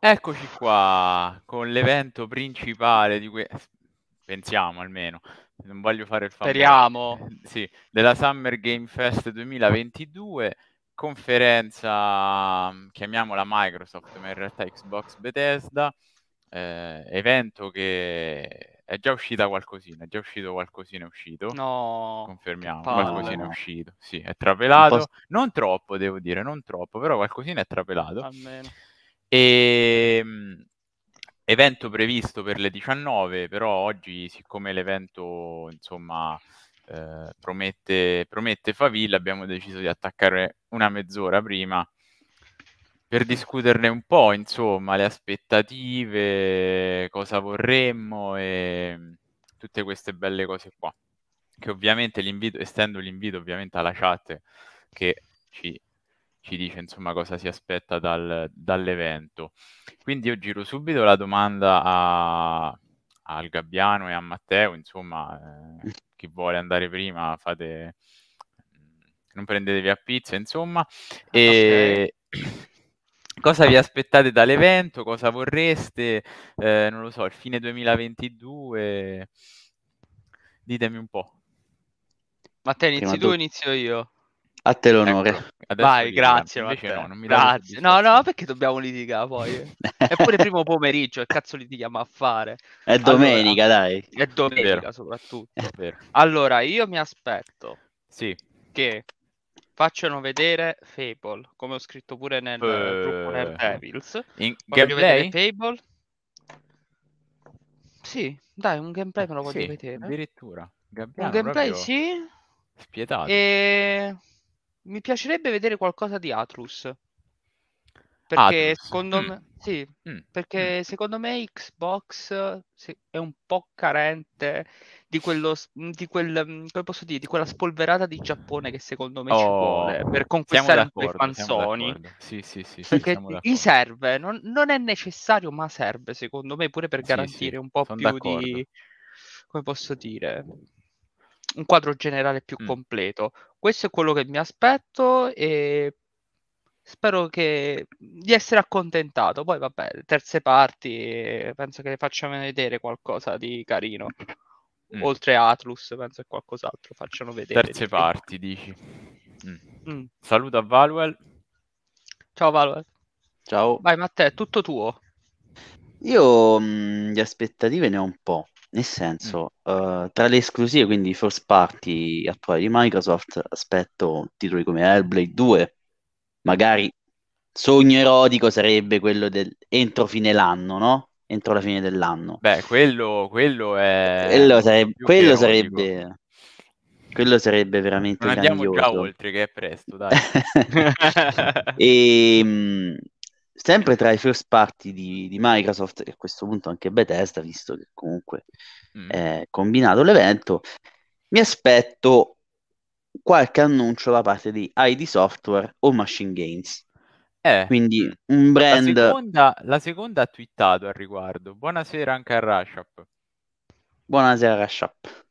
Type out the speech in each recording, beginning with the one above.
Eccoci qua con l'evento principale pensiamo almeno, non voglio fare il fanboy, Speriamo. sì, della Summer Game Fest 2022, conferenza, chiamiamola Microsoft, ma in realtà Xbox Bethesda, evento che è già uscito qualcosina, è uscito, No, che confermiamo, qualcosina è palle. No, uscito, sì, è un po'. trapelato, non troppo devo dire, non troppo, però qualcosina è trapelato. Almeno. Evento previsto per le 19, però oggi, siccome l'evento insomma promette faville, abbiamo deciso di attaccare una mezz'ora prima per discuterne un po', insomma, le aspettative, cosa vorremmo e tutte queste belle cose qua. Che ovviamente estendo l'invito ovviamente alla chat che ci dice insomma cosa si aspetta dall'evento. Quindi io giro subito la domanda al Gabbiano e a Matteo, insomma, chi vuole andare prima non prendetevi a pizza, insomma. Ok. E cosa vi aspettate dall'evento? Cosa vorreste? Non lo so, il fine 2022? Ditemi un po'. Matteo, Prima inizi tu o tu, inizio io? a te l'onore. Eccolo, adesso Vai, litiga. grazie Invece no, Matteo. non mi date Grazie. No, no, soddisfazione. perché dobbiamo litigare poi? Eppure primo pomeriggio, che cazzo litighiamo a fare? È Allora, domenica, dai. è Vero, domenica soprattutto. vero. Allora, io mi aspetto Sì. che facciano vedere Fable, come ho scritto pure nel gruppo Nerd Devils. In Voglio vedere gameplay? Fable. Sì, dai, un gameplay me lo voglio Sì, vedere. addirittura. Un Gabbiano gameplay proprio sì. spietato. E mi piacerebbe vedere qualcosa di Atlus. Perché Atlus. secondo me, sì, Mm. perché secondo me Xbox è un po' carente di come posso dire, di quella spolverata di Giappone che secondo me ci Oh, vuole per siamo conquistare un po' i d'accordo, fan siamo Sony. d'accordo. Sì, sì, sì, sì, Perché siamo gli d'accordo. serve, non è necessario, ma serve secondo me pure per Sì, sì, garantire un po' sono più d'accordo. di, come posso dire, un quadro generale più Mm. completo. Questo è quello che mi aspetto e spero di essere accontentato. Poi, vabbè, terze parti, penso che facciano vedere qualcosa di carino. Mm. Oltre a Atlus, penso che qualcos'altro facciano vedere Terze di che. parti, dici. Mm. Mm. Saluto a Valuel. Ciao, Valo. Ciao. Vai, Matteo, è tutto tuo. Io di aspettative ne ho un po', nel Mm. senso, tra le esclusive, quindi i first party attuali di Microsoft, aspetto titoli come Hellblade 2, magari sogno erotico sarebbe quello del entro fine l'anno, no? Entro la fine dell'anno. Beh, quello è Quello sarebbe, più che erotico. quello sarebbe veramente Non andiamo già grandioso. oltre, che è presto, dai. E, sempre tra i first party di Microsoft, e a questo punto anche Bethesda, visto che comunque Mm. è combinato l'evento, mi aspetto qualche annuncio da parte di ID Software o Machine Games. Quindi Mm. un La brand. seconda ha twittato al riguardo. Buonasera anche a Rashap. Buonasera, Rashap.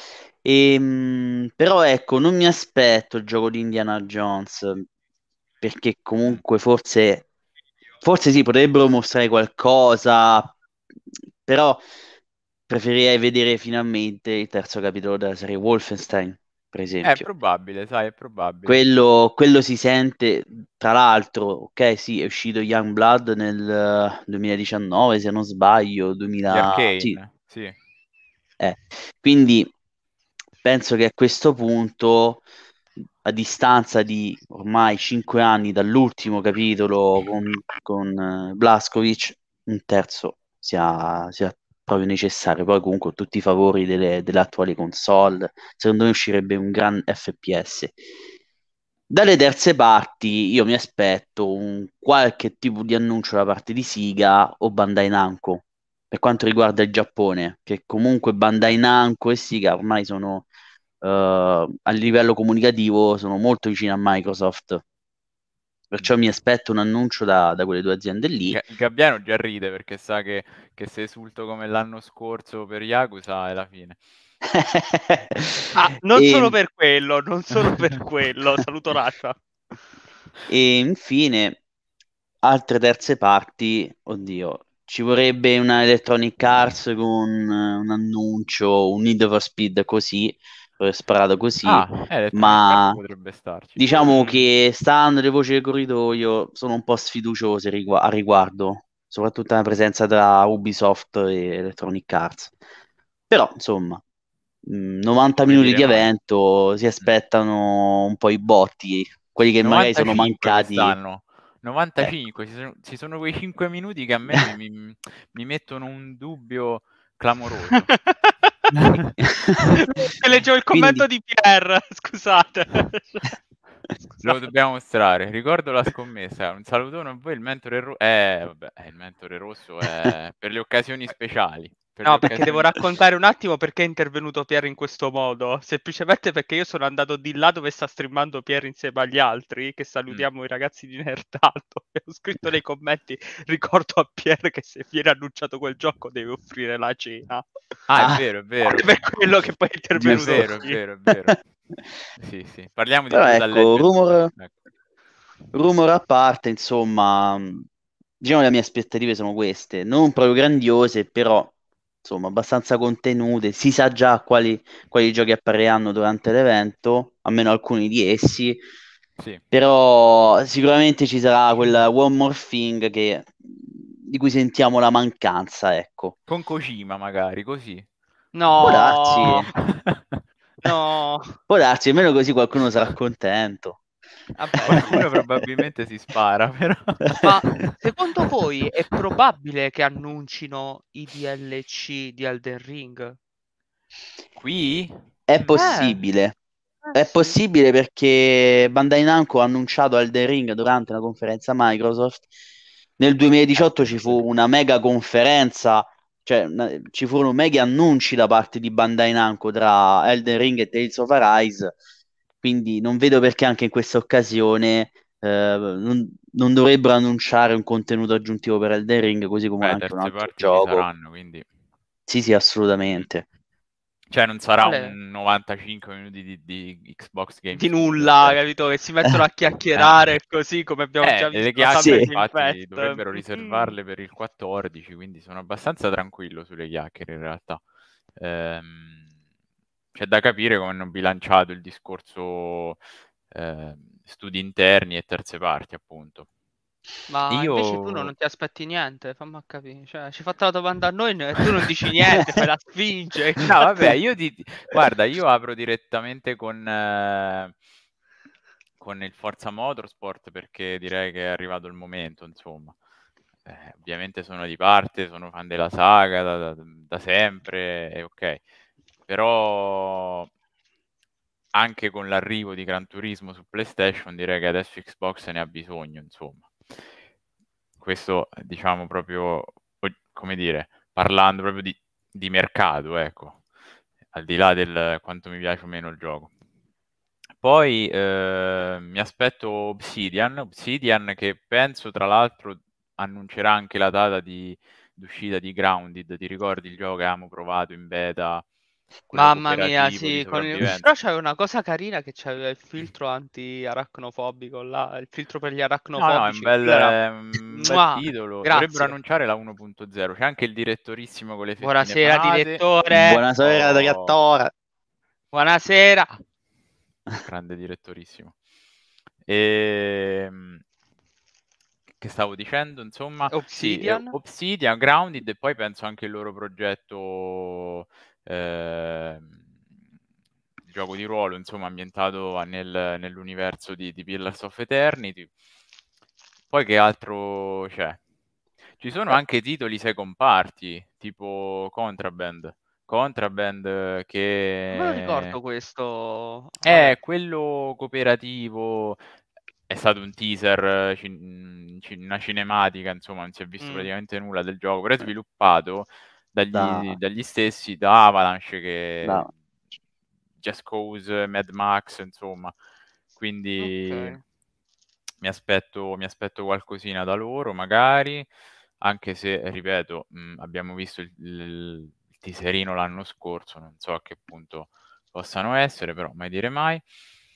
Però ecco, non mi aspetto il gioco di Indiana Jones, perché Mm. comunque forse sì, potrebbero mostrare qualcosa, però preferirei vedere finalmente il terzo capitolo della serie Wolfenstein, per È esempio. probabile, sai, è probabile. Quello si sente, tra l'altro, ok, sì, è uscito Youngblood nel 2019, se non sbaglio, Di 2000, sì, Arcane, sì. quindi penso che a questo punto, a distanza di ormai 5 anni dall'ultimo capitolo con Blazkowicz, un terzo sia proprio necessario. Poi comunque tutti i favori delle attuali console, secondo me uscirebbe un gran FPS. Dalle terze parti io mi aspetto un qualche tipo di annuncio da parte di Sega o Bandai Namco per quanto riguarda il Giappone, che comunque Bandai Namco e Sega ormai sono a livello comunicativo sono molto vicini a Microsoft, Mm. perciò mi aspetto un annuncio da quelle due aziende lì. Gabbiano già ride perché sa che se esulto come l'anno scorso per Yakuza è la fine. Ah, non solo E, per quello, non solo per quello. Saluto Rasha. e infine altre terze parti, oddio, ci vorrebbe una Electronic Arts con un annuncio, un Need for Speed così, sparato così, Electronic Arts ma potrebbe starci, sì. diciamo che stando le voci del corridoio sono un po' sfiduciose a riguardo, soprattutto la presenza tra Ubisoft e Electronic Arts. Però, insomma, 90 Come minuti dire di mai. evento, si aspettano un po' i botti, quelli che magari sono 95 mancati. quest'anno. Ecco. 95, ci sono quei 5 minuti che a me mi mettono un dubbio clamoroso. Leggevo il commento Quindi di Pierre, scusate. Lo dobbiamo mostrare. Ricordo la scommessa. Un salutone a voi, il mentore rosso. Vabbè, il mentore rosso è per le occasioni speciali. Per le No, perché devo occasioni... raccontare un attimo perché è intervenuto Pierre in questo modo. Semplicemente perché io sono andato di là dove sta streamando Pierre insieme agli altri, che salutiamo i ragazzi di Nerdato. E ho scritto nei commenti, ricordo a Pierre che se viene annunciato quel gioco deve offrire la cena. Ah, è Ah, vero, è vero. È per quello che poi è È intervenuto vero, è qui. vero, è vero. Sì, sì. Parliamo di però Brutal ecco, Legend 2. Ecco. rumor a parte, insomma, diciamo le mie aspettative sono queste, non proprio grandiose, però insomma abbastanza contenute, si sa già quali giochi appariranno durante l'evento, almeno alcuni di essi, Sì. però sicuramente ci sarà quel One More Thing di cui sentiamo la mancanza, ecco. Con Kojima magari, così. Può darsi, No, no. può darsi, almeno così qualcuno sarà contento. Vabbè, Qualcuno probabilmente si spara, però. ma secondo voi è probabile che annuncino i DLC di Elden Ring? Qui? È Eh, possibile. È sì. possibile perché Bandai Namco ha annunciato Elden Ring durante una conferenza Microsoft. Nel 2018 ci fu Vabbè. una mega conferenza, cioè ci furono mega annunci da parte di Bandai Namco tra Elden Ring e Tales of Arise, quindi non vedo perché anche in questa occasione non dovrebbero annunciare un contenuto aggiuntivo per Elden Ring, così come Beh, anche un terze altro parti ci gioco. saranno, quindi... Sì, sì, assolutamente. Cioè, non sarà Qual è? un 95 minuti di Xbox Game Di Studio, nulla, certo. capito? Che si mettono a chiacchierare così come abbiamo già Le visto a chiacchiere Sì. Summer Game infatti Fest. dovrebbero riservarle per il 14, quindi sono abbastanza tranquillo sulle chiacchiere in realtà. C'è da capire come hanno bilanciato il discorso studi interni e terze parti, appunto. Ma invece tu Io... non ti aspetti niente, fammi capire. Cioè, ci hai fatto la domanda a noi e tu non dici niente, fai la spinge. No, vabbè, guarda, io apro direttamente con il Forza Motorsport perché direi che è arrivato il momento, insomma. Ovviamente sono di parte, sono fan della saga da sempre, e ok. Però anche con l'arrivo di Gran Turismo su PlayStation direi che adesso Xbox ne ha bisogno, insomma. Questo, diciamo, proprio, come dire, parlando proprio di mercato, ecco, al di là del quanto mi piace o meno il gioco. Poi mi aspetto Obsidian che penso tra l'altro annuncerà anche la data d'uscita di Grounded. Ti ricordi il gioco che avevamo provato in beta, quello Mamma mia, cooperativo di sì, sopravvivenza? però c'aveva una cosa carina che c'aveva il filtro anti-aracnofobico là, il filtro per gli No, no, è un aracnofobici, bel, quello era... un bel Mua! titolo. Dovrebbero Grazie. annunciare la 1.0. C'è anche il direttorissimo con le fettine Buonasera panate. direttore, Buonasera, Oh, direttore. buonasera. grande direttorissimo. E... Che stavo dicendo, insomma, sì, Obsidian? Obsidian, Grounded e poi penso anche il loro progetto gioco di ruolo, insomma, ambientato nell'universo di Pillars of Eternity. Poi che altro c'è? Ci sono anche titoli second party, tipo Contraband Non me lo che ricordo questo, è Ale. quello cooperativo, è stato un teaser, una cinematica, insomma, non si è visto Mm. praticamente nulla del gioco, però è sviluppato Da, dagli stessi da Avalanche che da- Just Cause, Mad Max, insomma, quindi Ok. mi aspetto qualcosina da loro, magari, anche se, ripeto, abbiamo visto il teaserino l'anno scorso, non so a che punto possano essere, però mai dire mai.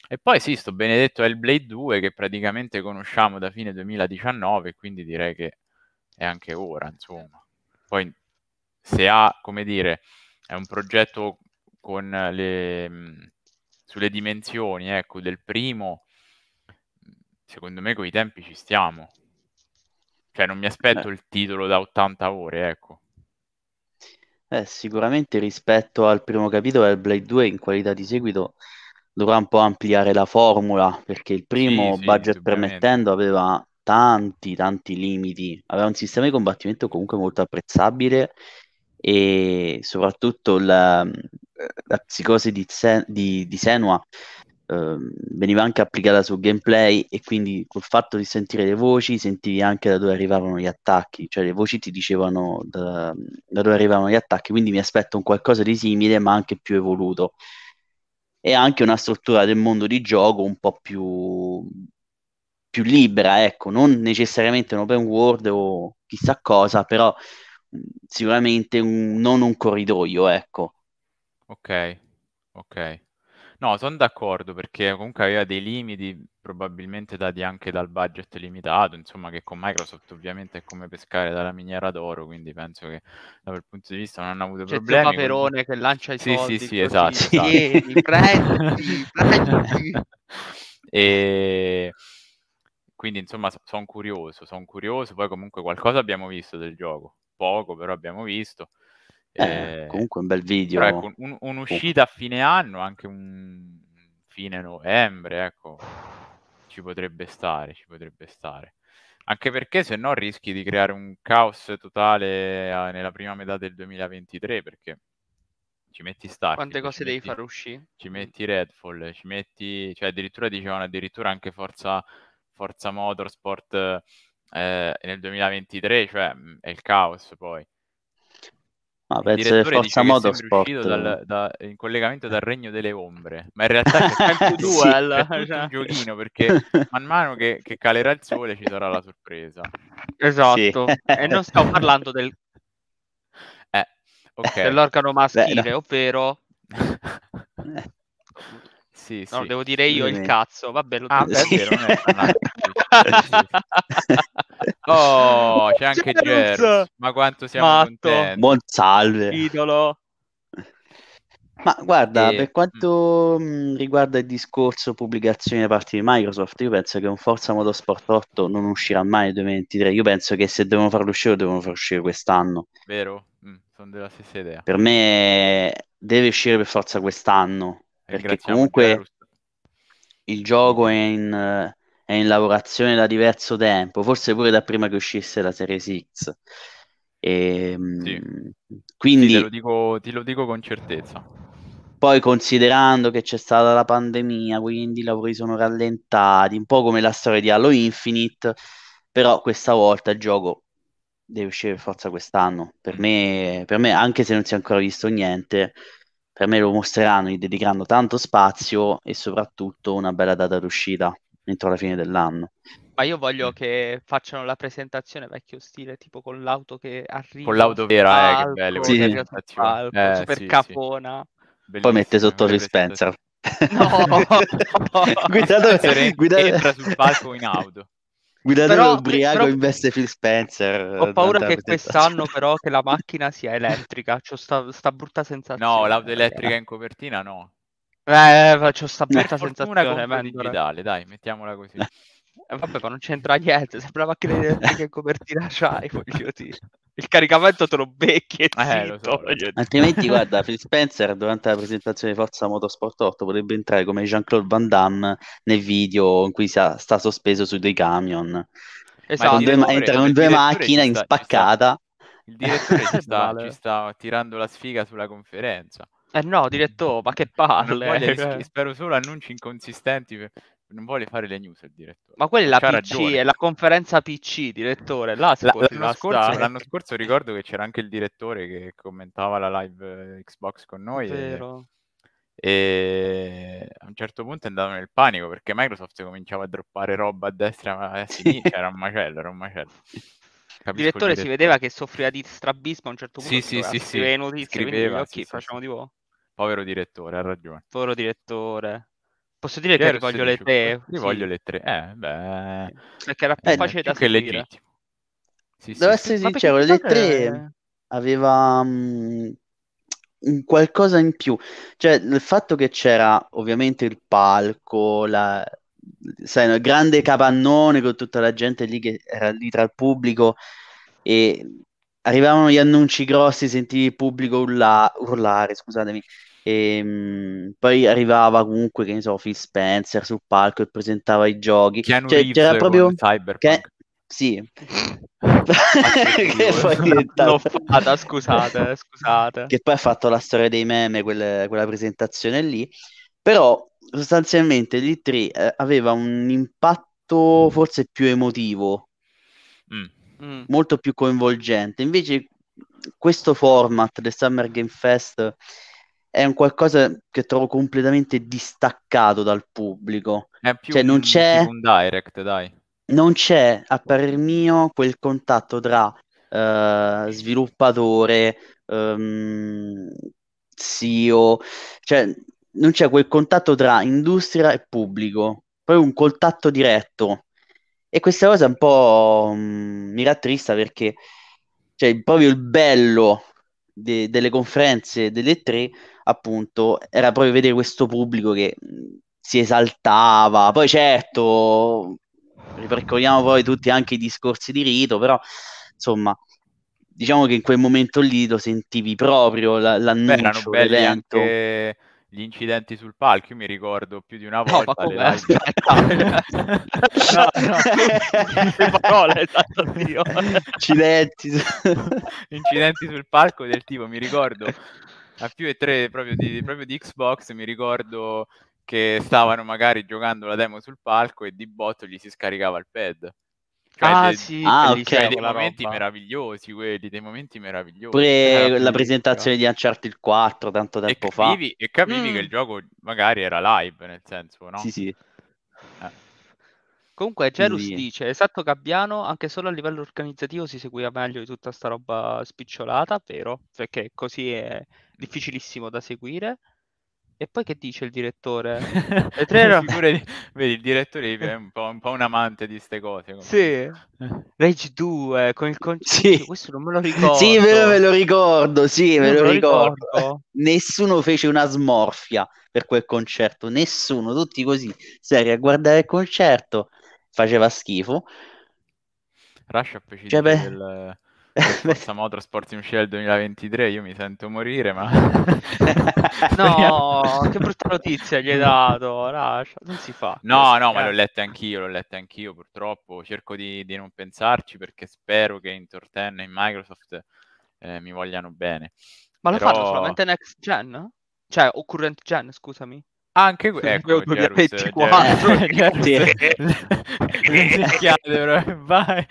E poi sì, sto benedetto Hellblade 2 che praticamente conosciamo da fine 2019, quindi direi che è anche ora, insomma. Poi se ha, come dire, è un progetto con sulle dimensioni, ecco, del primo, secondo me coi tempi ci stiamo. Cioè non mi aspetto il titolo da 80 ore, ecco. Sicuramente rispetto al primo capitolo del Blade 2 in qualità di seguito dovrà un po' ampliare la formula, perché il Sì, primo, sì, budget indubbiamente. permettendo, aveva tanti limiti, aveva un sistema di combattimento comunque molto apprezzabile e soprattutto la psicosi di Senua veniva anche applicata sul gameplay e quindi col fatto di sentire le voci sentivi anche da dove arrivavano gli attacchi, cioè le voci ti dicevano da dove arrivavano gli attacchi, quindi mi aspetto un qualcosa di simile ma anche più evoluto e anche una struttura del mondo di gioco un po' più libera, ecco, non necessariamente un open world o chissà cosa, però sicuramente non un corridoio, ecco. Ok, ok. No, sono d'accordo perché comunque aveva dei limiti probabilmente dati anche dal budget limitato, insomma che con Microsoft ovviamente è come pescare dalla miniera d'oro, quindi penso che da quel punto di vista non hanno avuto C'è Zio problemi. Paperone che lancia i Sì, sì, soldi sì, così, esatto, esatto. tieni, prendi, prendi. E quindi insomma sono curioso, poi comunque qualcosa abbiamo visto del gioco, poco però abbiamo visto. Comunque un bel Però video. ecco, un'uscita a fine anno, anche un fine novembre, ecco, ci potrebbe stare, ci potrebbe stare. Anche perché se no rischi di creare un caos totale nella prima metà del 2023, perché ci metti Quante Starfield, cose devi far uscire? ci metti Redfall, ci metti, cioè addirittura dicevano addirittura anche Forza Motorsport nel 2023, cioè è il caos poi. Ma Il penso che direttore Forza dice che sembri uscito Motorsport. in collegamento dal Regno delle Ombre, ma in realtà c'è tutto, Tempo Sì. duel. c'è tutto un Cioè. giochino perché man mano che calerà il sole ci sarà la sorpresa. Sì. Esatto. E non stiamo parlando Ok. dell'organo Beh, no. maschile, ovvero... Sì, No, sì. devo dire io il Ovviamente. cazzo. Vabbè, lo Ah, dico. beh, è Sì. vero, non è banale. Sì, sì, sì. Oh, c'è anche Gerus. Ma quanto siamo Matto, Buon contenti. salve. idolo. Ma guarda, E, per quanto riguarda il discorso pubblicazioni da parte di Microsoft, io penso che un Forza Motorsport 8 non uscirà mai nel 2023. Io penso che se devono farlo uscire, lo devono far uscire quest'anno. vero? Sono della stessa idea. Per me deve uscire per forza quest'anno, perché Ringraziamo comunque Gerus. il gioco Di- è in lavorazione da diverso tempo, forse pure da prima che uscisse la Series X. E, Sì, sì, quindi te lo dico con certezza. poi considerando che c'è stata la pandemia, quindi i lavori sono rallentati, un po' come la storia di Halo Infinite, però questa volta il gioco deve uscire per forza quest'anno. Per me, anche se non si è ancora visto niente, per me lo mostreranno, gli dedicando tanto spazio e soprattutto una bella data d'uscita entro la fine dell'anno. Ma io voglio Mm. che facciano la presentazione vecchio stile, tipo con l'auto che Con arriva l'auto sul vera, che belle palco, che Sì, quelle arriva sul presentazioni. palco, super Sì, sì. cafona. poi mette Bellissime sotto quelle Phil presentazioni. Spencer. No! Spencer Guidatore, entra sul palco in auto. guidatore Però, ubriaco però in veste Phil Spencer ho paura durante la che presentazione. quest'anno però che la macchina sia elettrica. C'ho sta brutta No, sensazione, l'auto elettrica Daniele. in copertina no. C'ho sta Per brutta fortuna sensazione, compro Mendora. digitale, dai, mettiamola così. Vabbè, ma non c'entra niente. Sembra la macchina elettrica in copertina c'hai, voglio dire. Il caricamento te lo becchi e Lo zitto, so, lo so. voglio dire. Altrimenti, guarda, Phil Spencer durante la presentazione di Forza Motorsport 8 potrebbe entrare come Jean-Claude Van Damme nel video in cui sta sospeso su dei camion. Ma il Esatto. Entra con il due direttore macchine in spaccata. il direttore ci Male. sta tirando la sfiga sulla conferenza. Eh no, direttore, ma che Non voglia palle. spero solo annunci inconsistenti, non vuole fare le news il direttore. Ma quella è Ma la c'ha PC, è ragione. la conferenza PC, direttore. Là si poteva stare. L'anno scorso ricordo che c'era anche il direttore che commentava la live Xbox con noi Vero. e a un certo punto è andato nel panico perché Microsoft cominciava a droppare roba a destra e a sinistra, era un macello, era un macello. Il Capisco il direttore si direttore. vedeva che soffriva di strabismo. A un certo punto Sì, si sì, doveva sì, sì, scrivere le notizie, quindi gli scriveva, sì, occhi sì, sì. facevano tipo, Povero direttore, ha ragione. povero direttore. Posso dire che Gerus rivoglio le dice, 3? rivoglio Sì, le 3. Beh, perché era più Eh, facile più da che seguire. legittimo. Sì, Devo sì, sì. essere Ma perché sincero, le 3 giocare... aveva un qualcosa in più. Cioè, il fatto che c'era ovviamente il palco, sai, no, il grande capannone con tutta la gente lì che era lì tra il pubblico e arrivavano gli annunci grossi, sentivi il pubblico urlare, scusatemi. E, poi arrivava comunque, che ne so, Phil Spencer sul palco e presentava i giochi. Keanu Cioè, Reeves c'era con proprio Cyberpunk. sì. Fatto Che poi è curioso. L'ho diventato fatta, scusate. che poi ha fatto la storia dei meme, quella presentazione lì. Però sostanzialmente l'E3 aveva un impatto forse più emotivo, Mm. molto più coinvolgente. Invece questo format del Summer Game Fest è un qualcosa che trovo completamente distaccato dal pubblico. È più Cioè tipo un direct, dai. non c'è, a parer mio, quel contatto tra sviluppatore, CEO, cioè non c'è quel contatto tra industria e pubblico, poi un contatto diretto. E questa cosa un po' mi rattrista perché cioè, proprio il bello delle conferenze delle 3, appunto, era proprio vedere questo pubblico che si esaltava. Poi certo, ripercorriamo poi tutti anche i discorsi di rito, però insomma, diciamo che in quel momento lì lo sentivi proprio Beh, erano l'annuncio, belli l'evento. anche gli incidenti sul palco. Io mi ricordo più di una No, ma volta le come? live. Aspetta. No, no, le parole, santo Dio. Accidenti. Incidenti sul palco del tipo, mi ricordo, a più e tre proprio di Xbox, mi ricordo che stavano magari giocando la demo sul palco e di botto gli si scaricava il pad. Cioè, Ah, sì, Ah, bellissima ok. dei quella momenti roba. meravigliosi quelli, dei momenti meravigliosi. Era Pure la bellissima. presentazione di Uncharted 4 tanto tempo fa. E capivi che Mm. il gioco magari era live, nel senso, no? Sì, sì. Eh. Comunque Gerus Quindi, dice, esatto Gabbiano, anche solo a livello organizzativo si seguiva meglio di tutta sta roba spicciolata, vero? Perché così è difficilissimo da seguire. E poi che dice il direttore? Le tre Le era... figure vedi, il direttore è un po' un amante di ste cose. Sì, Rage 2 con il sì, Oddio, questo non me lo sì, me ricordo. lo ricordo, sì, Io me non lo me lo ricordo. ricordo. Nessuno fece una smorfia per quel concerto, nessuno, tutti così, seri a guardare il concerto, faceva schifo. Rashap ci Cioè, dice beh, del Forza Motorsport in uscita del 2023, io mi sento morire, ma speriamo. No, che brutta notizia gli hai dato, Rasha. Non si fa No, così, no, ma l'ho lette anch'io purtroppo, cerco di non pensarci perché spero che in Torten e in Microsoft mi vogliano bene. Ma lo fanno Però solamente next gen? Cioè, o current gen, scusami. anche, Io ecco, Gerus, sì. le secchiate, però, vai.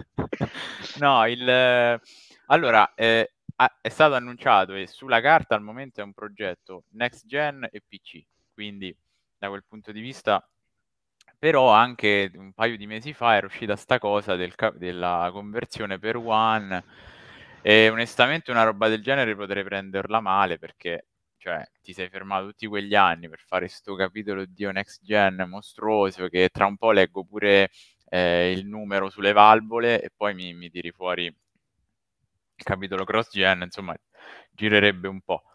No, allora, è stato annunciato e sulla carta al momento è un progetto next gen e PC, quindi da quel punto di vista, però anche un paio di mesi fa era uscita sta cosa della conversione per One e onestamente una roba del genere potrei prenderla male perché cioè, ti sei fermato tutti quegli anni per fare sto capitolo di Next Gen mostruoso che tra un po' leggo pure il numero sulle valvole e poi mi tiri fuori il capitolo cross gen, insomma, girerebbe un po'.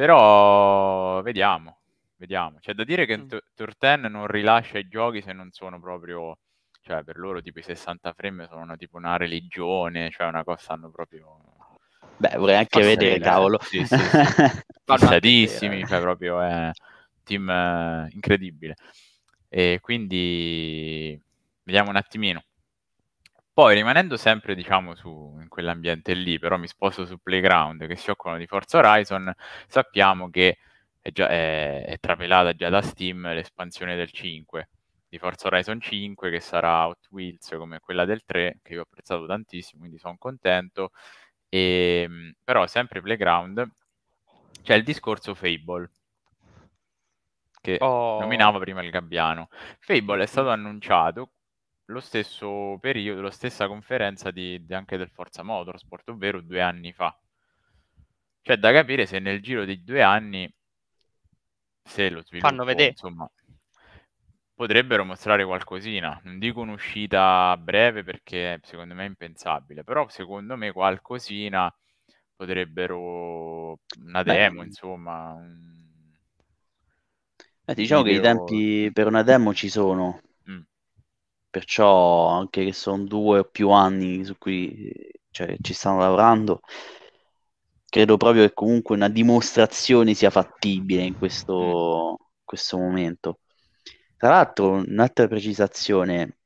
Però vediamo, vediamo. C'è da dire che Turten non rilascia i giochi se non sono proprio, cioè per loro tipo i 60 frame sono tipo una religione, cioè una cosa hanno proprio Beh, vorrei anche Posso vedere, dire, cavolo. sì, sì, sì. fanno anche Fissatissimi, bene. cioè proprio è team incredibile. E quindi vediamo un attimino. Poi rimanendo sempre, diciamo, in quell'ambiente lì, però mi sposto su Playground che si occupano di Forza Horizon, sappiamo che è trapelata già da Steam l'espansione del 5, di Forza Horizon 5, che sarà Hot Wheels come quella del 3, che io ho apprezzato tantissimo, quindi sono contento. Però sempre Playground c'è il discorso Fable, che Oh. nominava prima il Gabbiano. Fable è stato annunciato lo stesso periodo, la stessa conferenza anche del Forza Motorsport, ovvero 2 anni fa. C'è da capire se nel giro di 2 anni, se lo Fanno sviluppo, vedere. insomma, potrebbero mostrare qualcosina. Non dico un'uscita breve perché secondo me è impensabile, però secondo me qualcosina potrebbero, una Beh, demo, insomma, un diciamo che i video. tempi per una demo ci sono, Mm, perciò anche che sono 2 o più anni su cui cioè, ci stanno lavorando, credo proprio che comunque una dimostrazione sia fattibile in mm, questo momento. Tra l'altro, un'altra precisazione,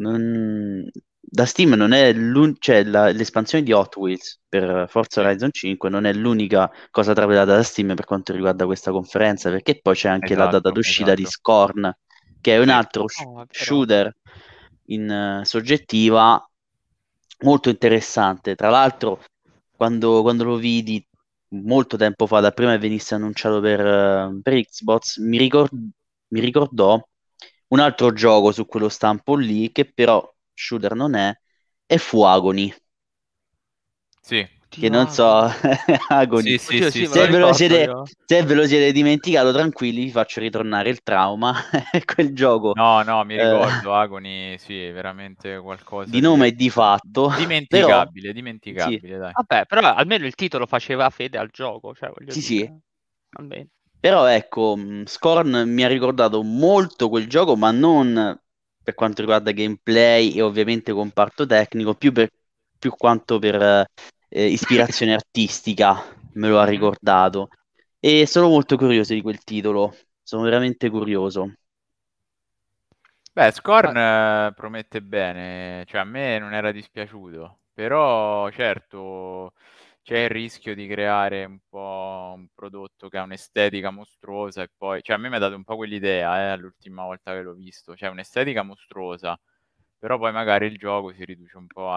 da Steam non è cioè l'espansione di Hot Wheels per Forza sì, Horizon 5 non è l'unica cosa travelata da Steam per quanto riguarda questa conferenza, perché poi c'è anche la data esatto, d'uscita di esatto. Scorn, che è un Sì. altro Oh, è vero. shooter in soggettiva molto interessante. Tra l'altro, quando lo vidi molto tempo fa, da prima che venisse annunciato per Xbox, mi ricordò un altro gioco su quello stampo lì, che però shooter non è Fuagoni, Oddio, che non so, Agony. Agoni. Sì, sì, Oddio, sì, sì, me lo Se sì. ve lo ricordo siete, io. se ve lo siete dimenticato, tranquilli, vi faccio ritornare il trauma. Quel gioco No, no, mi eh, ricordo, Agony, sì, veramente qualcosa di nome e di fatto, però dimenticabile, sì, dimenticabile, dai. Vabbè, però almeno il titolo faceva fede al gioco, cioè voglio sì, sì. dire. Almeno. Però ecco, Scorn mi ha ricordato molto quel gioco, ma non per quanto riguarda gameplay e ovviamente comparto tecnico, più quanto per ispirazione artistica me lo ha Mhm. ricordato. E sono molto curioso di quel titolo, sono veramente curioso. Beh, Ma Scorn promette bene, cioè a me non era dispiaciuto, però certo c'è il rischio di creare un po' un prodotto che ha un'estetica mostruosa e poi, cioè a me mi ha dato un po' quell'idea, l'ultima volta che l'ho visto, cioè un'estetica mostruosa, però poi magari il gioco si riduce un po'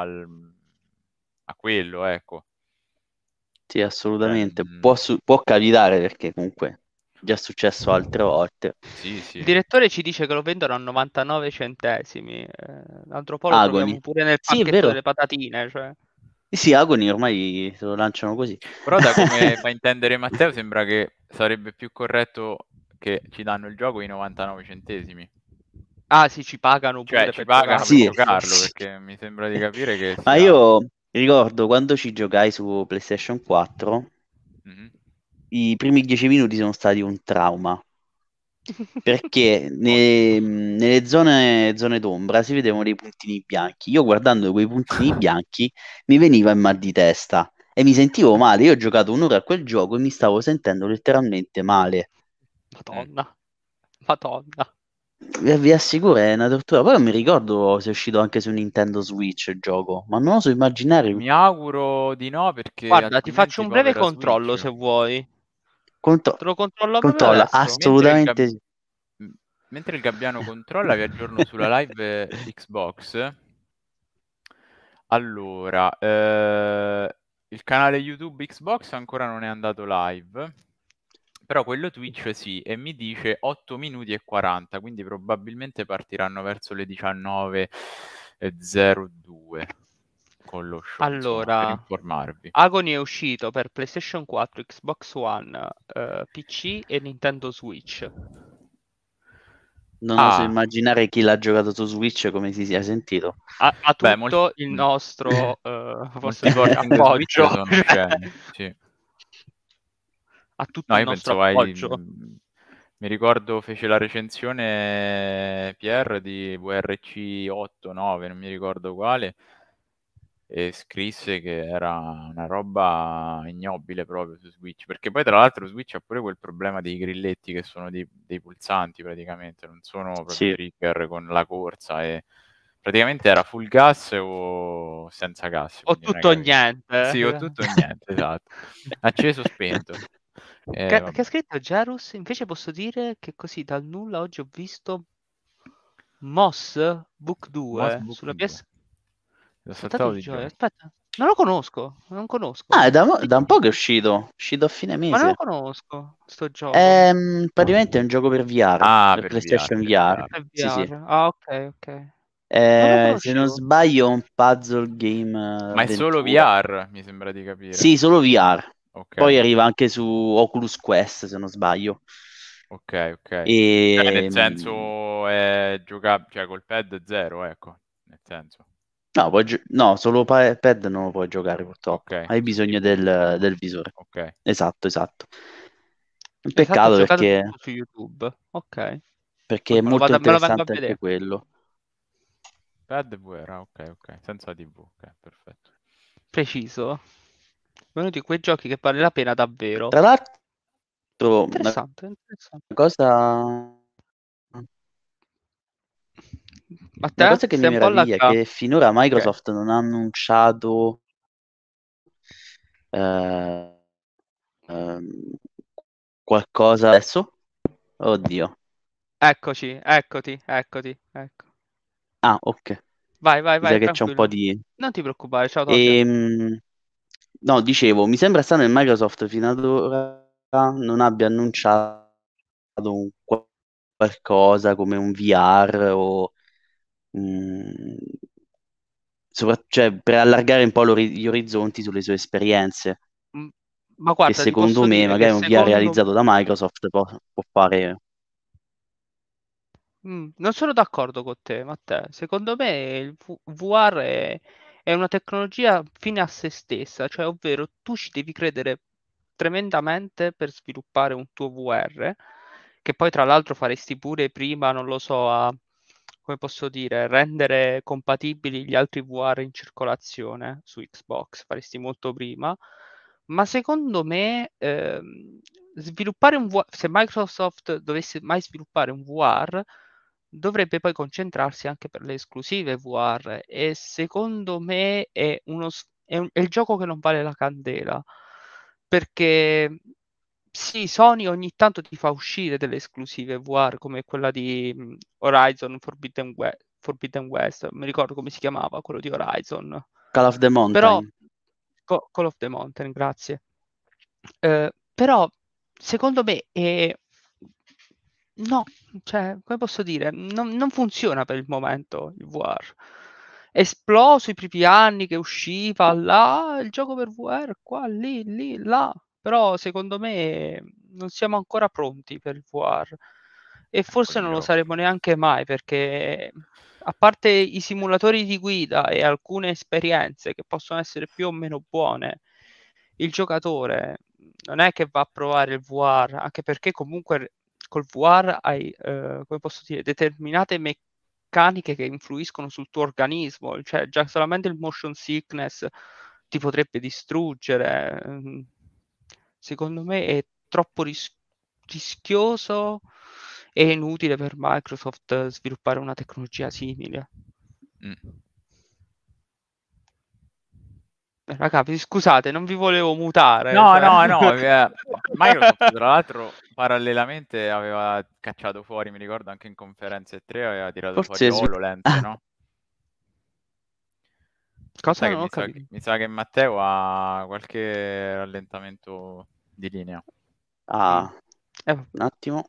a quello, ecco. Sì, Cioè, assolutamente. Può capitare perché comunque è già successo altre volte. sì, il sì. direttore ci dice che lo vendono a 99 centesimi. L'altro po' lo Agoni. troviamo pure nel Sì, è pacchetto vero. delle patatine, cioè. Sì, Agoni ormai se lo lanciano così. Però da come fa intendere Matteo sembra che sarebbe più corretto che ci danno il gioco i 99 centesimi. Ah, sì, ci pagano Cioè pure ci per pagano per giocarlo, Sì, giusto? giocarlo perché mi sembra di capire che ma sia... io ricordo quando ci giocai su PlayStation 4, Mhm. i primi 10 minuti sono stati un trauma, perché Ottimo. nelle zone d'ombra si vedevano dei puntini bianchi. Io guardando quei puntini bianchi mi veniva in mal di testa e mi sentivo male. Io ho giocato un'ora a quel gioco e mi stavo sentendo letteralmente male. Mm. Madonna, Madonna. Vi assicuro, è una tortura. Poi non mi ricordo se è uscito anche su Nintendo Switch il gioco, ma non oso immaginare. Mi auguro di no perché Guarda, ti faccio altrimenti un breve povera controllo Switch. se vuoi. Contro- Te lo controllo proprio controlla, adesso. Mentre il, assolutamente sì. m- mentre il Gabbiano controlla, vi aggiorno sulla live Xbox. Allora, il canale YouTube Xbox ancora non è andato live, però quello Twitch sì, e mi dice 8 minuti e 40, quindi probabilmente partiranno verso le 19:02 con lo show, insomma, per Allora, informarvi. Agony è uscito per PlayStation 4, Xbox One, PC e Nintendo Switch. Non oso Ah, immaginare chi l'ha giocato su Switch come si sia sentito. Ha beh, tutto il mm, nostro, posso molti dire, porting Switch appoggio. sono Cioè, osceni, sì. ha tutto No, il io nostro penso, appoggio. mi ricordo fece la recensione Pierre di VRC 8, 9, non mi ricordo quale, e scrisse che era una roba ignobile proprio su Switch, perché poi tra l'altro Switch ha pure quel problema dei grilletti che sono dei pulsanti praticamente, non sono proprio Sì, trigger con la corsa e praticamente era full gas o senza gas, O quindi non hai tutto o capito. niente. Sì, o tutto o niente, esatto. Acceso, spento. Che ha Vabbè. scritto Jarus? Invece posso dire che così dal nulla oggi ho visto Moss Book Moss 2 Book sulla 2. PS. L'ho Saltato saltato di di gioia. gioco. Aspetta, non lo conosco. Non ah, è conosco. da un po' che è uscito a fine Ma non lo mese. conosco, sto gioco. È praticamente un gioco per VR, Ah, per per VR, PlayStation per VR. VR. È Sì, sì. VR. Ah, ok, ok. Non lo Se non conoscevo. sbaglio, è un puzzle game Ma è solo avventura. VR, mi sembra di capire. Sì, solo VR. Poi Ok, arriva anche su Oculus Quest, se non sbaglio. ok, ok. Cioè, nel E senso però è giocabile, cioè col pad 0, ecco, nel senso. No, no, solo pad non lo puoi giocare purtroppo. Ok, Hai su bisogno TV, diciamo. del visore. Ok. Esatto. Un Esatto, ho peccato giocato perché tutto su YouTube. Ok. perché Poi è molto me lo vengo a interessante anche vedere. quello. Pad VR, ok, senza TV, ok, perfetto. Preciso. Uno di quei giochi che vale la pena davvero. Tra l'altro, Interessante. cosa Ma una te? cosa che mi Stai un po' meraviglia è allaccato? che finora Ok. Microsoft non ha annunciato eh, ehm, qualcosa adesso. Oddio. Eccoci, eccoti. Ecco. Ah, ok. Mi sa Vai, che c'è un po' tranquillo. di... Non ti preoccupare, ciao Tosia. No, dicevo, mi sembra strano che Microsoft fino ad ora non abbia annunciato qualcosa come un VR o mm, cioè, per allargare un po' gli orizzonti sulle sue esperienze, Mm, Ma che guarda, ti secondo posso me dire che magari un VR secondo... realizzato da Microsoft può fare... Non sono d'accordo con te, Matteo. Secondo me il VR è una tecnologia fine a se stessa, cioè ovvero tu ci devi credere tremendamente per sviluppare un tuo VR, che poi tra l'altro faresti pure prima, non lo so, come posso dire, rendere compatibili gli altri VR in circolazione su Xbox, faresti molto prima. Ma secondo me sviluppare un VR, se Microsoft dovesse mai sviluppare un VR, dovrebbe poi concentrarsi anche per le esclusive VR e secondo me è il gioco che non vale la candela perché sì, Sony ogni tanto ti fa uscire delle esclusive VR come quella di Horizon Forbidden West, non mi ricordo come si chiamava quello di Horizon, Call of the però Mountain. Call of the Mountain, grazie. Però secondo me no, cioè, come posso dire, non funziona per il momento il VR. È esploso i primi anni che usciva là, il gioco per VR, qua, lì, là. Però secondo me non siamo ancora pronti per il VR. E forse non lo Dirò. saremo neanche mai perché a parte i simulatori di guida e alcune esperienze che possono essere più o meno buone, il giocatore non è che va a provare il VR, anche perché comunque col VR hai, come posso dire, determinate meccaniche che influiscono sul tuo organismo, cioè già solamente il motion sickness ti potrebbe distruggere. Secondo me è troppo rischioso e inutile per Microsoft sviluppare una tecnologia simile. Raga, scusate, non vi volevo mutare. No, Cioè... Microsoft tra l'altro parallelamente aveva cacciato fuori, mi ricordo anche in conferenza 3 aveva tirato fuori Forse... HoloLens, no? Cosa Aspetta che non ho capito? mi sa che Matteo ha qualche rallentamento di linea. Ah, Eh, un attimo.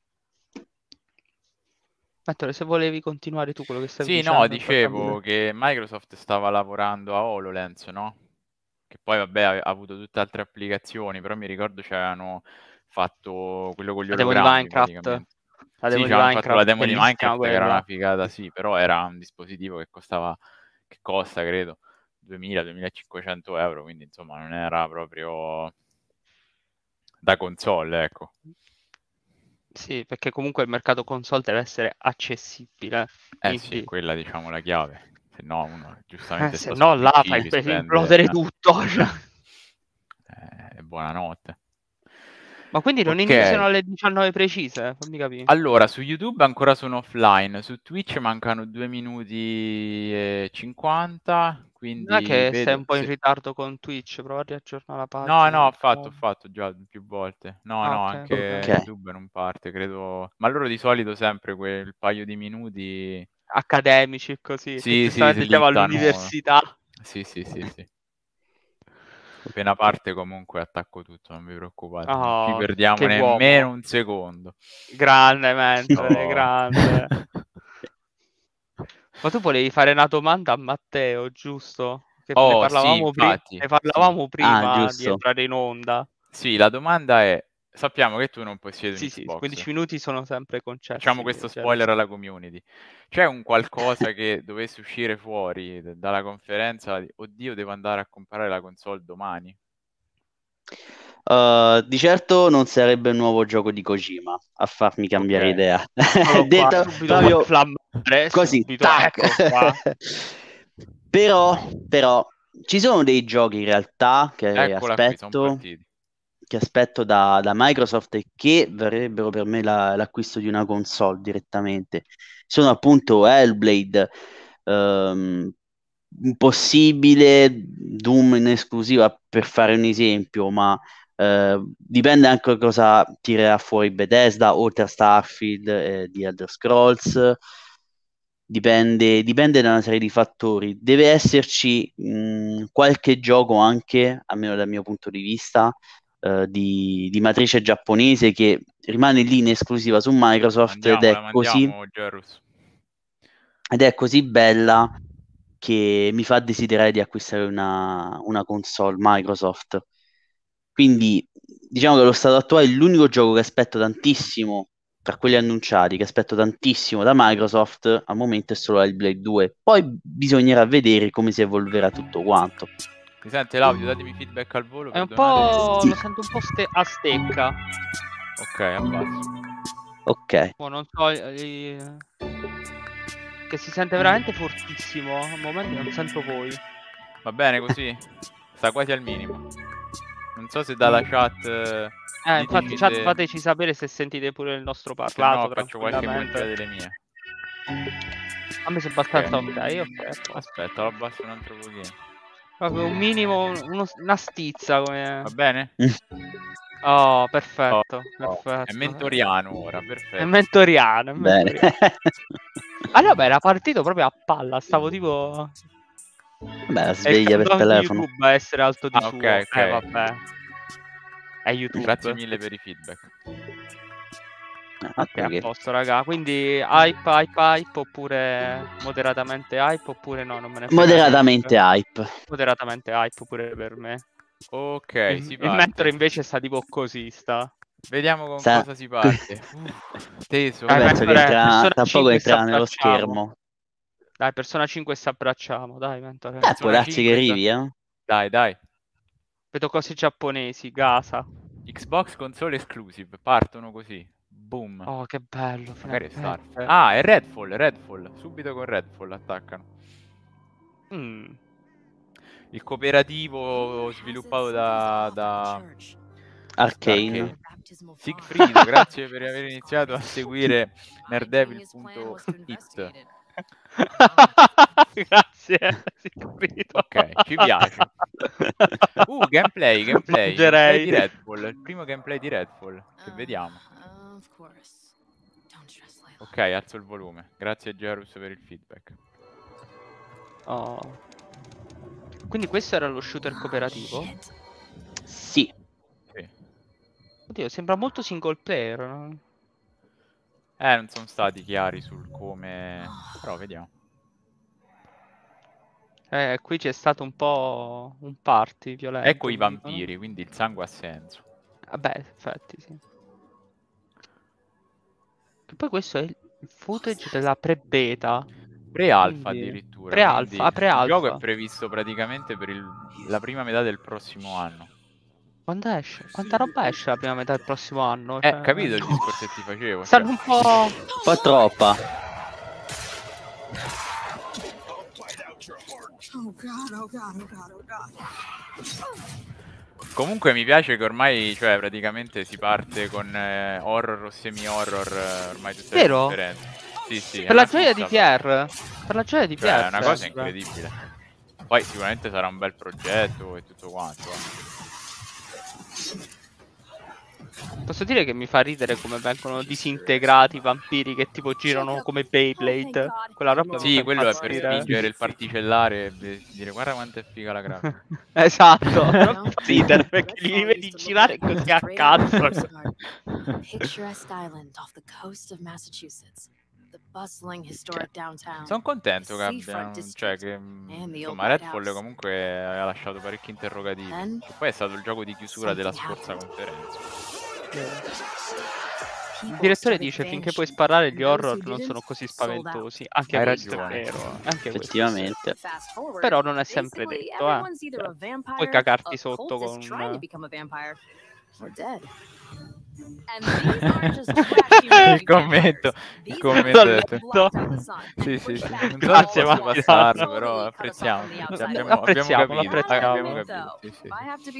Matteo, se volevi continuare tu quello che stavi Sì, no, dicendo, poi dicevo cambio. che Microsoft stava lavorando a HoloLens, no? Che poi vabbè ha avuto tutte altre applicazioni, però mi ricordo c'avevano fatto quello con gli La demo di ologrammi Minecraft. praticamente. La Sì, demo di c'avevano fatto la Minecraft, demo di bellissima Minecraft che era una quella. figata, sì, però era un dispositivo che costa, credo, 2.000-2.500 euro, quindi insomma non era proprio da console, ecco. Sì, perché comunque il mercato console deve essere accessibile. Eh sì, è Quindi, quella diciamo la chiave. Se no uno giustamente se sta su no là PC, fai li per spende. implodere tutto. Cioè. Buonanotte. Ma quindi non Ok, iniziano alle 19 precise? Fammi capire. allora su YouTube ancora sono offline, su Twitch mancano 2 minuti e 50, Non è quindi che sei vedo... un po' in ritardo con Twitch, prova a riaggiornare la No, no, pagina. ho fatto già più volte. No, Ah, no, ok, anche Ok. ok. YouTube non parte, credo. Ma loro di solito sempre quel paio di minuti. Accademici così, che Sì, sì, giustamente siamo slittano. all'università. Sì, sì, sì, sì. Appena parte comunque attacco tutto, non vi preoccupate. Non ci Oh, che perdiamo nemmeno uomo. un secondo. Grande mentore, Oh. grande. Ma tu volevi fare una domanda a Matteo, giusto? Che Oh, sì, infatti. ne Sì. parlavamo Ah, prima di giusto. entrare in onda. Sì, la domanda è, sappiamo che tu non possiedi un Sì, sì, Xbox. 15 minuti sono sempre concessi. Facciamo questo cioè, spoiler alla community. C'è un qualcosa che dovesse uscire fuori dalla conferenza? Oddio, devo andare a comprare la console domani. Di certo non sarebbe un nuovo gioco di Kojima a farmi cambiare Ok. idea. Eccolo qua, Detto subito proprio flammare, così, subito, tac! ecco qua. Però ci sono dei giochi in realtà Eccola qui, sono partiti. che aspetto da Microsoft e che verrebbero per me l'acquisto di una console direttamente. Sono appunto Hellblade, possibile Doom in esclusiva per fare un esempio, ma dipende anche da cosa tirerà fuori Bethesda, oltre a Starfield e di Elder Scrolls. Dipende da una serie di fattori. Deve esserci qualche gioco anche, almeno dal mio punto di vista, di matrice giapponese che rimane lì in esclusiva su Microsoft Mandiamo, Gerus. ed è così bella che mi fa desiderare di acquistare una console Microsoft. Quindi diciamo che allo stato attuale l'unico gioco che aspetto tantissimo tra quelli annunciati, che aspetto tantissimo da Microsoft al momento è solo Hellblade 2. Poi bisognerà vedere come si evolverà tutto quanto. Mi sente l'audio? Datemi feedback al volo, È un perdonate. po'... Sì. lo sento un po' a stecca. Ok, abbasso. Ok. Non so... che si sente veramente fortissimo. Al momento non sento voi. Va bene così? Sta quasi al minimo. Non so se dalla chat... infatti chat fateci sapere se sentite pure il nostro parlato. Se no faccio qualche magia tranquillamente. delle mie. A me sembra abbastanza ok. Aspetta, lo abbasso un altro pochino. Proprio un minimo, una stizza come... Va bene? Oh, perfetto, Oh, perfetto. è mentoriano ora, perfetto. È mentoriano, Bene. Ah no, beh, era partito proprio a palla, stavo tipo... Beh, la sveglia per telefono. Di YouTube a essere alto di suo. Ok. Vabbè. È YouTube. Grazie mille per i feedback. Ok, a posto, raga. Quindi hype oppure moderatamente hype oppure no, non me ne frega Moderatamente hype. Moderatamente hype pure per me. Ok, si parte. Il mentore invece sta tipo così, sta. Vediamo con cosa si parte. Teso. Penso che tra poco entrerà nello schermo. Dai, Persona 5 si abbracciamo, dai, mentore. Può darsi che arrivi, Dai. Vedo cose giapponesi, Gaza. Xbox console exclusive, partono così. Boom. Oh, che bello. Magari è Starfield. Ah, è Redfall. Subito con Redfall attaccano. Il cooperativo sviluppato da Arcane. Sigfrido, grazie per aver iniziato a seguire nerdevil.it. Grazie, Sigfrido. Ok, ci piace. Gameplay di Redfall. Il primo gameplay di Redfall che vediamo. Ok, alzo il volume. Grazie Gerus per il feedback. Oh. Quindi questo era lo shooter cooperativo? Sì. Oddio, sembra molto single player, no? Non sono stati chiari sul come... Però vediamo. Qui c'è stato un po' un party violento. Ecco i vampiri, quindi il sangue ha senso. Vabbè, infatti, sì. E poi questo è il footage della pre-beta. Pre-alfa addirittura. Pre-alfa, Il gioco è previsto praticamente per la prima metà del prossimo anno. Quando esce? Quanta roba esce la prima metà del prossimo anno? Capito il discorso che ti facevo? Stanno un po'... Un po' troppa. Comunque mi piace che ormai, cioè, praticamente si parte con horror o semi-horror ormai tutte le conferenze. Sì. Per la gioia di Pierre. Per la gioia di Pierre. È una cosa incredibile. Poi sicuramente sarà un bel progetto e tutto quanto. Posso dire che mi fa ridere come vengono disintegrati i vampiri che tipo girano come Beyblade. Quella roba sì, quello è per spingere il particellare e dire guarda quanto è figa la grafica. Esatto, non fa ridere perché li vedi girare così a cazzo. Sono contento che abbiano, cioè che insomma Redfall comunque ha lasciato parecchi interrogativi. E poi è stato il gioco di chiusura della scorsa conferenza. Il direttore dice finché puoi sparare gli horror non sono così spaventosi. Anche Hai questo ragione. è vero. Anche questo è Effettivamente. vero. Però non è sempre detto, puoi cagarti sotto con Il commento L'ho letto. sì, sì, sì. Non so Grazie, se posso Mattia. passarlo, però apprezziamo. Apprezziamolo, Abbiamo capito. Sì, sì.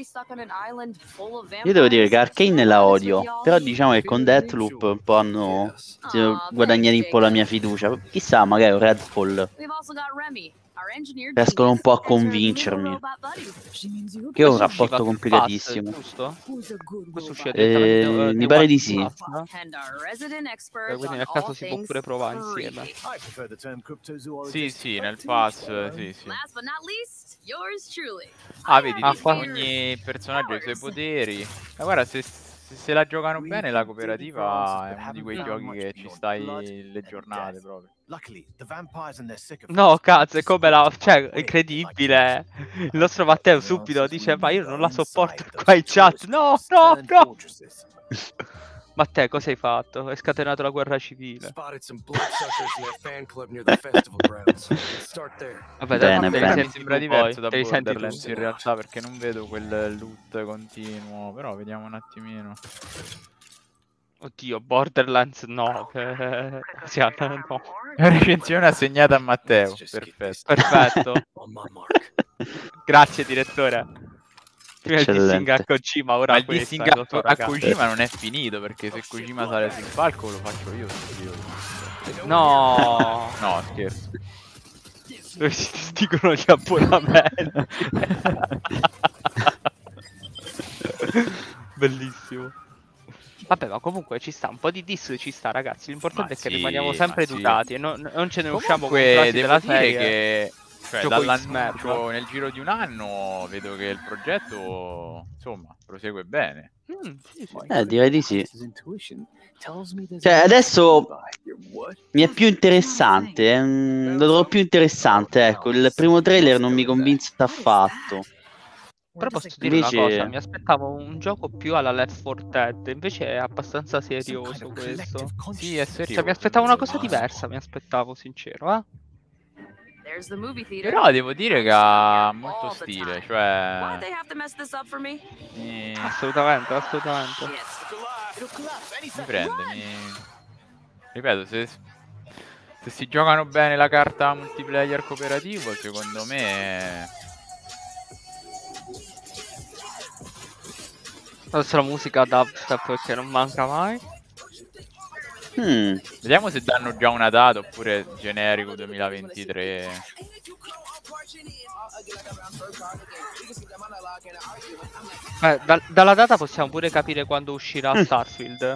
Io devo dire che Arcane la odio, però diciamo che con Deathloop un po' hanno guadagnato un po' la mia fiducia. Chissà, magari Redfall riescono un po' a convincermi. Che ho un rapporto complicatissimo. Giusto? Questo uscirà direttamente Mi pare di sì. Quindi nel caso si può pure provare insieme. Sì, sì, nel pass, sì, sì. Vedi, qua- ogni personaggio ha i suoi poteri. Ma guarda, se la giocano bene, la cooperativa è uno di quei giochi che ci stai le giornate proprio. No, cazzo, è come la... Cioè, è incredibile. Il nostro Matteo subito dice, ma io non la sopporto qua in chat. No, no, no. Matteo, cosa hai fatto? Hai scatenato la guerra civile. Vabbè, Bene, te li bene. senti Mi sembra tu diverso poi, da te li senti tu. Borderlands in realtà, perché non vedo quel loot continuo. Però vediamo un attimino. Oddio, Borderlands no. Sì, no. Recensione assegnata a Matteo. Perfetto. Perfetto. Grazie, direttore. Prima il Eccellente. dissing a Kojima, ora Ma il questo, dissing lo so, a ragazzi. Kojima non è finito, perché se Kojima sale sul palco lo faccio io. No. No, scherzo. Dove si dicono gli abbonamenti. Bellissimo. Vabbè, ma comunque ci sta, un po' di diss ci sta, ragazzi. L'importante Ma è che sì, rimaniamo sempre ma sì. educati e non ce ne usciamo con Comunque frasi devo della dire serie. che Gioco dall'annuncio X-Merda. nel giro di un anno vedo che il progetto, insomma, prosegue bene. Sì, sì. Direi di sì. Cioè, adesso mi è più interessante, lo trovo più interessante, ecco, il primo trailer non mi convinse affatto. Però posso dire Invece- una cosa, mi aspettavo un gioco più alla Left 4 Dead, invece è abbastanza serioso questo. Sì, è serioso. Cioè, mi aspettavo una cosa diversa, mi aspettavo, sincero, eh? Però devo dire che ha molto stile, cioè... Assolutamente, assolutamente. mi prende, ripeto, se si giocano bene la carta multiplayer cooperativo, secondo me... La nostra musica dubstep che non manca mai. Vediamo se danno già una data oppure generico 2023. Dalla data possiamo pure capire quando uscirà Starfield.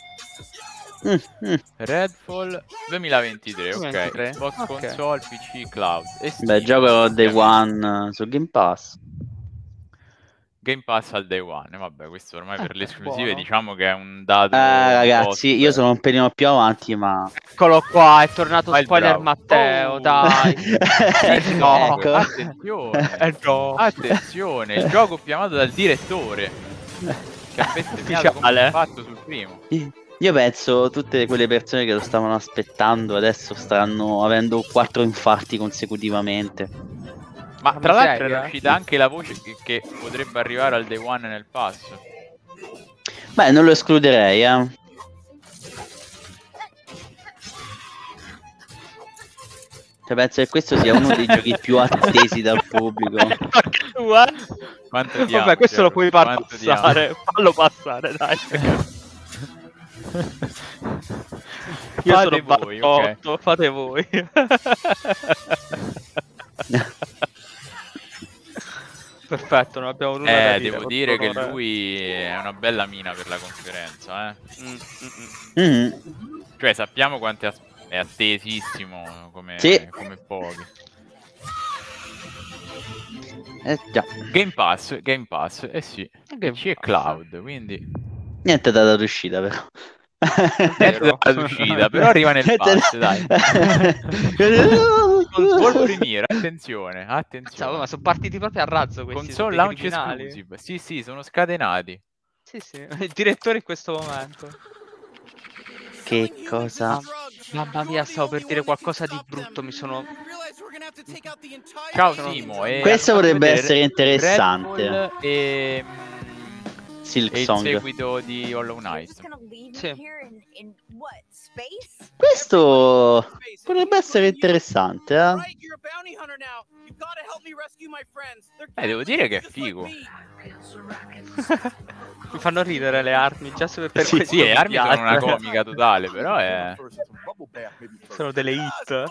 Redfall 2023, ok. 2023, Xbox ok. console, PC, cloud. E Steam, Beh, gioco Day ovviamente. One su Game Pass. Game Pass al day one, vabbè, questo ormai per le esclusive buono. diciamo che è un dato. Ragazzi, io sono un pelino più avanti, ma... Eccolo qua, è tornato Vai il spoiler bravo. Matteo, Oh. dai. No. Ecco. Attenzione, No. attenzione, il gioco più amato dal direttore, che ha bestemmiato come Ufficiale. ha fatto sul primo. Io penso tutte quelle persone che lo stavano aspettando adesso stanno avendo 4 infarti consecutivamente. Ma Una tra l'altro miseria. è uscita anche la voce che potrebbe arrivare al day one nel pass. Beh, non lo escluderei, Cioè, penso che questo sia uno dei giochi più attesi dal pubblico. Quanto ti Vabbè, amo, questo lo Piero, puoi far quanto ti amo. passare. Fallo passare, dai. Io Fate sono voi, ok. battotto, fate voi. Perfetto, non abbiamo nulla da dire. Devo per dire che favore. lui è una bella mina per la conferenza, Mm. Cioè, sappiamo quanto è attesissimo come, Sì. come pochi. Già. Game Pass, eh sì. Game PC e Pass. cloud, quindi Niente data d'uscita, però. niente da uscita, però arriva nel pass, dai. Console Premiere, attenzione, Cioè, attenzione. ma sono partiti proprio a razzo questi. Console sono dei launch criminali. exclusive. Sì, sono scatenati. Sì, il direttore in questo momento. Che cosa? Mamma mia, stavo per dire qualcosa di brutto, mi sono... Ciao Sono- Simo, e Questo hanno fatto potrebbe vedere essere interessante. Red Bull e il Silksong. seguito di Hollow Knight. Sì. Questo potrebbe essere interessante, eh? Devo dire che è figo. Mi fanno ridere le armi, già se per Sì, questo Sì, le mi armi sono piace. una comica totale, però è... Sono delle hit.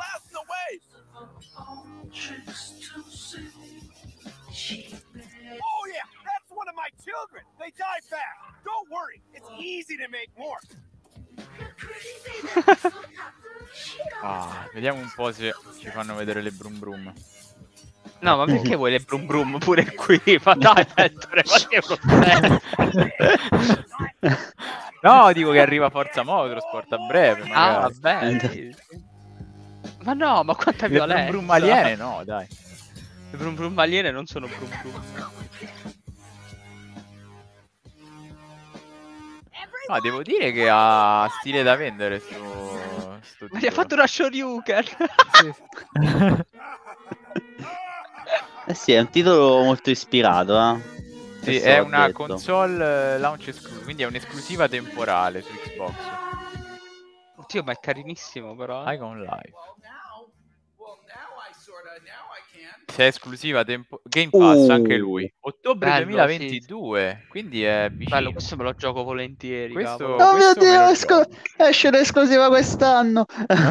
Vediamo un po' se ci fanno vedere le brum brum. No, ma perché vuoi le brum brum pure qui? Ma dai, Ettore, ma che No, dico che arriva Forza Motorsport a breve, magari. vabbè. Sì. Ma no, ma quanta Le violenza. brum brum aliene no, dai. Le brum brum aliene non sono brum brum. No, devo dire che ha stile da vendere sto Ma gli ha titolo. fatto una Shoryuken. Sì, è un titolo molto ispirato, eh? Sì, Questo è va una detto. console launch exclusive, quindi è un'esclusiva temporale su Xbox. Oddio, ma è carinissimo però. Icon Live. Se è esclusiva Game Pass anche lui. Ottobre Bello, 2022, quindi è vicino. Bello, questo me lo gioco volentieri. Questo- cavolo. Oh mio questo me Dio, lo gioco. esce l'esclusiva quest'anno.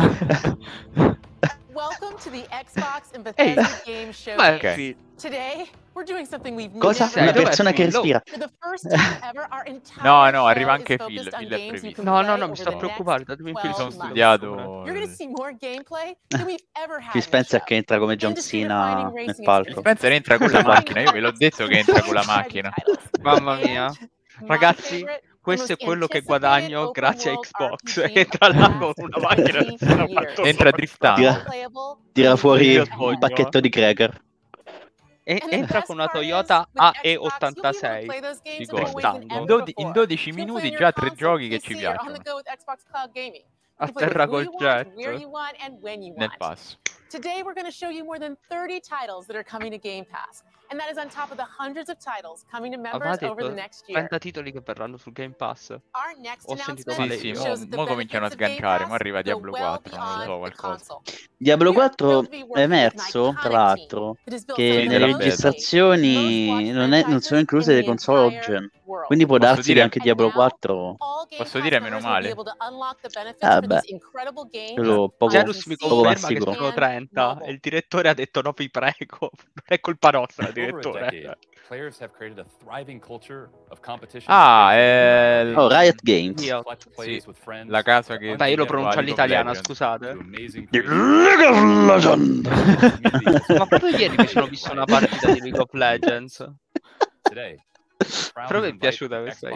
Welcome to the Xbox and Ehi, Bethesda Game Show. ma Ok. è finito. Today, we're doing something we've Cosa? never Una Dov'è persona che Phil? respira. For the first time ever, our entire No, show arriva anche is Phil, focused on Phil è games you previsto. can No, play mi over sto the preoccupando. next Datemi 12 Mi sono months. studiato You're going to see more gameplay than we've ever had Phil in the Spencer show. che entra come John Cena Industry-defining nel racing palco. experience. Spencer entra con la Guarda. macchina, io ve l'ho detto che entra con la macchina. Mamma mia. Ragazzi, questo è quello che guadagno grazie a Xbox. Entra là con una macchina e se ne va Entra driftando. Tira fuori Io un sogno. pacchetto di cracker. Entra con una Toyota AE86. Si gosta. In 12 minuti già 3 giochi che ci piacciono. Atterra col jet. Nel pass. Today we're going to show you more than 30 titles that are coming to Game Pass. And that is on top of the hundreds of titles coming to members Aveva over the detto next year. 30 titoli che verranno sul Game Pass. Our next Ho sentito announcement male Sì, io. shows that the mo cominciano a benefits of Game sganciare, Pass mo arriva go Diablo well 4, non lo beyond so, the qualcosa. console. Diablo We are 4 thrilled to be è working with an emerso, iconic tra team l'altro, that has built che some of the nelle nella most registrazioni non sono incluse le console old-gen. Quindi può Posso darsi che dire- anche Diablo 4... Posso dire meno male? Beh, quello poco, Janus mi poco conferma ma che sicuro. sono 30 e il direttore ha detto no, vi prego. Non è colpa nostra, direttore. Oh, Riot Games. Io. Sì, la casa che... Vabbè, io lo gioca pronuncio League of all'italiana, Legends. scusate. League of Legends. Ma proprio ieri mi sono visto una partita di League of Legends. Però mi è piaciuta questa.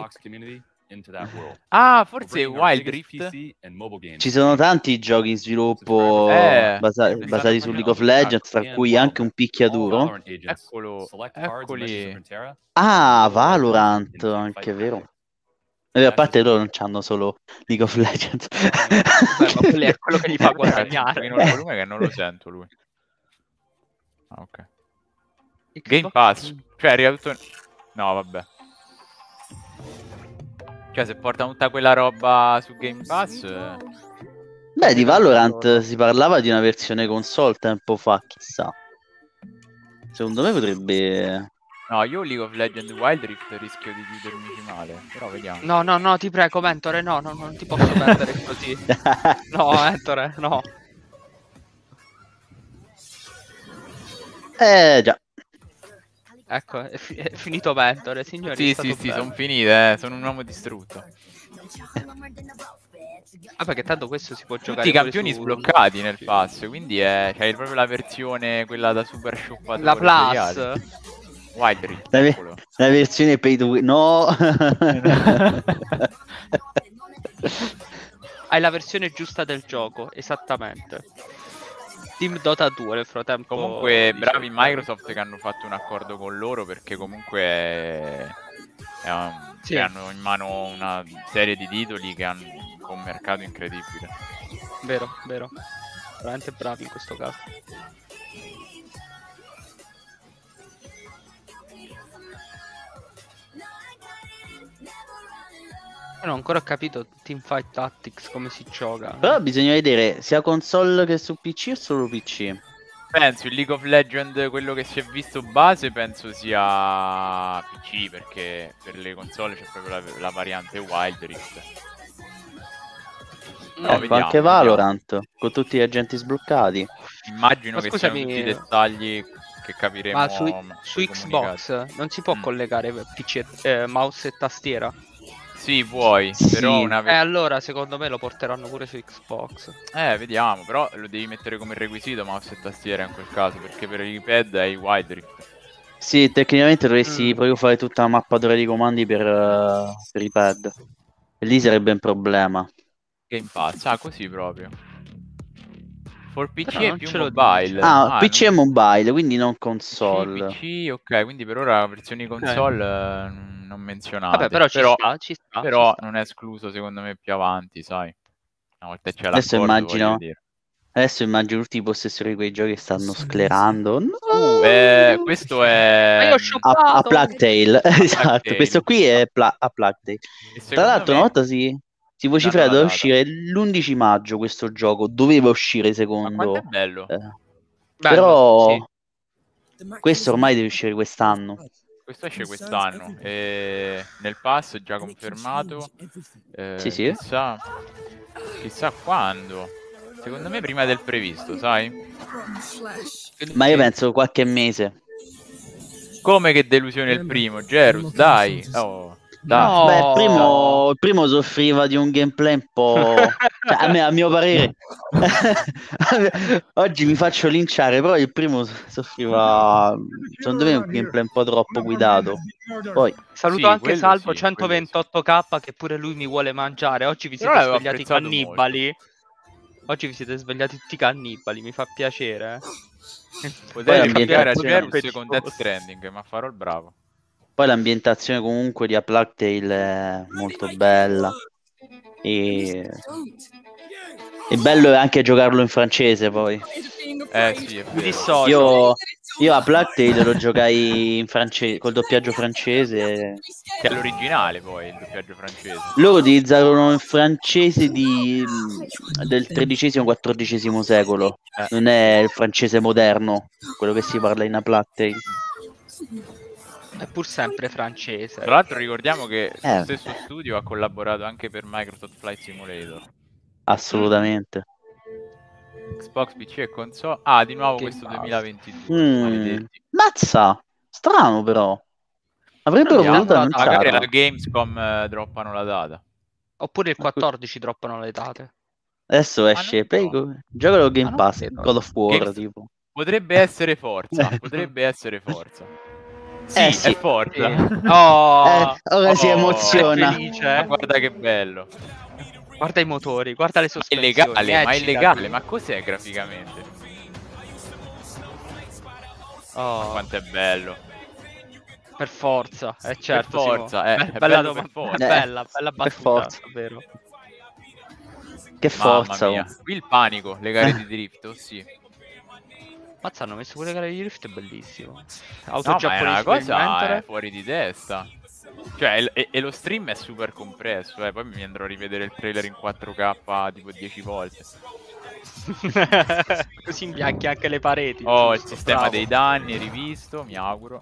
Ah, forse Wild Rift? Ci sono tanti giochi in sviluppo basati su League of Legends, tra cui anche un picchiaduro. Eccoli. Ah, Valorant, anche è vero. A parte loro non c'hanno solo League of Legends. Beh, ma quello è quello che gli fa guadagnare. Il volume che non lo sento lui. Ah, ok. Xbox? Game Pass. Cioè, arriva tutto... No, vabbè. Cioè, se porta tutta quella roba su Game Pass... Beh, di Valorant si parlava di una versione console tempo fa, chissà. Secondo me potrebbe... No, io League of Legends Wild Rift rischio di chiudermici male, però vediamo. No, ti prego, Mentore, no, non ti posso perdere così. No, Mentore, no. Già. Ecco, è finito Mentore, signori. Sì, sono finite, sono un uomo distrutto. Vabbè, che tanto questo si può giocare. Tutti i campioni su... sbloccati nel pass, quindi c'hai proprio la versione, quella da super shoppatore. La Plus. seriale. Wild Rift, La eccolo. versione pay to win. No! Hai la versione giusta del gioco, esattamente. Team Dota 2 nel frattempo. Comunque bravi Microsoft che hanno fatto un accordo con loro, perché comunque è Sì. Che hanno in mano una serie di titoli che hanno un mercato incredibile. Vero, vero. Veramente bravi in questo caso. Io non ho ancora capito Teamfight Tactics come si gioca. Però bisogna vedere sia console che su PC o solo PC. Penso il League of Legends, quello che si è visto base, penso sia PC, perché per le console c'è proprio la variante Wild Rift. Però Ecco, vediamo, anche Valorant, con tutti gli agenti sbloccati. Immagino Ma che siano scusami, tutti dettagli che capiremo ma su sui Xbox comunicati. non si può collegare PC, mouse e tastiera? Sì, puoi, Sì. però una Allora secondo me lo porteranno pure su Xbox. vediamo, però lo devi mettere come requisito mouse e tastiera in quel caso, perché per l'iPad è i Wild Rift. Sì, tecnicamente dovresti proprio fare tutta la mappatura di comandi per i pad. E lì sarebbe un problema. Game Pass, così proprio. For PC Però è non più ce lo mobile. dice. PC e mobile, quindi non console. PC, ok, quindi per ora versioni console non menzionate. Vabbè, però ci sta, ci sta. Però ci sta. non è escluso secondo me più avanti, sai. Una volta c'è Adesso l'accordo, voglio immagino, dire. adesso immagino tutti i possessori di quei giochi che stanno sclerando. No! Questo è Ma io ho A shoppato! Plague Tale, esatto, Tale. questo qui è a Plague Tale. E Tra secondo l'altro me una volta si danno vocifera la doveva data. uscire l'11 maggio questo gioco, doveva uscire Ma secondo. quanto è bello. Bello, Però sì. questo ormai deve uscire quest'anno. Questo esce quest'anno. Nel pass è già confermato. Sì. Chissà quando. Secondo me prima del previsto, sai? Ma io penso qualche mese. Come che delusione il primo, Gerus, dai. Oh, dai. No. Beh, il primo soffriva di un gameplay un po'. Cioè, a mio parere. Oggi mi faccio linciare, però il primo soffriva. Secondo me un gameplay un po' troppo guidato. Poi. Saluto Sì, anche quello Salvo sì, quello 128k che pure lui mi vuole mangiare. Oggi vi Però siete l'avevo svegliati apprezzato cannibali. Oggi vi siete svegliati tutti cannibali, mi fa piacere. Potrei Poi giocare a l'ambientazione- Gerus con Death Stranding, ma farò il bravo. Poi l'ambientazione comunque di A Plague Tale è molto bella. E bello è anche giocarlo in francese poi. Sì, è Mi vero. dissocio. Io a Plague Tale lo giocai in francese, col doppiaggio francese. Che è l'originale poi, il doppiaggio francese. Loro utilizzarono il francese del XIII-XIV secolo. Non è il francese moderno, quello che si parla in A Plague Tale. È pur sempre francese. Tra l'altro ricordiamo che lo Eh. stesso studio ha collaborato anche per Microsoft Flight Simulator. Assolutamente. Xbox, PC e console. Di nuovo Game questo Pass. 2022, maledetti. Mazza! Strano però. Avrebbero Vediamo voluto la Magari annunciarlo. alla Gamescom droppano la data. Oppure il 14 droppano le date. Adesso esce, non so. giocalo Game non Pass, credo. God of War, Games- tipo. Potrebbe essere Forza, potrebbe essere Forza. Sì, sì. è Forza. Sì. Oh, Ora si Oh, emoziona. è felice. Ma guarda che bello. Guarda i motori, guarda le Ma è sospensioni. illegale, ma è eccitati. illegale. Ma cos'è graficamente? Oh, Quanto è bello. per forza, certo. Per forza, Simo. è bella bello domanda, per forza. bella Per battuta, forza. davvero. Che Mamma forza. mia. Qui il panico, le gare di drift, oh sì. Mazza, hanno messo quelle gare di drift, è bellissimo. No, Auto ma è giapponesi una per il cosa mentre. fuori di testa. Cioè, e lo stream è super compresso, poi mi andrò a rivedere il trailer in 4K tipo 10 volte. Così imbianchi anche le pareti. Oh, il giusto, sistema bravo. dei danni rivisto, mi auguro.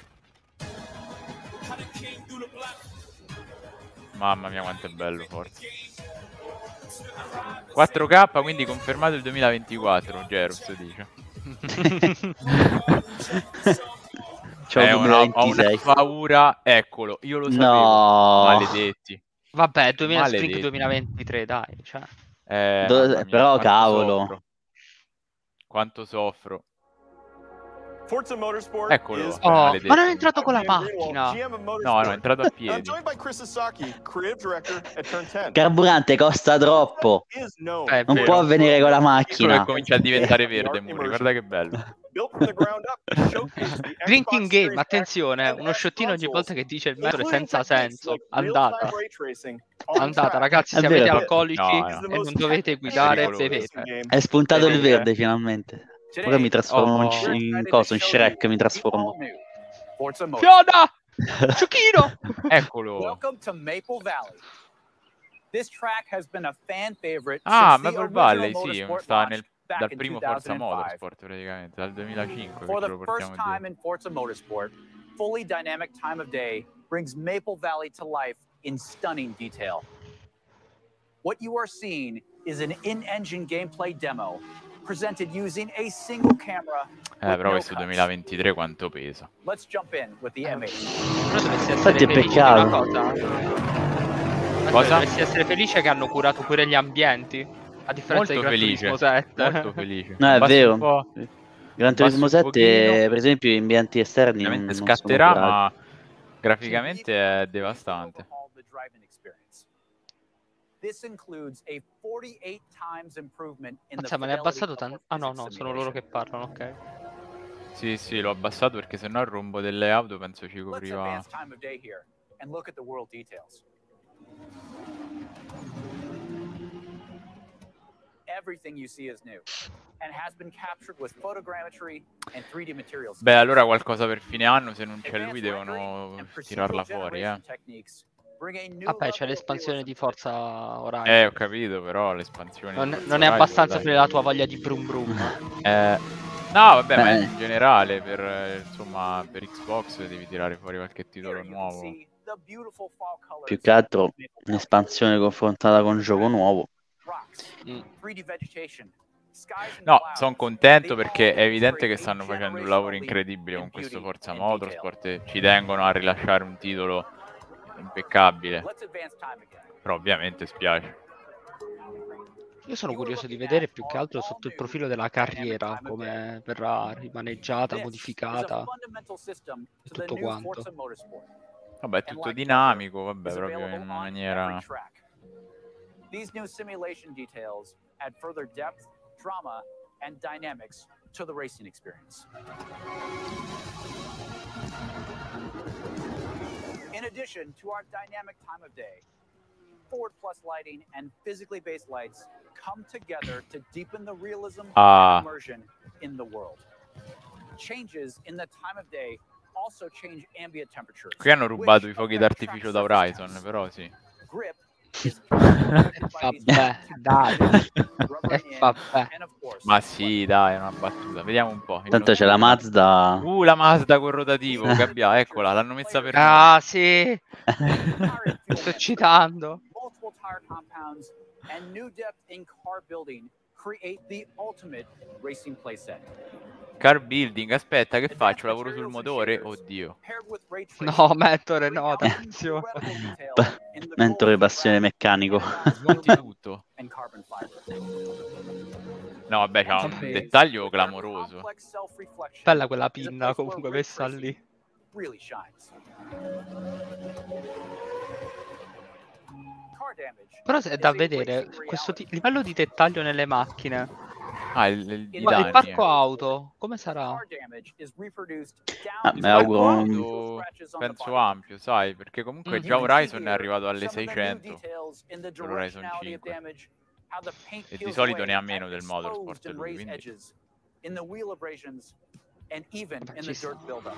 Mamma mia quanto è bello, forza. 4K, quindi confermato il 2024, Gerus dice. C'ho Ho una 2026. paura, eccolo, io lo sapevo. No. Maledetti. Vabbè, 2000 Maledetti. Spring 2023, dai. Cioè. Mamma mia, Però quanto cavolo. soffro. Quanto soffro. Forza Motorsport Eccolo. is Oh, maledetto. ma non è entrato con la I'm Dan Greenwald, macchina. GM of No, Motorsport. no, è entrato a And I'm piedi. joined by Chris Sasaki, creative director at Turn 10. Carburante costa troppo. Is known È Non vero. può venire con la Quello che macchina. comincia a diventare verde, Muri, guarda che bello. Built from the ground up to showcase the Drinking Xbox game, Series X attenzione, and uno S sciottino ogni consoles, volta che dice il metro è including senza techniques senso. like Andata. real-time ray tracing on Andata, track. ragazzi, È se avete vero. alcolici No, Is the e non most dovete technically guidare, pericoloso. racing bevete. game. È spuntato il Vedete? verde finalmente. Ora mi trasformo in, Oh. in coso, in Shrek mi trasformo. Forza Motorsport. Fiona! Giochino! Eccolo. Welcome to Maple Valley. This track has been a fan favorite Ah, since the Maple original Valley, sì, Motorsport sta launch nel, back dal in primo Forza 2005. Motorsport praticamente, dal 2005 For che ce the lo first portiamo time dietro. in Forza Motorsport, fully dynamic time of day brings Maple Valley to life in stunning detail. What you are seeing is an in-engine gameplay demo presented using a single camera with Però no questo cuts. 2023 quanto pesa? Let's jump in with the M8. Però dovresti Infatti essere è felice di una peccato. cosa. Cosa? Dovresti essere felice che hanno curato pure gli ambienti. A differenza Molto di Gran felice, Turismo 7. molto felice. No, è Abbassi vero. un po', Gran Turismo abbassi un 7, pochino, per esempio, gli ambienti esterni non ovviamente sono scatterà, curati. ma graficamente è devastante. This includes a 48 times improvement in the Mazza, ma ne ha fidelity abbassato of tanto. our Ah no, physics no, sono loro che simulation. parlano, ok. Sì, sì, l'ho abbassato perché sennò il rombo delle auto penso ci Let's copriva. advance time of day here and look at the world details. Everything you see is new and has been captured with photogrammetry and 3D materials. Beh, allora qualcosa per fine anno, se non c'è lui Advanced rendering devono and procedural tirarla fuori, generation techniques bring a new Vabbè, c'è level of l'espansione realism di to the Forza track. Horizon. Ho capito, però l'espansione Non, di Forza non è Horizon, abbastanza dai. per la tua voglia di brum brum. No, vabbè, ma Beh. in generale per, insomma, per Xbox devi tirare fuori qualche Here titolo you can nuovo. see the beautiful fall colors Più che altro of Maple Valley. un'espansione confrontata con un gioco nuovo. Rocks, Mm. 3D vegetation, skies and No, clouds. sono contento They perché all è evidente che demonstrate stanno a facendo un generational lavoro leap incredibile in con questo beauty Forza and detail. Motorsport e ci tengono a rilasciare un titolo impeccabile. Let's advance time again. Però ovviamente spiace. Io sono curioso di vedere più che altro sotto il profilo della carriera come verrà rimaneggiata, This is a modificata. fundamental system to the tutto new quanto. Forza Motorsport. Vabbè, è And tutto like dinamico, ever, vabbè, is proprio available in on maniera... every track. These new simulation details add further depth, drama, and dynamics to the racing experience. In addition to our dynamic time of day, Forward Plus lighting and physically based lights come together to deepen the realism Ah. and immersion in the world. Changes in the time of day also change ambient temperatures. Qui hanno rubato i which fuochi affect d'artificio track da surface Horizon, temps. però sì. Grip is affected by these Vabbè, dai. rubber E in, vabbè. and of course, Ma sì, dai, è una battuta. Vediamo un po'. il Tanto c'è nostro- la Mazda. La Mazda con rotativo, Gabbia, eccola, l'hanno messa per noi. Ah, sì. tire and fuel Sto mix, citando. multiple tire compounds, and new depth in car building create the ultimate racing playset. Car building, aspetta, che faccio? Lavoro sul motore? Oddio. Paired with ray No, tracing, mentore, bring no, out attenzione. incredible detail Pa- in the mentore gold passione wrap, meccanico. Smonti tutto. and carbon fiber. No, vabbè, c'ha un Vabbè. dettaglio clamoroso. Complex self-reflection Bella quella is a pinna place comunque where ray messa tracing lì. really shines. Car damage. Però è da vedere questo livello di dettaglio nelle macchine. Ah, i Ma il danni. parco auto, come sarà? Car damage is reproduced Ah, down mi to auguro the un- visual scratches on the Penso body. ampio, sai, perché comunque Mm. già You can see Horizon è here arrivato alle some of the new 600 details in the per Horizon directionality of 5. damage, how the paint E di peels solito away ne ha and meno del exposed Motorsport and lui, raised quindi... edges, in the wheel abrasions, and even Vabbè, in ci the sta. dirt buildup.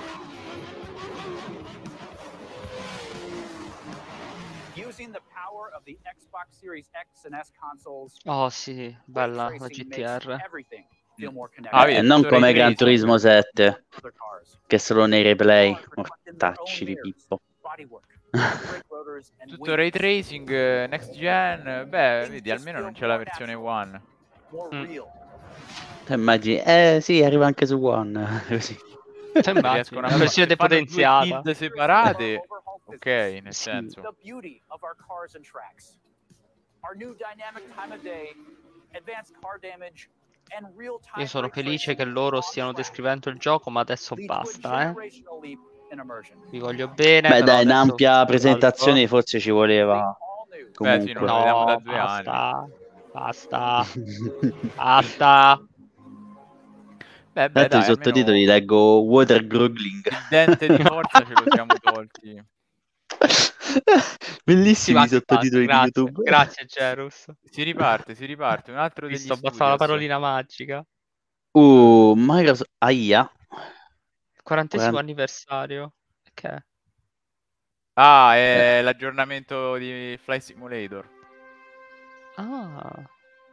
Using the power of the Xbox Series X and S consoles, Oh sì, bella ray la tracing GTR. makes everything feel Mm. more Ah, connected. vedi, non tutto come ray Gran tracing. Turismo 7, Other cars. che solo nei replay. Cars reflecting their own Mortacci di mirrors, Pippo. bodywork, brake rotors, and Tutto ray wings. tracing, next gen, beh, vedi, almeno non c'è la versione One. More Mm. real. Te immagini? Sì, arriva anche su One. Così. Cioè, immagini, Riescono a una fare- versione se fanno due depotenziata. build separate, ok, nel Sì. senso. The beauty of our cars and tracks. Our new dynamic time of day, advanced car damage, and real-time Io sono ray felice che tracing loro on stiano track descrivendo il gioco, ma adesso lead to a basta, eh. generational leap in immersion. Vi voglio bene, Beh, però dai, adesso un'ampia altro. presentazione forse ci The voleva all-new Beh, sì, non lo comunque. vediamo da No, 2 anni. basta, basta. Beh, Tra l'altro i dai, sottotitoli almeno leggo Water Gurgling. il dente di forza ce lo siamo tolti. Bellissimi i Sì, sottotitoli di grazie, YouTube. grazie Gerus. Si riparte, un altro degli Visto, bastava la studios. parolina magica. Microsoft AIA. 40° anniversario. Che? Ah, è l'aggiornamento di Flight Simulator. Ah,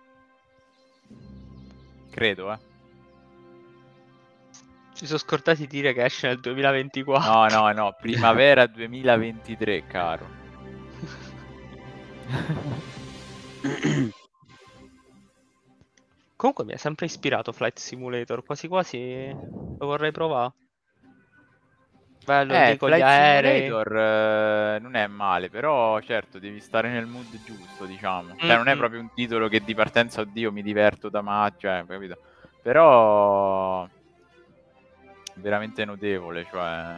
Credo, ci sono scordati di dire che esce nel 2024. No, primavera 2023, caro. Comunque mi ha sempre ispirato Flight Simulator, quasi quasi lo vorrei provare. Bello lì con gli Flight aerei. Simulator non è male, però certo devi stare nel mood giusto, diciamo. Cioè non è proprio un titolo che di partenza, oddio, mi diverto da cioè, capito? Però veramente notevole, cioè.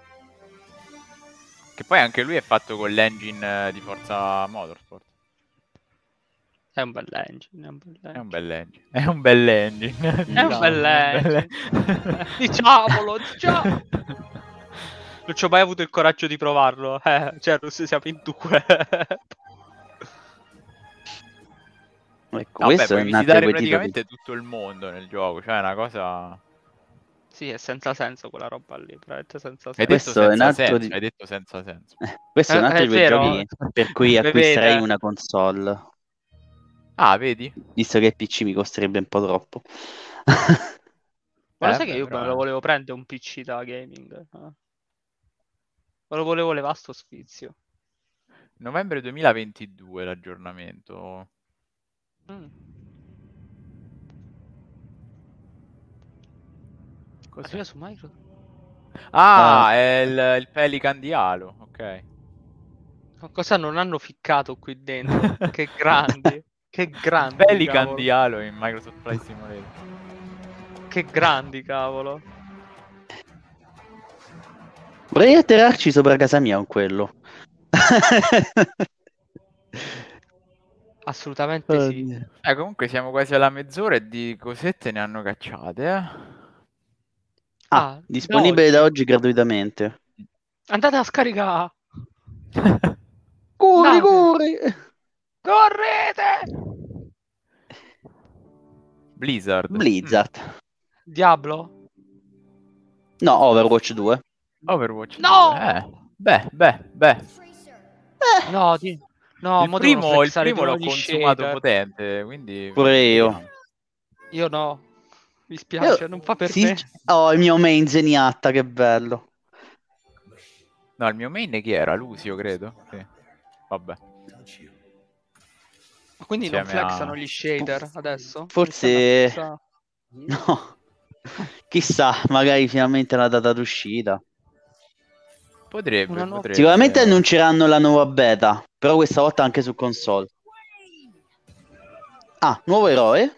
Che poi anche lui è fatto con l'engine di Forza Motorsport. È un bel engine, È un bell'engine. È un bell'engine. È un bell'engine. Diciamolo, diciamo. Non ci ho mai avuto il coraggio di provarlo. Cerus, siamo in 2. Ecco, No, questo puoi è un altro visitare quei praticamente tutto il mondo nel gioco, cioè è una cosa. Sì, è senza senso quella roba lì, veramente senza Hai senso. detto Questo è un senza altro senso, di- hai detto senza senso. Questo è un altro È di quei vero? giochi per cui Beh, acquisterei vede. una console, Ah, vedi? visto che il PC mi costerebbe un po' troppo. Ma lo sai che beh, io me lo volevo prendere un PC da gaming? Ma lo volevo levare sto sfizio. Novembre 2022 l'aggiornamento. Cos'è? Arriva su Microsoft? Ah, è il Pelican di Halo, ok. Cosa non hanno ficcato qui dentro? Che grandi. Che grandi, Pelican cavolo. di Halo in Microsoft Flight Simulator. Che grandi, cavolo. Vorrei atterrarci sopra casa mia con quello. Assolutamente sì. Oddio. Comunque siamo quasi alla mezz'ora e di cosette ne hanno cacciate, Ah, disponibile da oggi. oggi gratuitamente. Andate a scaricare. Corri, Andate. corri! Correte! Blizzard. Diablo? No, Overwatch 2. Overwatch No! 2. Beh. No, no, il mo devono primo flexare l'ho tutti gli consumato shader. potente, quindi Pure io. vediamo. Io no. Mi spiace, non fa per me. Oh, il mio main Zenyatta, che bello. No, il mio main chi era? Lucio, credo. Sì. Vabbè. Ma quindi non Insieme flexano a- gli shader adesso? Forse- Mi stanno a flexare? No. Chissà, magari finalmente la data d'uscita. Potrebbe. Sicuramente annunceranno la nuova beta, però questa volta anche su console. Ah, nuovo eroe?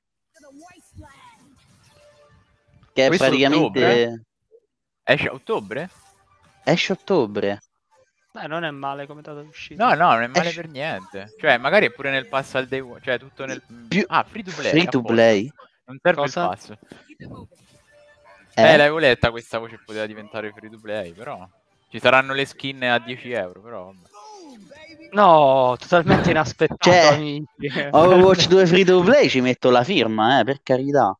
Che è Questo praticamente... Esce a ottobre? Esce a ottobre. Non è male come data d'uscita. No, non è male Esce- per niente. Cioè, magari è pure nel pass al day one, cioè tutto nel... free to play. Free to a posto. play? Non serve Cosa? il pass. Eh? L'avevo letta questa voce poteva diventare free to play, però... Ci saranno le skin a 10 euro, però... vabbè. No, totalmente inaspettato, Cioè, amici. Overwatch 2 free to play ci metto la firma, per carità.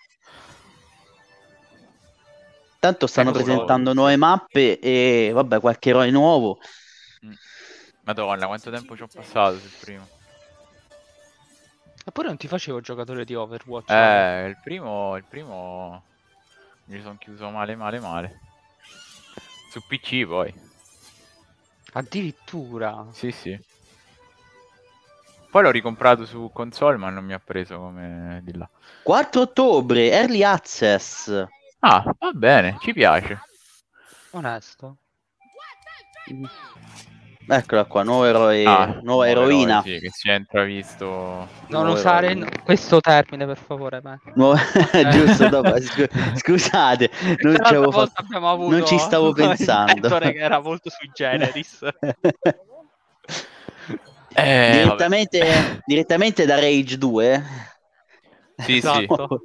Tanto stanno Ecco, presentando sì. nuove mappe e vabbè, qualche eroe nuovo. Madonna, quanto tempo ci ho passato sul primo. Eppure non ti facevo giocatore di Overwatch. Il primo mi sono chiuso male. Su PC poi. Addirittura. Sì. Poi l'ho ricomprato su console, ma non mi ha preso come di là. 4 ottobre, Early Access. Ah, va bene, ci piace. Onesto. Eccola qua, nuovo eroe, nuova nuovo eroina. eroe, sì, che si è intravisto. Non Nuovo usare eroe. questo termine, per favore. Giusto, dopo, scusate, non, ci L'altra avevo volta fatto- abbiamo avuto non ci stavo il pensando. mentore che era molto sui generis. Vabbè. Direttamente da Rage 2. Sì, Esatto.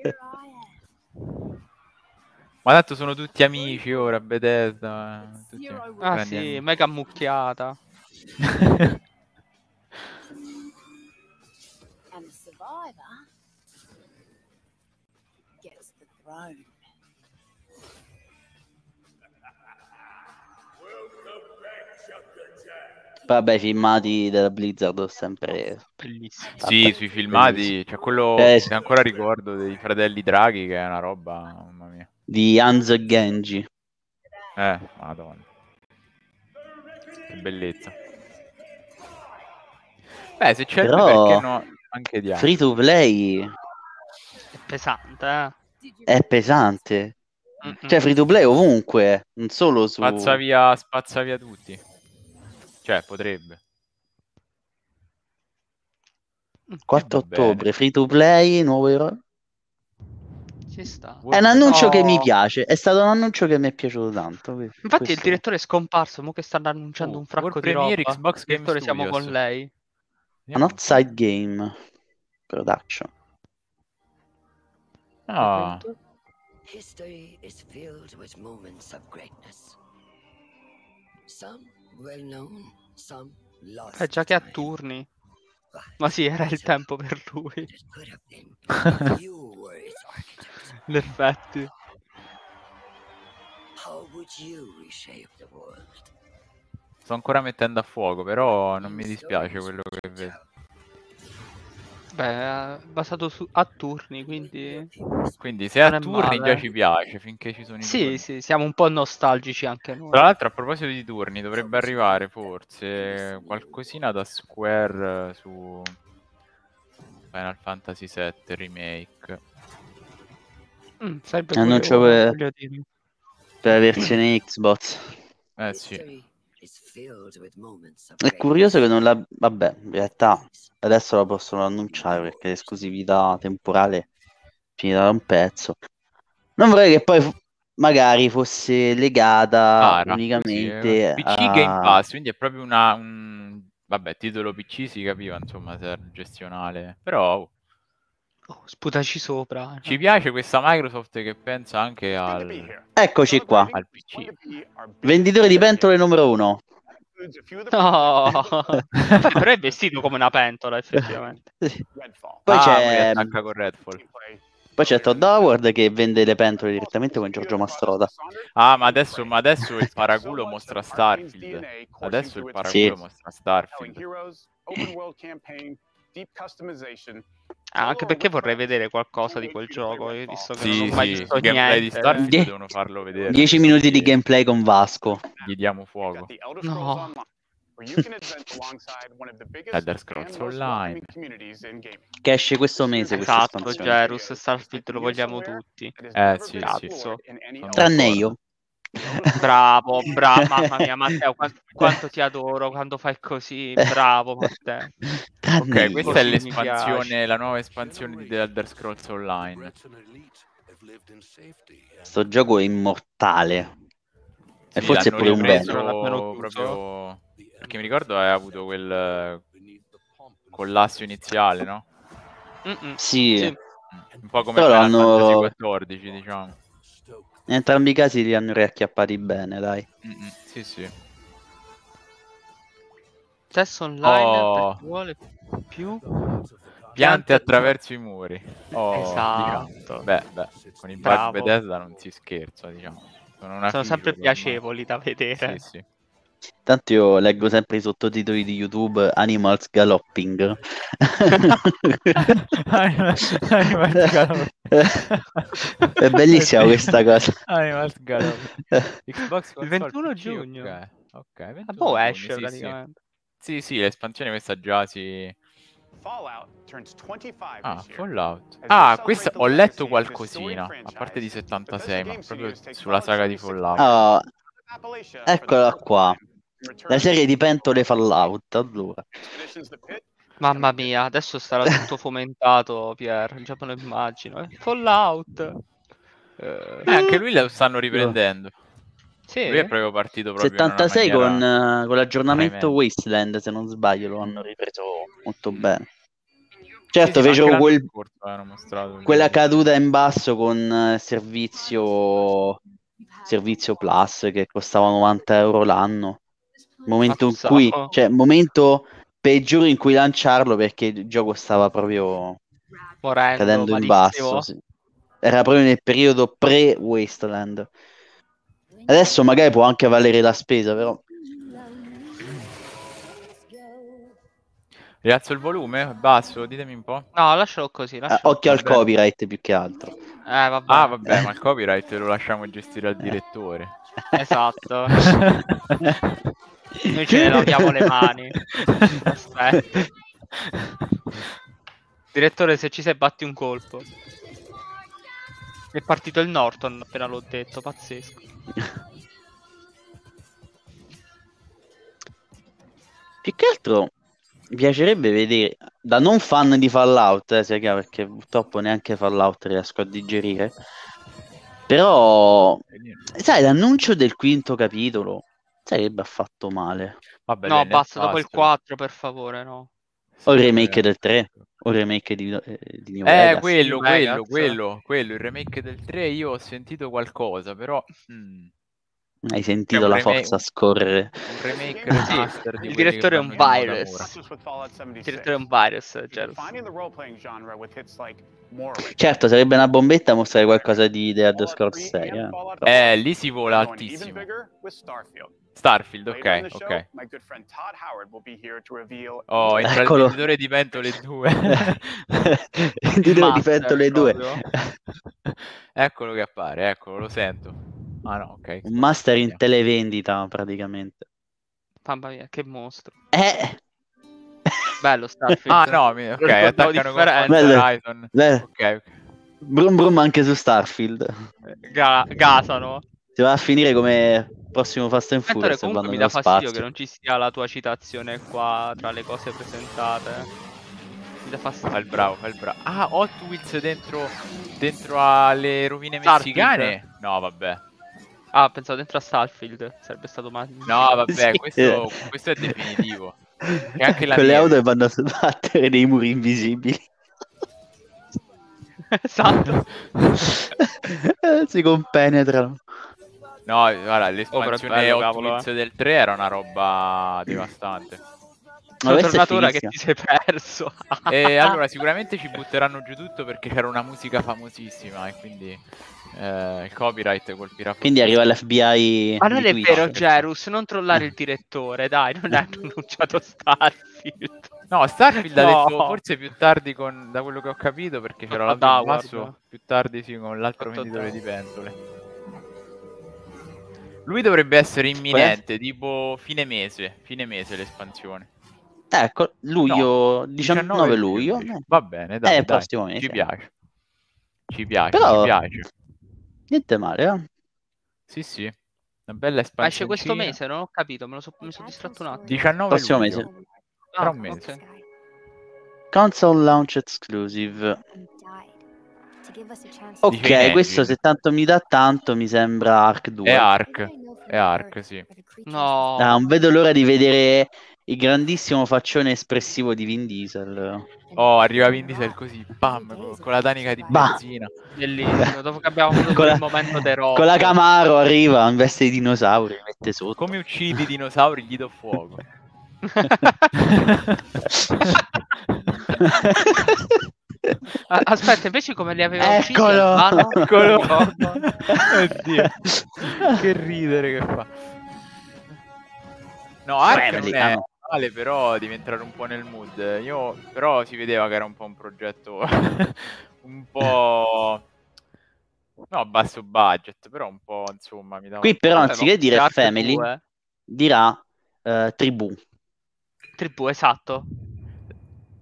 Ma tanto sono tutti amici ora, Bethesda. Tutti Ah grandi sì, amici. mega ammucchiata. And the survivor gets the throne. Vabbè, i filmati della Blizzard ho sempre... Bellissimo. Sì, Vabbè, sui filmati, bellissimo. c'è quello Eh, che ancora ricordo dei fratelli Draghi, che è una roba, mamma mia. Di Hans Genji. Madonna. Che bellezza. Beh, se c'è lui, Però perché no? Anche di free to play È pesante, è pesante. Mm-mm. Cioè, free to play ovunque, non solo su... spazza via tutti. Cioè, potrebbe. 4 va bene. ottobre, free to play, nuovo eroe. Ci sta. È un annuncio che mi Oh. piace, è stato un annuncio che mi è piaciuto tanto. Infatti Questo- il direttore è scomparso, mo che stanno annunciando un fracco World di roba. Premiere Xbox Il Game direttore siamo Studios. con lei. An Outside Game Production. Ah, History is filled with moments of greatness. Some well known, some lost. Già che a time. turni. But Ma sì, era il tempo per lui. it could have been. You were its architect. In effetti. How would you reshape the world? sto ancora mettendo a fuoco, però non mi dispiace quello che vedo. Beh, è basato a turni, quindi... Quindi se a Non è turni male. già ci piace, finché ci sono i turni. Sì, sì, siamo un po' nostalgici anche noi. Tra l'altro, a proposito di turni, dovrebbe arrivare forse qualcosina da Square su Final Fantasy VII Remake. Sarebbe Annuncio curioso, voglio dire. per la versione Xbox. Sì. History is filled with moments of È curioso che non la... Vabbè, in realtà adesso la possono annunciare perché l'esclusività temporale finirà da un pezzo. Non vorrei che poi magari fosse legata Rara, unicamente così, PC Game Pass, quindi è proprio vabbè, titolo PC si capiva, insomma, se era gestionale. Però Oh, sputaci sopra. ci piace questa Microsoft che pensa anche al Eccoci qua. PC. Venditore di pentole numero 1. No, Beh, però è vestito come una pentola, effettivamente. Poi poi c'è attacca con Redfall. Poi c'è Todd Howard che vende le pentole direttamente con Giorgio Mastroda. Ah, ma adesso il paraculo mostra Starfield. Adesso il paraculo mostra Starfield. Anche perché vorrei vedere qualcosa di quel gioco, visto che non Sì, ho mai sì, visto il gameplay di niente. Starfield devono farlo vedere. 10 minuti di gameplay con Vasco. Gli diamo fuoco. No. Elder Scrolls Online. Che esce questo mese questa Esatto, espansione. Gerus, Starfield lo vogliamo tutti. Sì, Cazzo. Sono Tranne d'accordo. io. Bravo, mamma mia, Matteo, quanto ti adoro quando fai così. Bravo, Matteo. Tranne Ok, io. questa è Così mi l'espansione, la nuova espansione di The Elder Scrolls Online. Sto gioco è immortale. E Sì, forse è l'hanno pure un ripreso bene. l'hanno chiuso. proprio perché mi ricordo hai avuto quel collasso iniziale, no? Sì. Sì. Un po' come Però Final hanno- Fantasy XIV, diciamo. In entrambi i casi li hanno riacchiappati bene, dai. Sì, sì. Test online Oh. per chi vuole più. Piante attraverso i muri. Esatto. Diciamo. Beh, con i bug Bravo. Bethesda non si scherza, diciamo. Sono sempre feature ormai. piacevoli da vedere. Sì. Tanto io leggo sempre i sottotitoli di YouTube Animals Galloping. Animals Galloping. È bellissima questa cosa. Animals Galloping. Xbox Il console 21 PC, giugno. Ok, 21 Ah, boh, esce giugni, praticamente. Sì, l'espansione questa già si... Fallout turns 25 Ah, this year. Fallout. As Ah, we questa celebrate ho the letto legacy of qualcosina, this a parte di storied 76, ma franchise, proprio Bethesda Game sulla saga di Studios Fallout. Oh, Appalachia for the eccola first qua. time. La serie di pentole Fallout, allora. Mamma mia, adesso sarà tutto fomentato, Pier, già me lo immagino. Fallout. Anche lui lo stanno riprendendo. Sì? Lui è proprio partito proprio in una 76 maniera con l'aggiornamento tremenda. Wasteland, se non sbaglio, lo hanno ripreso molto bene. Sì, Certo, sì, ma anche fecero l'anno scorso avevano mostrato il quella video. caduta in basso con servizio Plus che costava 90 euro l'anno. Momento in cui, cioè, momento peggiore in cui lanciarlo perché il gioco stava proprio morendo cadendo in malissimo. basso. Sì. Era proprio nel periodo pre-Wasteland. Adesso magari può anche valere la spesa, però. Rialzo il volume? Basso? Ditemi un po'. No, lascialo così, lascialo Occhio al Vabbè. copyright più che altro. vabbè. Ah, vabbè, ma il copyright lo lasciamo gestire al direttore. Esatto. Noi ce ne laviamo le mani. Aspetta. Direttore, se ci sei batti un colpo. È partito il Norton appena l'ho detto, pazzesco. Più che altro mi piacerebbe vedere, da non fan di Fallout, sia chiaro, perché purtroppo neanche Fallout riesco a digerire, però, sai, l'annuncio del quinto capitolo sarebbe affatto male. Vabbè, No, dai, nel basta, dopo il pass. 4, per favore, no. O il Sì, remake vabbè. del 3, o il remake di New Vegas. Quello, Vegas. il remake del 3 io ho sentito qualcosa, però Hai è sentito un la remake- forza scorrere. un remake Sì, remaster di il quelli direttore è che un vanno di moda virus. ora. Il direttore è un virus, Gerus. Defining the role-playing genre with hits like Morrowind. Certo, sarebbe una bombetta mostrare qualcosa di The Elder Scrolls 6. Lì si vola We're going even altissimo. bigger with Starfield. Starfield, Later in the ok, show, ok. my good friend Todd Howard will be here to reveal Oh, entra Eccolo. il venditore di pentole 2. Il titolo di Master, pentole 2. proprio. Eccolo che appare, eccolo, lo sento. Ah no, ok. Un master in televendita, praticamente. Mamma mia, che mostro. Bello Bello Starfield. Ah no, Lo ok, ricordavo attaccano con differente. Bello. Horizon. Bello. Ok. Brum brum anche su Starfield. Gasano. Si va a finire come prossimo Fast and Mentore, Furious e comunque vanno mi nello dà fastidio spazio. che non ci sia la tua citazione qua tra le cose presentate. Mi dà fastidio. Fai il bravo. Ah, Hot Wheels dentro alle rovine Starfield. messicane? No, vabbè. Ah, pensavo dentro a Starfield. Sarebbe stato male. No, vabbè, Sì. questo è definitivo. E anche la Con le neve. auto che vanno a sbattere dei muri invisibili. Esatto. Si compenetrano. No, guarda, però è l'espansione bello, Hot cavolo, Wheels del 3 era una roba devastante. Sono questa è tornato ora che fighissima. ti sei perso. E allora sicuramente ci butteranno giù tutto perché c'era una musica famosissima e quindi il copyright colpirà. Quindi arriva l'FBI. Ma non di è Twitch. vero, Gerus, non trollare il direttore, dai, non hai pronunciato Starfield. No, Starfield ha No. detto forse più tardi da quello che ho capito perché c'era Fatto l'audio ad basso, Howard. più tardi sì con l'altro Fatto venditore ad di pentole. Lui dovrebbe essere imminente, tipo fine mese l'espansione. Ecco, luglio, No, 19 luglio. Va bene, dai, il prossimo mese. ci piace. Ci piace, Però- ci piace. Niente male, eh? Sì, una bella Ma esce espansione. questo mese, non ho capito, mi sono distratto un attimo. 19 Prossimo luglio. mese. Tra un mese. ok. Console launch exclusive. Ok, Dice in questo engine. se tanto mi dà tanto mi sembra Ark 2. È Ark, sì. No. Non vedo l'ora di vedere il grandissimo faccione espressivo di Vin Diesel. Oh, arriva Vin Diesel così, bam, con la tanica di Bah. benzina. Bellissimo, dopo che abbiamo avuto Con la- il momento The Rock. Con la Camaro arriva in veste di dinosauri, li mette sotto. Come uccidi i dinosauri, gli do fuoco. Aspetta, invece come li aveva uccisi Eccolo! Albano? Eccolo! Ricordo. Oddio, che ridere che fa. No, Ark non è male, però devi entrare un po' nel mood. Io però si vedeva che era un po' un progetto un po' no, a basso budget, però un po' insomma mi dava Qui un po'. però Vabbè, anziché ma dire Ark Family 2. dirà Tribù. Tribù, esatto.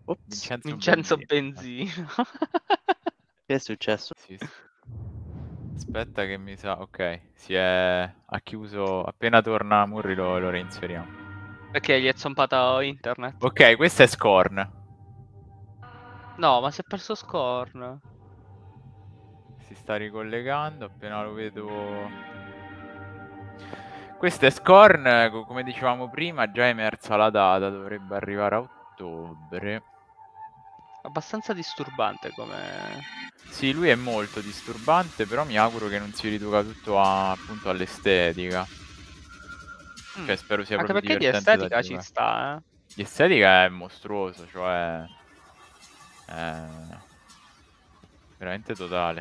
Vincenzo Vincenzo Benzina. Benzina. Che è successo? Sì. Aspetta che mi sa... Ok, ha chiuso... Appena torna Murri lo reinseriamo. Perché gli è zompato internet. Ok, questo è Scorn. No, ma si è perso Scorn. Si sta ricollegando, appena lo vedo... Questo è Scorn, come dicevamo prima, già è emersa la data, dovrebbe arrivare a ottobre. Abbastanza disturbante come... Sì, lui è molto disturbante, però mi auguro che non si riduca tutto appunto all'estetica. Cioè, spero sia Anche proprio perché di divertente da estetica ci giocare. sta, eh. Di estetica è mostruoso, cioè... veramente totale.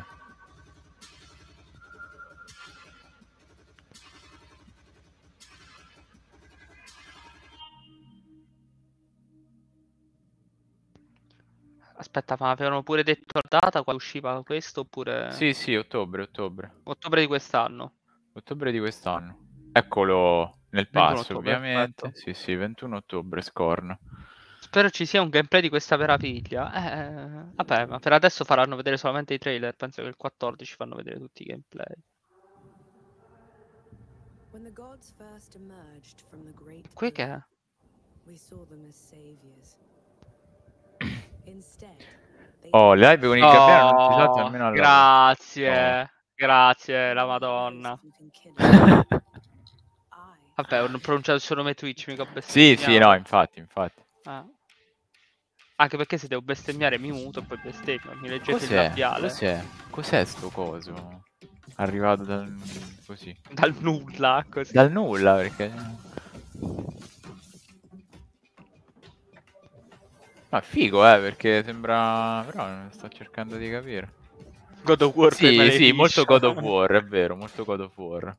Aspetta, ma avevano pure detto la data quando usciva questo oppure... Sì, ottobre. Ottobre di quest'anno. Ottobre di quest'anno. Eccolo nel 21 pass, ottobre, ovviamente. perfetto. Sì, 21 ottobre, Scorn. Spero ci sia un gameplay di questa meraviglia. Vabbè, ma per adesso faranno vedere solamente i trailer. Penso che il 14 fanno vedere tutti i gameplay. When the gods first emerged from the great Qui che è? we saw them as saviors. Instead, they Oh, le live con il Gabbiano non si salta Oh, almeno alla... grazie. Grazie, la Madonna. I Vabbè, ho pronunciato il suo nome Twitch, mica ho Sì, bestemmiato. no, infatti. Anche perché se devo bestemmiare mi muto e poi bestemmio. Mi leggete il labiale. Cos'è sto coso? Arrivato così. Dal nulla, così. Dal nulla, perché... Ma figo, perché sembra... Però non sto cercando di capire. God of War Sì, molto God of War, è vero, molto God of War.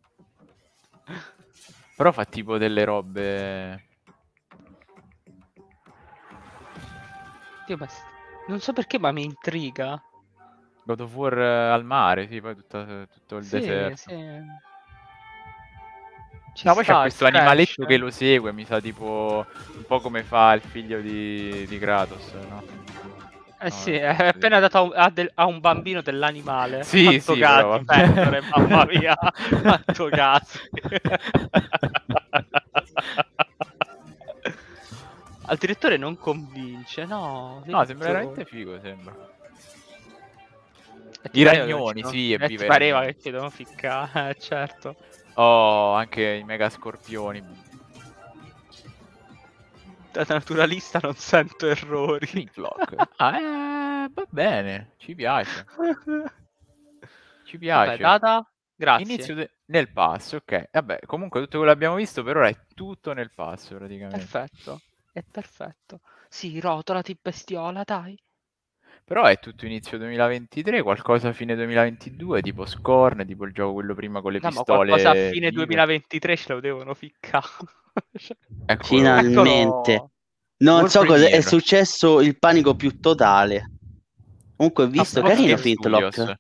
Però fa tipo delle robe... Dio, non so perché, ma mi intriga. God of War al mare, sì, poi tutto il deserto. Sì. No, poi c'è questo animaletto che lo... lo segue, mi sa tipo un po' come fa il figlio di Kratos, no? Sì, è appena dato a un bambino dell'animale. Sì, Quanto sì, gatti, però, pecore, mamma mia. Quanto gatti. Al direttore non convince, no. No, sembra veramente figo, sembra. I ragnoni, sì, e ti pareva che ci devono ficcare, certo. Oh, anche i mega scorpioni. Da naturalista non sento errori. Va bene, ci piace. Ci piace. Vabbè, data? Grazie. Inizio nel pass, ok. Vabbè, comunque tutto quello che abbiamo visto per ora è tutto nel pass, praticamente. Perfetto, è perfetto. Sì, rotolati bestiola, dai. Però è tutto inizio 2023, qualcosa a fine 2022, tipo Scorn, tipo il gioco quello prima con le No, pistole. ma qualcosa a fine vive. 2023 ce lo devono ficcare. Eccolo. Finalmente. Eccolo. Non World so cosa è Premiere. successo, il panico più totale. Comunque ho visto, Xbox carino Game Flintlock. Studios.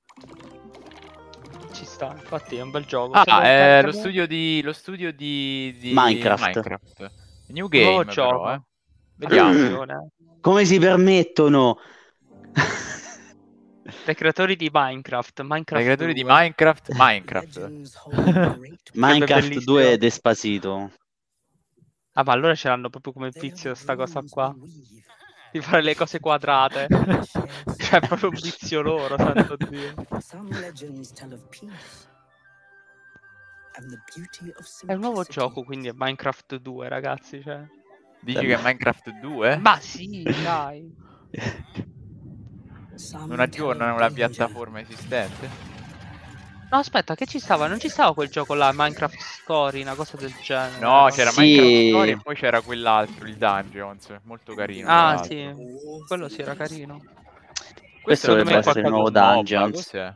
Ci sta, infatti è un bel gioco. Ah, Sembra è lo studio di Minecraft. New Game, nuovo però, gioco. Vediamo. Come si permettono? Dai creatori di Minecraft. Dai creatori di Minecraft. Minecraft bellissimo. 2 Despacito. Ah, ma allora ce l'hanno proprio come vizio sta cosa qua. Di fare le cose quadrate. Cioè, è proprio un vizio loro, santo Dio. È un nuovo gioco, quindi è Minecraft 2, ragazzi, cioè. Dici che è Minecraft 2? Ma sì, dai. Non aggiornano la piattaforma esistente? No, aspetta, che ci stava? Non ci stava quel gioco là, Minecraft Story, una cosa del genere. No, c'era Sì. Minecraft Story e poi c'era quell'altro, il Dungeons, molto carino. Ah, tra sì. l'altro. Quello sì era carino. Questo secondo dovrebbe me è essere il nuovo MOBA, Dungeons. cos'è?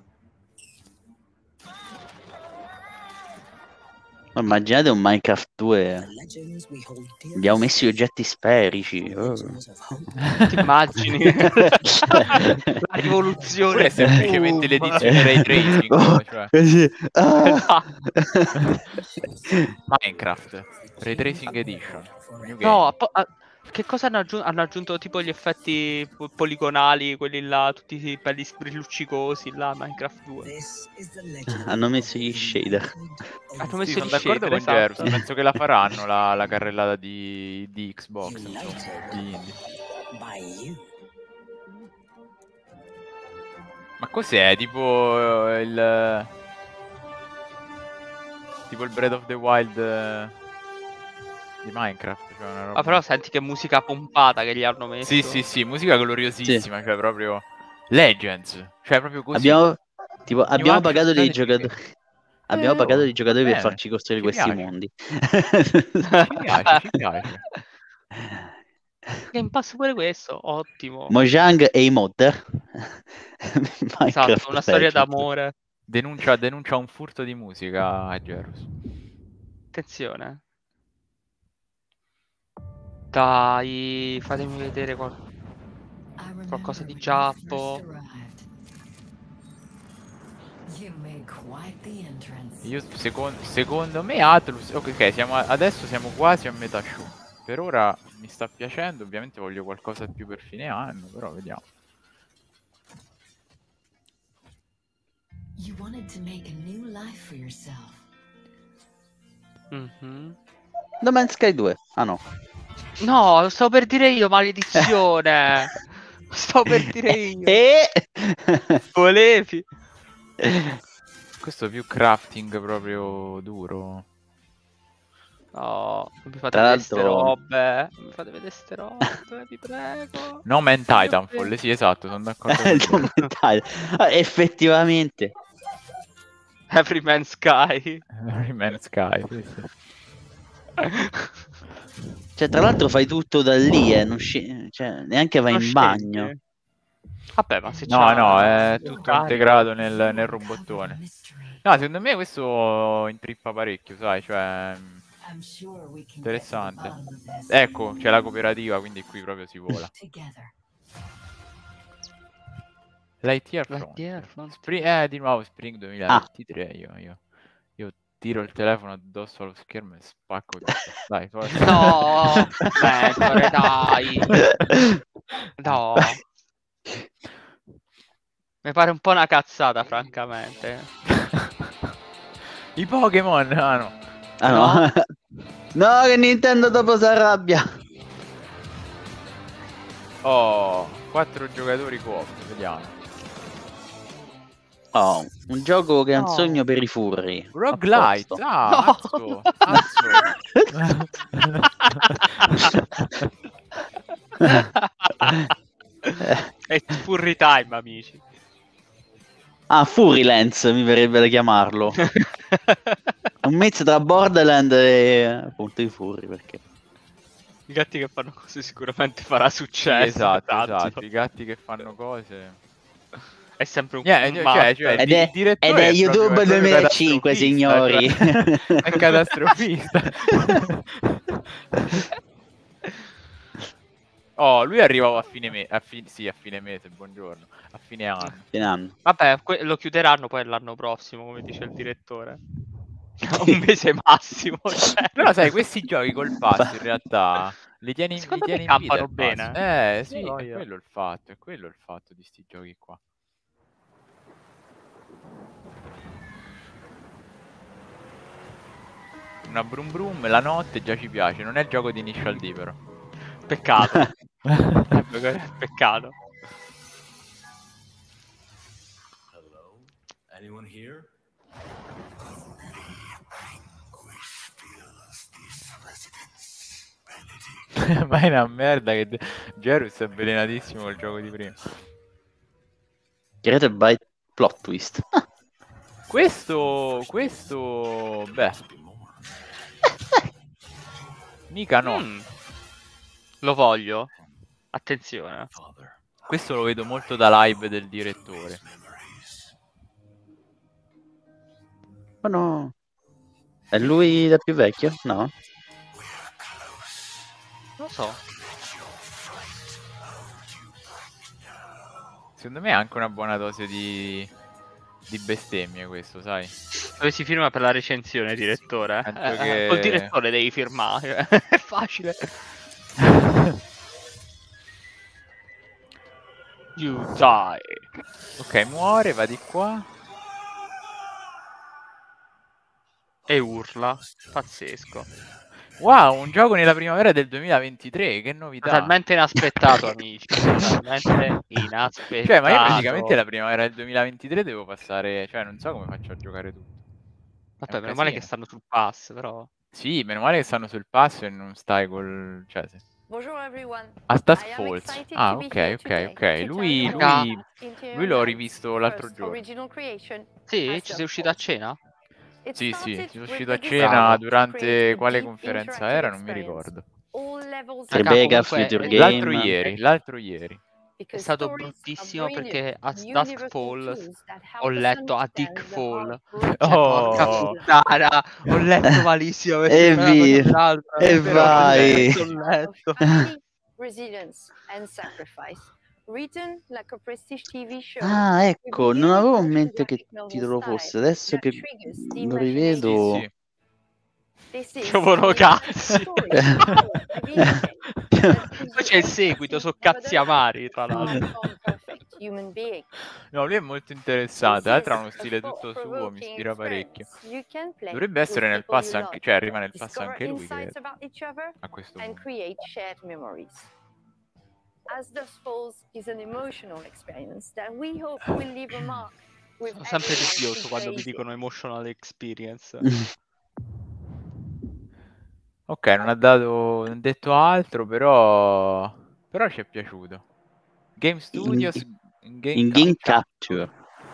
Immaginate un Minecraft 2. Abbiamo messo gli oggetti sferici. Ti immagini? La rivoluzione. Oppure è semplicemente l'edizione Ray Tracing, Oh, cioè. così. Ah. Minecraft Ray Tracing Edition. New Game. No, che cosa hanno aggiunto? Hanno aggiunto tipo gli effetti poligonali, quelli là, tutti belli luccicosi là, Minecraft 2. Hanno messo gli shader. Hanno messo Sì, sono gli d'accordo shader, con Gerus, esatto. penso che la faranno la carrellata di Xbox, insomma, di indie. Ma cos'è? Tipo il Breath of the Wild di Minecraft, cioè una roba. Ah, però senti che musica pompata che gli hanno messo. Sì, musica gloriosissima, cioè proprio Legends, cioè proprio così. Abbiamo Immagini pagato dei statiche. giocatori. Abbiamo pagato dei giocatori per bene, farci costruire ci questi piace. mondi. Ci piace. Game Pass pure questo, ottimo. Mojang e i modder. Esatto, una storia Legends. d'amore. Denuncia un furto di musica a Gerus. Attenzione. Dai, fatemi vedere qualcosa di giappo. Io secondo me Atlus, ok, adesso siamo quasi a metà show. Per ora mi sta piacendo, ovviamente voglio qualcosa più per fine anno, però vediamo. You wanted to make a new life for yourself. Mhm. No Man's Sky 2. Ah no. No, lo stavo per dire io, maledizione. Stavo per dire io. Volevi. Questo più crafting proprio duro. No, non mi fate Tra vedere ste l'altro- robe. Non mi fate vedere ste robe, vi prego. No Man Titanfall, sì esatto, sono d'accordo con te. Effettivamente. Every Man's Sky. Man Sky, sì. Cioè, tra l'altro fai tutto da lì, non cioè, neanche vai Non in scendi. bagno. Vabbè, ma se No, c'ha è tutto integrato nel robottone. No, secondo me questo intrippa parecchio, sai, cioè interessante. Ecco, c'è la cooperativa, quindi qui proprio si vola. Lightyear Front. Di nuovo Spring 2023, io tiro il telefono addosso allo schermo e spacco tutto. Dai, No, mentore, dai. No. Mi pare un po' una cazzata, francamente. I Pokémon, ah no. Ah no. No, che Nintendo dopo si arrabbia. Oh, 4 giocatori co-op, vediamo. Oh, un gioco che è un No. sogno per i furri. Roguelite, A posto. No. azzo. È Furry Time, amici. Ah, Furrylands mi verrebbe da chiamarlo. Un mix tra Borderland e appunto i furri, perché I gatti che fanno cose sicuramente farà successo. Esatto, i gatti che fanno cose. È sempre un Cioè, ed è direttore YouTube proprio 2005, signori. catastrofista, cioè, è catastrofista. Oh, lui arrivava a fine mese, buongiorno, a fine anno. Vabbè, lo chiuderanno poi l'anno prossimo, come dice il direttore. Un mese massimo. Cioè. Però sai, questi giochi col pass in realtà li tieni Secondo me in campano vita il pass. bene. Sì, No, è io. quello il fatto di sti giochi qua. Una brum brum, la notte già ci piace, non è il gioco di Initial D però. Peccato. Peccato. Hello? Anyone here? Ma è una merda che Gerus è avvelenatissimo col gioco di prima. Created by plot twist. Questo beh. Mica no. Lo voglio. Attenzione. Questo lo vedo molto da live del direttore. Ma no. È lui da più vecchio? No. Non so. Secondo me è anche una buona dose di bestemmie questo, sai? Dove si firma per la recensione, direttore? Penso che- Col direttore devi firmare. È facile. You die. Ok, muore, va di qua. E urla. Pazzesco. Wow, un gioco nella primavera del 2023, che novità. Talmente inaspettato, amici. Talmente inaspettato. Cioè, ma io praticamente la primavera del 2023 devo passare... Cioè, non so come faccio a giocare tutto. Vabbè, meno male che stanno sul pass, però. Sì, meno male che stanno sul passo e non stai col... Cioè, sì. Bonjour everyone. A Task I am Falls. excited Ah, to be ok, here ok, today ok. to tell Lui you about Lui l'ho Interior rivisto Night's l'altro first giorno. original creation, Sì, As ci sei Dusk uscito a Falls. cena? It Sì, sì, started sono with uscito a the cena Bravo. desire to durante create a quale deep conferenza interactive era, non mi experience. ricordo. All levels Raga, Rebecca, comunque, Future L'altro Game. ieri, l'altro ieri. È because stato stories are bruttissimo perché brilliant, a Dusk universal Falls tools that ho help us letto a understand Dick the Fall. heartbreaking Cioè, porca Oh, puttana, ho letto malissimo perché E tra una cosa e vi, l'altra. e Però vai. ho letto. family, resilience and sacrifice. Written like a prestige TV show Ah, with ecco, non unique avevo in motion mente che graphic novel titolo style fosse. Adesso that che triggers the lo sì, rivedo. sì. This is Giovano an cazzi. story told by video game that gives Poi you c'è il all seguito, the so never cazzi amari, tra far l'altro. from perfect human being. No, lui è molto interessante. Tra l'altro ha uno This is stile a tutto suo, mi thought-provoking ispira parecchio. experience you can play Dovrebbe essere with nel people pass you anche, love. cioè arriva nel pass Discover anche lui che insights about each other a questo and punto. create shared memories. As Dusk Falls is an emotional experience that we hope will leave a mark with Sono sempre everyone who dubbioso quando mi plays it. dicono emotional experience. Ok, non ha detto altro, però ci è piaciuto. Game Studios In Game Game Capture. Capture.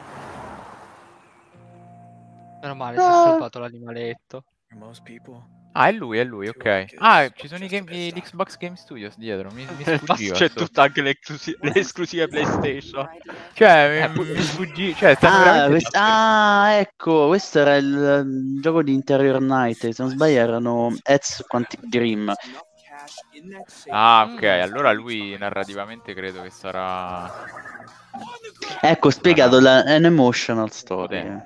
Meno male, si è salvato l'animaletto. Most people. Ah, è lui, ok. Ah, ci sono gli Xbox Game Studios dietro, mi Nel pass sfuggiva. c'è tutte anche le esclusive PlayStation. Cioè, pure- mi sfuggiva, cioè, stanno veramente Ecco, questo era il gioco di Interior Night. Se non sbaglio erano Eds Quantic Dream. Ah, ok, allora lui narrativamente credo che sarà... Ecco, spiegato an emotional story. potente.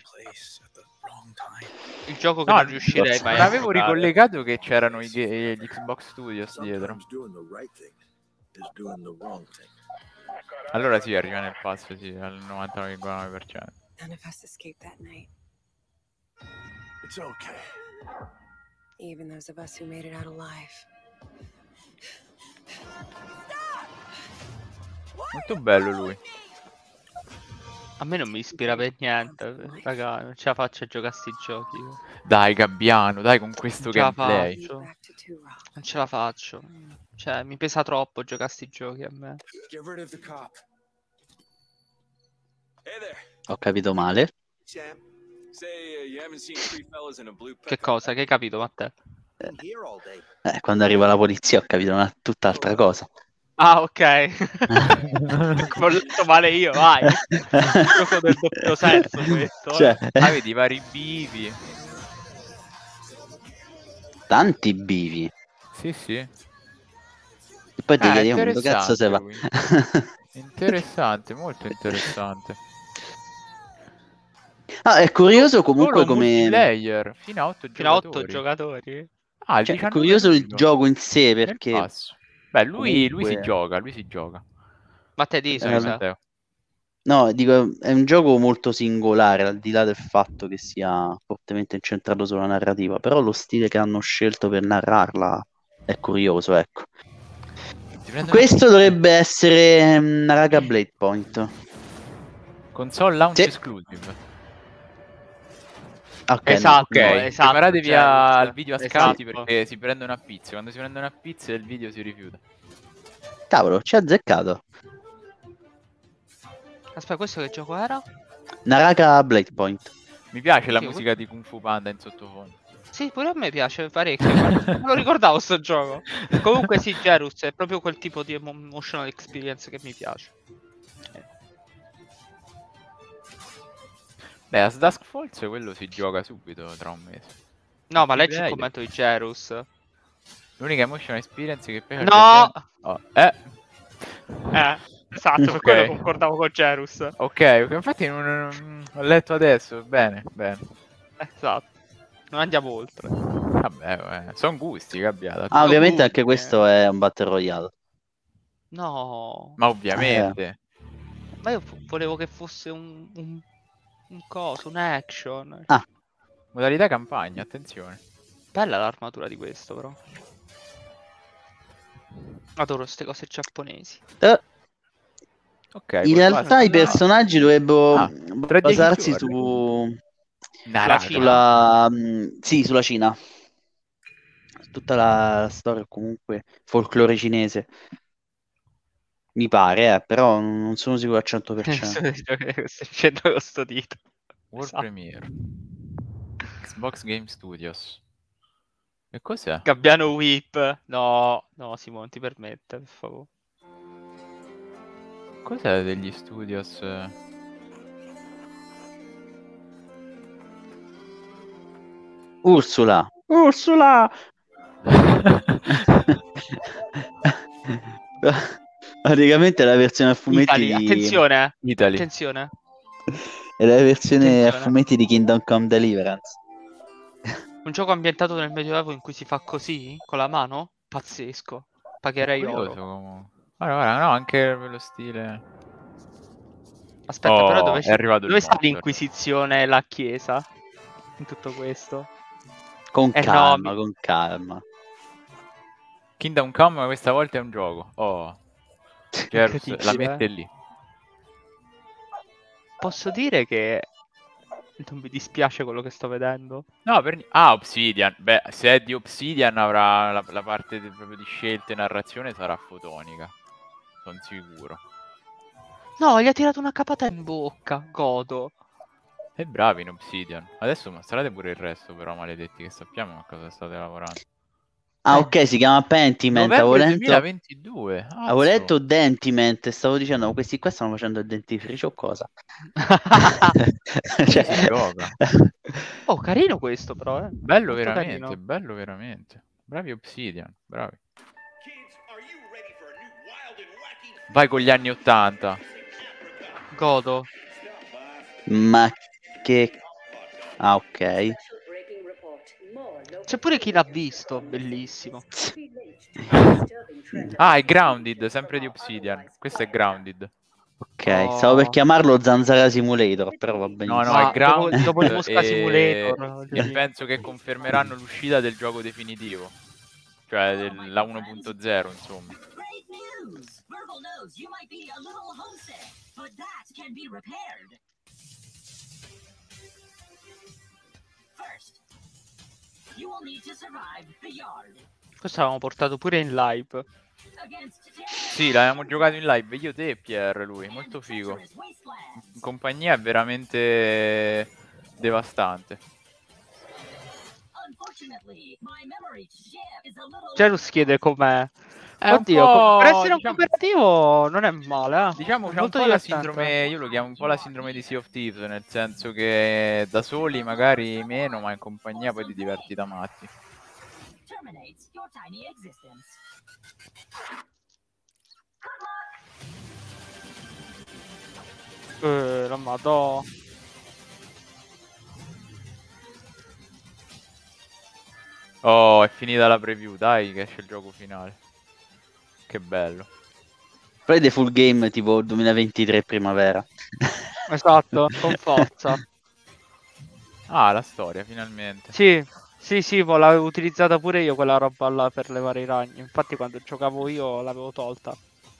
Il gioco che No, non riuscirei mai non a avevo giocare. ricollegato che c'erano gli Xbox Studios dietro. Allora sì, arriva nel pass, sì, al 99,9%. None of us escaped that night. It's okay. Even those of us who made it out alive. Molto bello lui. A me non mi ispira per niente, raga, non ce la faccio a giocare a sti giochi. Dai, Gabbiano, dai con questo Non ce la gameplay. faccio. Back to Turok. Non ce la faccio. Cioè, mi pesa troppo giocare a sti giochi a me. Get rid of the cop. Hey there, Ho capito male. champ. Say you haven't seen three fellas in a blue Che cosa? Che hai capito, Matteo? Quando arriva la polizia ho capito una tutt'altra cosa. Ah, ok. Come ho letto male io, vai. Gioco del doppio senso questo. Cioè, Ah, vedi, i vari bivi. tanti bivi. Sì, sì. E poi ti chiedi, dove cazzo se va? interessante Interessante, molto interessante. Ah, è curioso comunque Solo come... multiplayer, fino a 8 Fino a 8 giocatori. giocatori? Ah, il Cioè, è 19 curioso il luglio, gioco in sé nel perché... pass. Beh, lui si comunque- gioca, lui si gioca. Matteo, di Dai, scusa. Matteo. No, dico, è un gioco molto singolare, al di là del fatto che sia fortemente incentrato sulla narrativa, però lo stile che hanno scelto per narrarla è curioso, ecco. Si prendono Questo dovrebbe essere Naraka Blade Point. console launch Sì. exclusive. Ok, Esatto, Ok, esatto, preparatevi cioè, al video a scatti esatto. perché si prendono a pizze. Quando si prendono a pizze il video si rifiuta. cavolo, ci ha azzeccato. Aspetta, questo che gioco era? Naraka Blade Point. Mi piace la Sì, musica di Kung Fu Panda in sottofondo. Sì, pure a me piace parecchio. guarda. Non lo ricordavo sto gioco. Comunque sì, Gerus è proprio quel tipo di emotional experience che mi piace. Beh, a Dusk Falls quello si gioca subito tra un mese. No, ma leggi il Multiplayer. commento di Gerus. L'unica emotional experience che piace al No! Gabbiano- Esatto, per Ok. quello concordavo con Gerus. Ok, infatti non ho letto adesso. Bene, bene. Esatto. Non andiamo oltre. Vabbè, sono gusti, Gabbiano. Ah, ovviamente gusti, anche questo è un Battle Royale. No. Ma ovviamente. Ma io volevo che fosse un coso, un action. Ah. Modalità campagna, attenzione. Bella l'armatura di questo, però. Adoro queste cose giapponesi. Ok, In realtà i personaggi dovrebbero tra 10 basarsi giorni. su... Naraka. sulla... sì, sulla Cina. Tutta la storia comunque folklore cinese. Mi pare, però non sono sicuro al 100%. Stai dicendo con sto dito. World Esatto. Premiere. Xbox Game Studios. E cos'è? Gabbiano Whip. No, no, Simone, ti permette, per favore. Cos'è degli studios? Ursula! Ursula! Praticamente è la versione a fumetti Italy, di... attenzione. Italy. Attenzione. È la versione a Attenzione. fumetti di Kingdom Come Deliverance. Un gioco ambientato nel Medioevo in cui si fa così, con la mano? Pazzesco. Pagherei Curioso oro. comunque. Guarda, no, anche per lo stile. Aspetta, però dove, è arrivato dove il sta motto. l'Inquisizione e la Chiesa? In tutto questo? Con calma, no, con calma. Kingdom Come questa volta è un gioco. Gerus la Incredibile. mette lì. Posso dire che non mi dispiace quello che sto vedendo? No, Obsidian. Beh, se è di Obsidian avrà la parte proprio di scelte e narrazione sarà fotonica. Sono sicuro. No, gli ha tirato una capata in bocca. Godo. E bravi in Obsidian. Adesso mostrate pure il resto, però, maledetti, che sappiamo a cosa state lavorando. Ah, ok, si chiama Pentiment. Avevo Novembre letto... 2022. Avevo letto Dentiment e stavo dicendo, questi qua stanno facendo il dentifricio o cosa? Si gioca. Oh, carino questo però, eh. Bello Molto veramente, carino. bello veramente. Bravi Obsidian, bravi. Vai con gli anni 80. Godo. Ma che... Ah, ok. C'è pure chi l'ha visto, bellissimo. Ah, è Grounded, sempre di Obsidian. Questo è Grounded. Ok, stavo per chiamarlo Zanzara Simulator, però va No, benissimo. no, Ma è Grounded. dopo il Mosca Simulator, voglio e dire. penso che confermeranno l'uscita del gioco definitivo. Cioè la 1.0, insomma. Questo l'avevamo portato pure in live. Sì, l'abbiamo giocato in live, io, te e Pierre, lui, molto figo. In compagnia è veramente devastante. Gerus chiede com'è. È un Oddio, po', per essere un diciamo- cooperativo non è male, Diciamo È c'è un molto po' la divertente. sindrome, io lo chiamo un po' la sindrome di Sea of Thieves, nel senso che da soli magari meno, ma in compagnia poi ti diverti da matti. La madò. Oh, è finita la preview, dai che esce il gioco finale. Che bello. Poi The Full Game tipo 2023 primavera. Esatto, con forza. Ah, la storia, finalmente. Sì, l'avevo utilizzata pure io quella roba là per levare i ragni. Infatti quando giocavo io l'avevo tolta.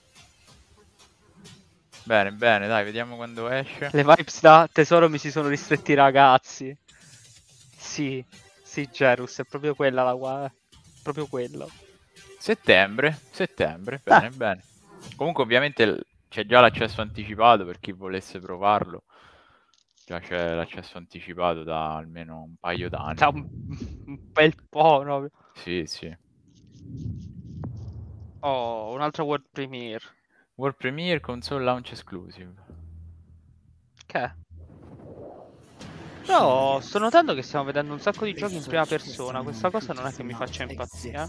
Bene, bene, dai, vediamo quando esce. Le vibes da tesoro mi si sono ristretti i ragazzi. Sì, Gerus, è proprio quella la guarda. Proprio quello. Settembre, bene, bene. Comunque ovviamente c'è già l'accesso anticipato per chi volesse provarlo. Già c'è l'accesso anticipato da almeno un paio d'anni. Da un bel po', no? Sì, sì. Oh, un'altra World Premiere. World Premiere console launch exclusive. Che è? Però sto notando che stiamo vedendo un sacco di giochi in prima persona. Questa cosa non è che mi faccia impazzire.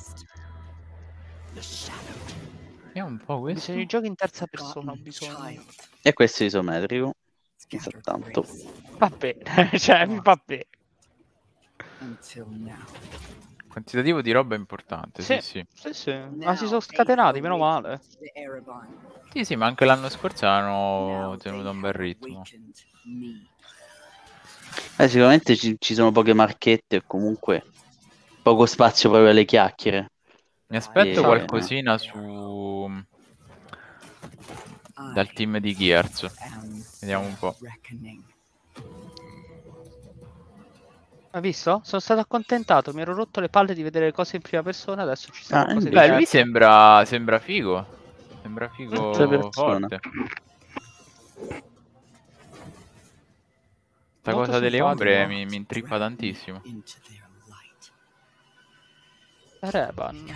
È un po' questo. Bisogna di giochi in terza persona, ho bisogno. E questo è isometrico. Soltanto. Va bene, cioè, va bene. Quantitativo di roba importante, sì, sì. Sì. Ma si sono scatenati, meno male. Sì, ma anche l'anno scorso hanno tenuto un bel ritmo. Sicuramente ci sono poche marchette e comunque poco spazio proprio alle chiacchiere. Mi aspetto E- qualcosina dal team di Gears. Vediamo un po'. Hai visto? Sono stato accontentato, mi ero rotto le palle di vedere le cose in prima persona, adesso ci sta qualcosa di Beh, lui diverso. sembra figo. Sembra figo Altra persona. forte. Sta Molto cosa delle simpatico. ombre mi intrippa tantissimo. Reban.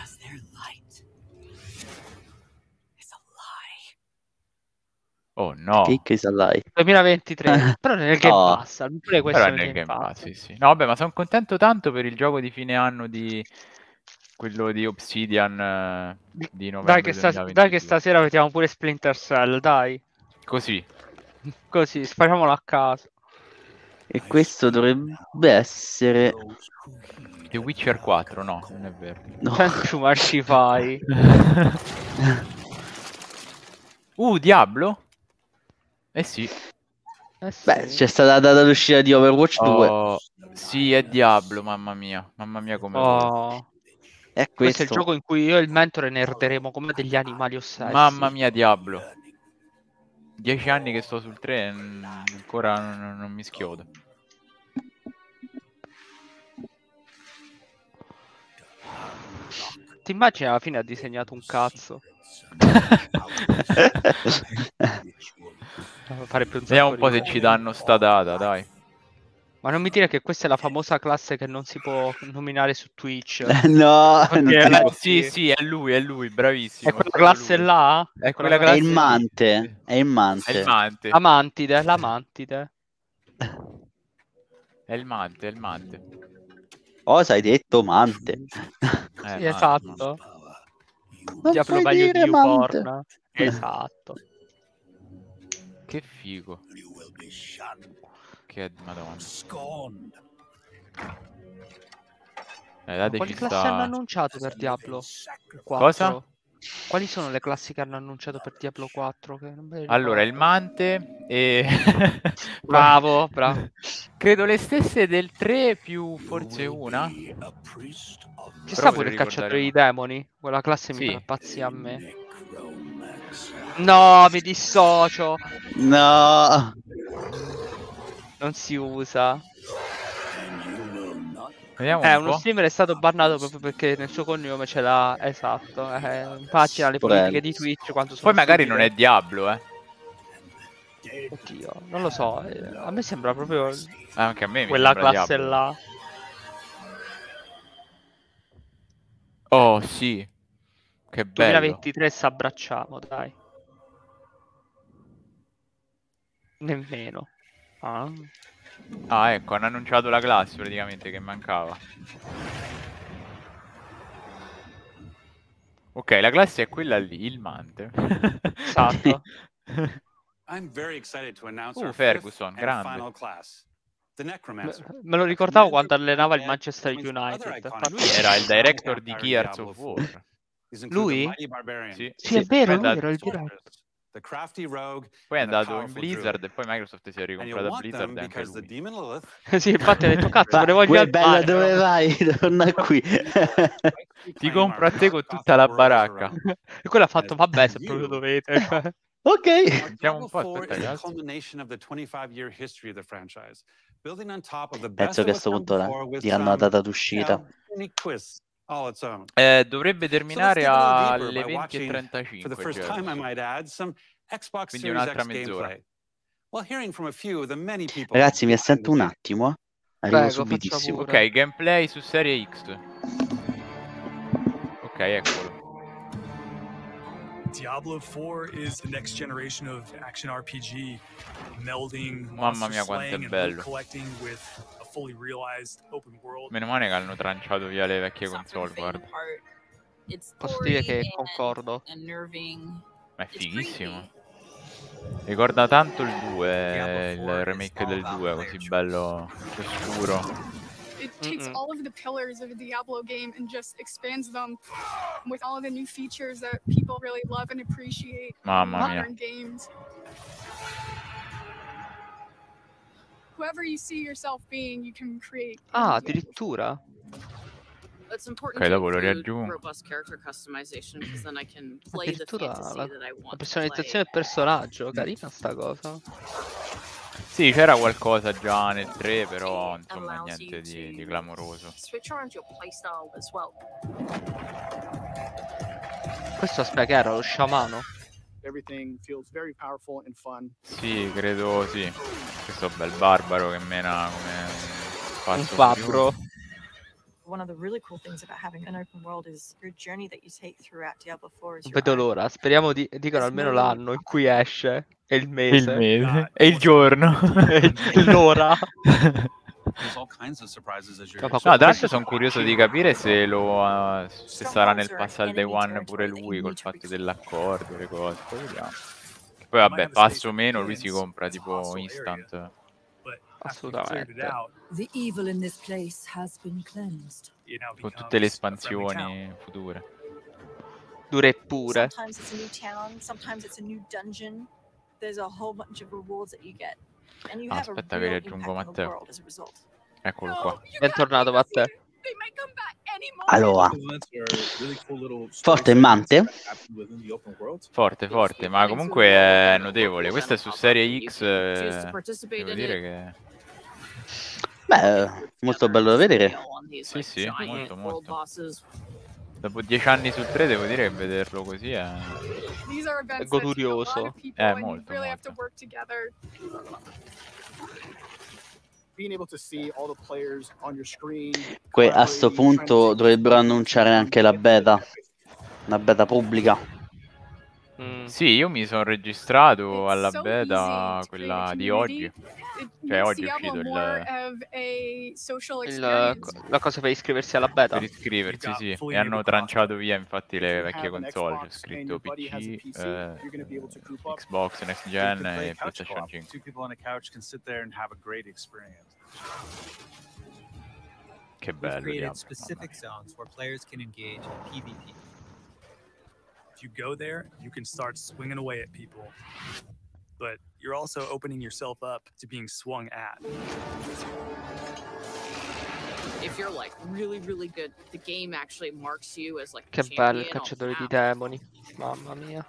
Oh no. Che salai. 2023, però nel Game Oh. Pass, pure questo Però è è nel nel Game Pass. sì. No, vabbè, ma sono contento tanto per il gioco di fine anno di quello di Obsidian di novembre Dai che 2022. stasera vediamo pure Splinter Cell, dai. Così. Così, spariamolo a caso. E questo dovrebbe essere... The Witcher 4, no, non è vero. No. Ma ci fai. Diablo? Eh sì. Sì. Beh, c'è stata la data d'uscita di Overwatch 2. Oh, sì, è Diablo, mamma mia come Oh. È Questo è il questo. gioco in cui io e il mentore nerderemo come degli animali ossessi. Mamma mia, Diablo. 10 anni che sto sul treno, ancora non mi schiodo. Ti immagini alla fine ha disegnato un cazzo? Farebbe un Vediamo sacco un po' se ridere. ci danno sta data, dai. Ma non mi dire che questa è la famosa classe che non si può nominare su Twitch. No, Perché non lei- Sì, è lui, bravissimo. È quella classe lui. là? È quella è classe il lì. Mante. È il È Mante. il Mante. L'amantide. È il Mante. Cosa hai detto, Mante? Sì, Mante. esatto. Non Diavolo puoi meglio dire di Mante. YouPorn. Esatto. Che figo. Che madonna. Ma Dateci quali classi hanno sta... annunciato per Diablo 4? Cosa? Quali sono le classi che hanno annunciato per Diablo 4? Che non me le Allora, il ricordo. Mante e... Bravo. Credo le stesse del 3 più forse una. Ci Però sta pure potrei il cacciatore di ricordare demoni? Quella classe mi Sì. fa impazzire a me. No, mi dissocio. No. Non si usa. Vediamo un Uno po'. streamer è stato bannato proprio perché nel suo cognome ce l'ha. Esatto. Immagina le politiche di Twitch quanto sono Poi magari non è stupide. Diablo, Oddio, non lo so. A me sembra proprio Anche a me mi quella sembra classe Diablo. là. Oh, sì. Che bello. 2023 s'abbracciamo, dai. Nemmeno. Ah, ecco, hanno annunciato la classe praticamente che mancava. Ok, la classe è quella lì, il Mante. Esatto. I'm very excited to announce our Ferguson, fifth and grande. final class, the Necromancer. Me lo ricordavo quando allenava il Manchester United. Lui era il director di Gears of War. Lui? Sì. Sì, è vero, Poi lui era il director. The crafty rogue, Poi è and the andato in powerful Blizzard druid. e poi Microsoft si è And you'll ricomprata want them Blizzard e anche because the lui. demon Lilith Sì, infatti ha detto cazzo, me ne Ma voglio que bella, andare, dove però. vai? Torna qui. Ti compro a te con tutta la baracca. E quello ha fatto, vabbè, se proprio dovete. Cioè. Ok. Sentiamo un po', Diablo 4 aspetta, is the ragazzi. culmination of the 25-year history of the franchise, building on top of the Penso best che a that sto was punto done before with diranno la some, data d'uscita. unique twists all its own. Dovrebbe So let's terminare dig a little deeper alle by watching, for the 20:35. first time I might add, some Xbox Quindi Series un'altra X mezz'ora. gameplay. While hearing from a few of the many people Ragazzi, mi behind the assento un scenes. attimo. Arrivo Prego, subitissimo. faccia pure. Ok, gameplay su Serie X. Ok, eccolo. Diablo 4 is the next generation of action RPG, melding Mamma monster mia, quanto è slaying and bello. loot collecting with a fully realized open world. Meno male che hanno tranciato via le vecchie console, guarda. Posso dire che concordo. Ma è fighissimo. Ricorda tanto il 2, il remake del 2, così bello, scuro. It takes all of the pillars of a Diablo game and just expands them with all of the new features that people really love and appreciate in Mamma mia. modern games. Whoever you see yourself being, you can create. Ah, addirittura? It's important Ok, to dopo lo include riaggiungo. robust character customization because then I can play the Addirittura fantasy la, that I la want to play. personalizzazione del personaggio, carina sta cosa. Sì, c'era qualcosa già nel 3, però insomma Allows niente you di to clamoroso. switch around your playstyle as well. Questo aspetta che era lo sciamano? Everything feels very powerful and fun. Sì, credo sì. Questo bel barbaro che mena come Un pazzo fabbro. furioso. One of the really cool things about having an open world is your journey that you take throughout Diablo 4 is Non your vedo own. l'ora. Speriamo dicano almeno l'anno in cui esce. E il Il mese. mese. E il giorno. E l'ora. There's all kinds of surprises as you're No, No, ma tra l'altro sono curioso di capire se se sarà nel pass al day one pure lui col fatto dell'accordo, le cose. Poi vediamo. Poi vabbè, passo o meno, lui si compra tipo instant. Assolutamente. The evil in this place has been cleansed. Con tutte le espansioni future. Dure e pure. Sometimes it's a new town, sometimes it's a new dungeon. There's a whole bunch of rewards that you get. And you have a Aspetta che real riaggiungo impact on the Matteo. world as a result. Eccolo qua. Bentornato Matteo. Allora, forte in Mante? Forte, forte, ma comunque è notevole. Questa è su Serie X, devo dire che... Beh, molto bello da vedere. Sì, sì, molto, molto. Dopo 10 anni sul 3 devo dire che vederlo così è... These are events È godurioso. that take a lot of people and you molto, really have to molto. work together. Being able to see all the players on your screen. A sto punto dovrebbero annunciare anche la beta pubblica. Sì, io mi sono registrato alla beta, quella di oggi. Cioè oggi è uscito la cosa per iscriversi alla beta. per iscriversi, sì. E hanno tranciato via infatti le vecchie console. C'è scritto PC, Xbox, Next Gen e PlayStation 5. Two people on a couch can sit there and have a great experience. Che We've bello, created diavolo, specific zones where players can engage in PvP. If you go there, you can start swinging away at people. But you're also opening yourself up to being swung at. If you're like really, really good, the game actually marks you as like a Che bello il champion on cacciatore di map. demoni. Mamma mia.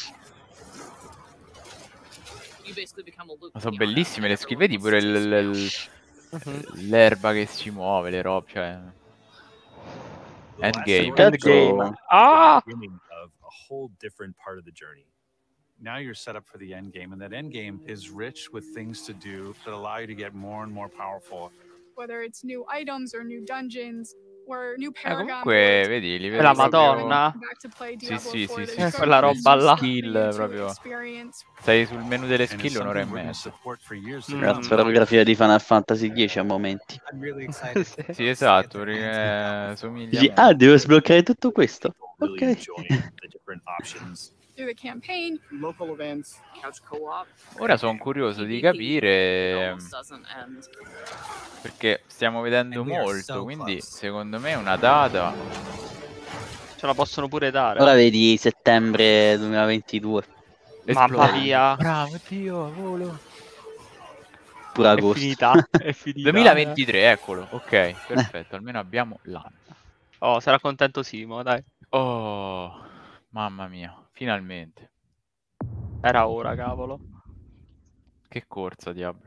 You basically become a Luke Ma sono Leon bellissime le and skill, everyone vedi pure wants to l'erba che si muove, le robe, cioè... Endgame. Endgame. Ah! Beginning of a whole different part of the journey. Now you're set up for the end game, and that end game is rich with things to do that allow you to get more and more powerful. Whether it's new items or new dungeons or new Paragon Comunque, vedi, li vedi La proprio... Madonna. back to play Sì, Diablo sì, 4, sì, there's sì. so Quella many roba là. Skill to proprio... experience. Stai sul menu delle And it's skill un'ora e something we're gonna mezza. support for years to La come. fotografia di Final Fantasy X a momenti. I'm really excited. Sì, esatto, somiglia Dici, molto. devo sbloccare tutto questo? Really Ok. enjoying the different options. Through the campaign, local events, couch co-op. Ora sono curioso di capire, Almost doesn't end. perché stiamo vedendo And we are molto, so quindi close. secondo me una data... Ce la possono pure dare. Ora vedi settembre 2022, Mamma esplode. mia. Bravo, Dio, volo. pure È agosto. finita. È finita. 2023, eccolo. Ok, perfetto, almeno abbiamo l'anno. Oh, sarà contento Simo, dai. Oh, mamma mia, finalmente. Era ora, cavolo. Che corsa, diavolo.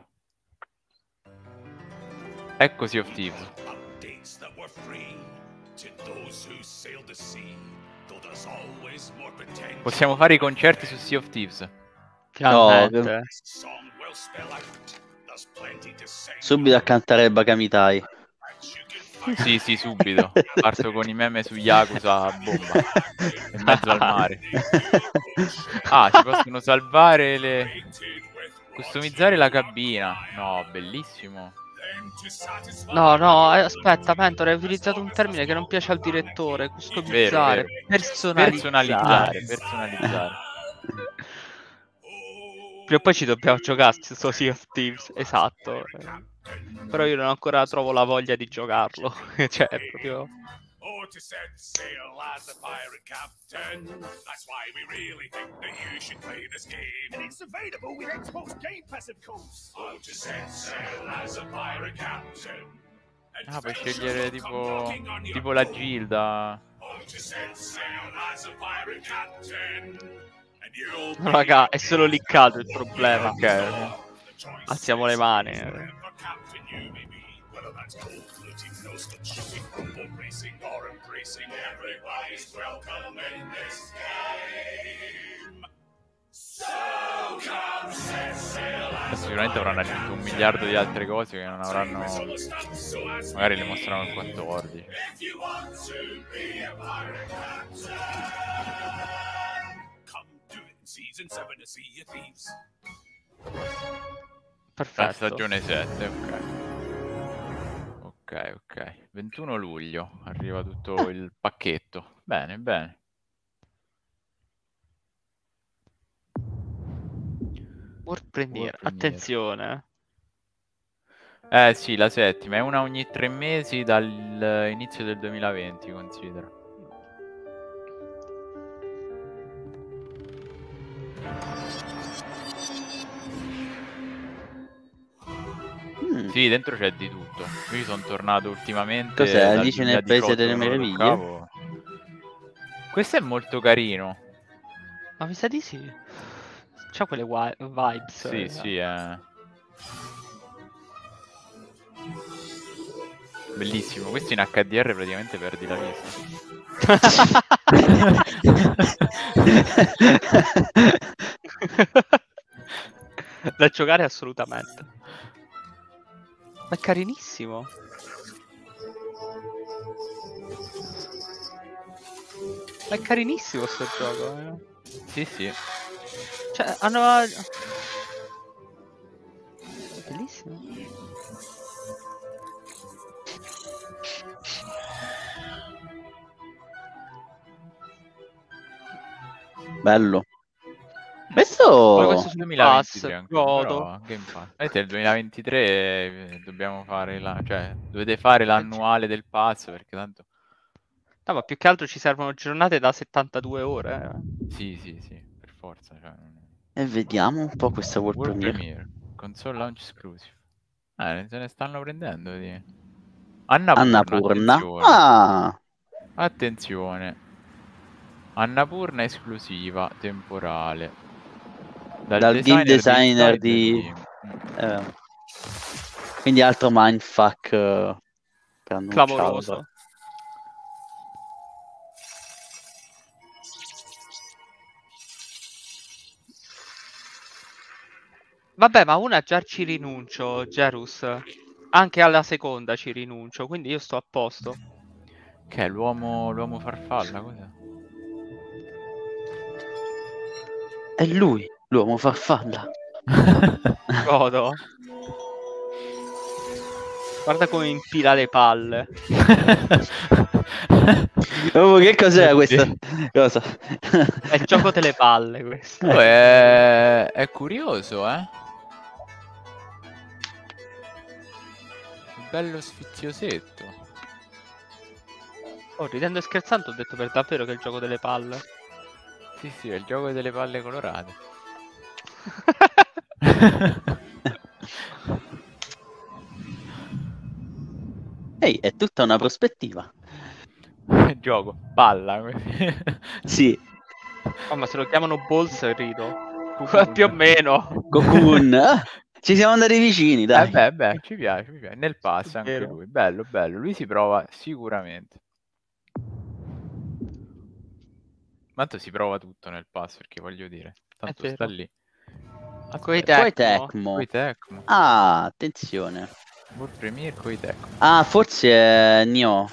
Ecco Sea of Thieves. Days that were free, to those who sailed the sea, though there's always more potential. Possiamo fare i concerti su Sea of Thieves. Finalmente. Song will spell out. There's plenty to sing. Subito a cantare il Bakamitai. Sì, sì, subito. Parto con i meme su Yakuza a bomba. In mezzo al mare. Ah, si possono salvare le... Customizzare la cabina. No, bellissimo. No, aspetta, Mentore, hai utilizzato un termine che non piace al direttore. Customizzare, Vero. personalizzare. Personalizzare. Prima o poi ci dobbiamo giocare sto Sea of Thieves, esatto. Però io non ancora trovo la voglia di giocarlo. Cioè, è proprio... Or to set sail as a pirate captain. That's why we really think that you should play this game. And it's available with Xbox Game Pass, of course. Or to set sail as a pirate captain. Ah, puoi scegliere tipo la gilda. Or to set sail as a pirate captain. And you'll No, raga, è solo liccato il problema. Ok. Alziamo le mani. captain you may be. Whether that's cold looting, no stop shooting, football racing, or embracing, everybody's welcome in this game. So come set sail as Sicuramente avranno aggiunto 1 miliardo di altre cose che non avranno. Magari le mostrano il 14. if you want to be a pirate captain. Come do it in season 7 to see your thieves. La Perfetto. stagione 7, ok. Ok. 21 luglio arriva tutto il pacchetto. Bene, bene. World Premiere, World Premiere. attenzione. Sì, la 7ª. È una ogni 3 mesi dall'inizio del 2020, considera. Sì, dentro c'è di tutto. Io sono tornato ultimamente. Cos'è? dal Alice nel Paese 2018, delle non lo Meraviglie? toccavo. Questo è molto carino. Ma mi sa di sì. C'ha quelle vibes. Sì, sì, è bellissimo. Questo in HDR praticamente perdi la vista. Da giocare assolutamente. Ma è carinissimo. Ma è carinissimo sto gioco. Sì, sì. Cioè, hanno... Bellissimo. Bello. Poi Questo... questo sul 2023 Pass, anche, godo. però Game Pass. Vedete, il 2023 dobbiamo fare cioè dovete fare l'annuale del pass perché tanto No, ma più che altro ci servono giornate da 72 ore. sì, per forza, cioè, E vediamo un po' questa World World Premiere. Premiere, console launch exclusive. Se ne stanno prendendo di Annapurna. attenzione. Ah! Attenzione. Annapurna esclusiva temporale. Dal game designer di... Inside quindi altro mindfuck per annunciarlo. Clamoroso. Vabbè, ma una già ci rinuncio, Gerus. Anche alla seconda ci rinuncio, quindi io sto a posto. Che è l'uomo farfalla, cos'è? È lui, l'uomo farfalla. Godo. Guarda come impila le palle. Oh, che cos'è questa cosa? È il gioco delle palle questo. Oh, è curioso, Bello sfiziosetto. Oh, ridendo e scherzando ho detto per davvero che è il gioco delle palle. Sì, è il gioco delle palle colorate. Ehi, è tutta una prospettiva. Gioco, palla. Sì. Oh, ma se lo chiamano Balls rido. Più o meno. Cocoon. Ci siamo andati vicini, dai. Beh, ci piace, mi piace. Nel pass anche Vero. lui. Bello. Lui si prova sicuramente. Tanto si prova tutto nel pass, perché voglio dire. Tanto vero. sta lì. Coi Tecmo. Tecmo. Ah, attenzione. World Premiere coi Tecmo. Ah, forse è Nioh.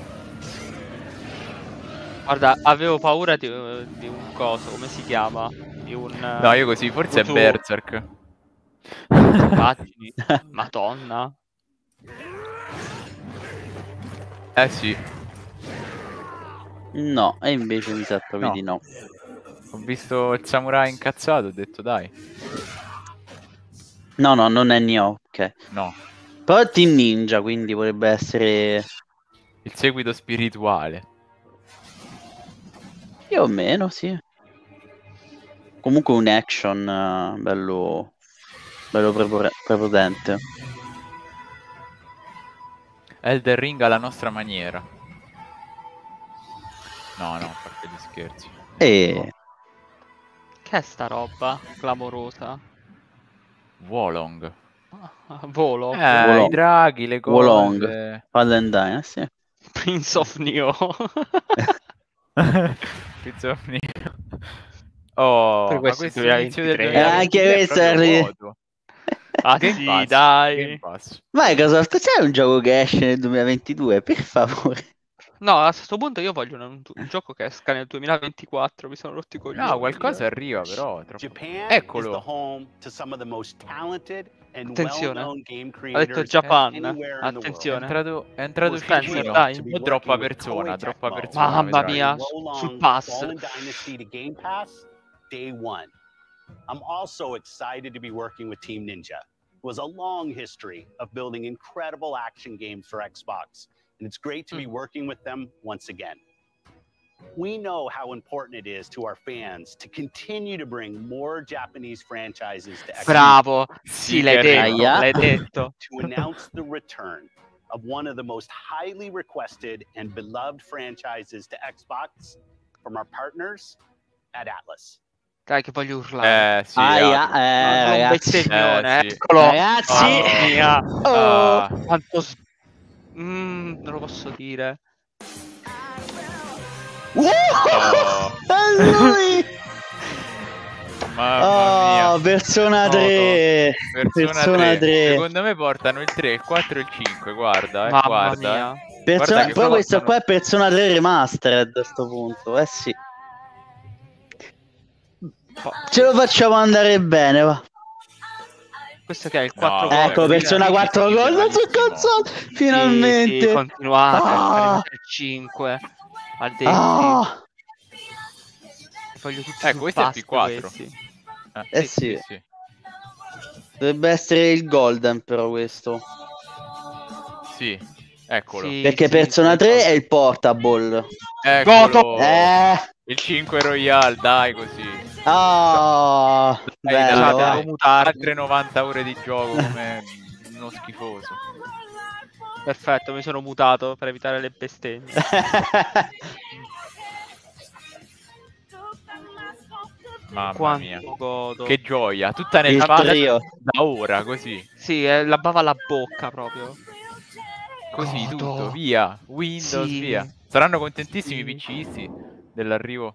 Guarda, avevo paura di un coso, come si chiama? Di un... No, io così, forse è Berserk. Immagini. Madonna. Sì. No, e invece mi sa proprio No. di no. Ho visto il samurai incazzato, ho detto dai. No, non è Nioh, ok. No. Però è Team Ninja, quindi potrebbe essere il seguito spirituale. più o meno, sì. Comunque un action bello prepotente. Elden Ring alla nostra maniera. No, a parte gli scherzi. E Che è sta roba clamorosa? Wolong. Volo. I draghi, le cose. Wolong. Fallen Dynasty. Prince of Neo. Prince of Neo. Oh, Per ma questo questo è l'inizio del 2023. 2023 Anche questo è vuoto. Ah Game sì, Pass, dai. Game Pass. Microsoft, c'è un gioco che esce nel 2022? Per favore. No, a questo punto io voglio un gioco che esca nel 2024, mi sono rotti i coglioni. No, qualcosa arriva però. Japan Eccolo. is the home to some of the most talented and Attenzione. well-known game Ha detto creators Japan. anywhere in the Attenzione. È entrato Spencer, Cicino. dai. O droppa persona, Mamma vedrai. mia, sul pass. Fallen Dynasty to Game Pass, day one. I'm also excited to be working with Team Ninja. It was a long history of building incredible action games for Xbox, and it's great to be working with them once again. We know how important it is to our fans to continue to bring more Japanese franchises to Xbox. Bravo, sì, l'hai detto, l'hai detto. To announce the return of one of the most highly requested and beloved franchises to Xbox from our partners at Atlas. Dai che voglio urlare. Sì, un ragazzi. bestemmione, sì. eccolo. Ragazzi. Mamma mia. Oh. Quanto non lo posso dire. È lui! Mamma mia. Persona 3. Persona 3. Secondo me portano il 3, il 4 e il 5, guarda, Mamma guarda. mia. Persona... Guarda Poi questo qua è Persona 3 Remastered a sto punto, sì. Ce lo facciamo andare bene, va. Questo che è il 4 No, ecco, Persona 4 gol su console. Finalmente. Sì, continuate arrivate al 5 al dentro. Voglio tutti sul questo è il pass P4. questi. Sì. Dovrebbe essere il Golden però questo. Sì, eccolo. Sì, Perché Persona 3 è il portable. Eccolo. Il 5 Royale, dai così. Bello. Dai. Altre 90 ore di gioco come uno schifoso. Perfetto, mi sono mutato per evitare le bestemmie. Mamma mia, godo. che gioia, tutta nel padre da ora, così. Sì, la bava alla bocca proprio. Così tutto, via, Windows, via. Saranno contentissimi i PCisti dell'arrivo.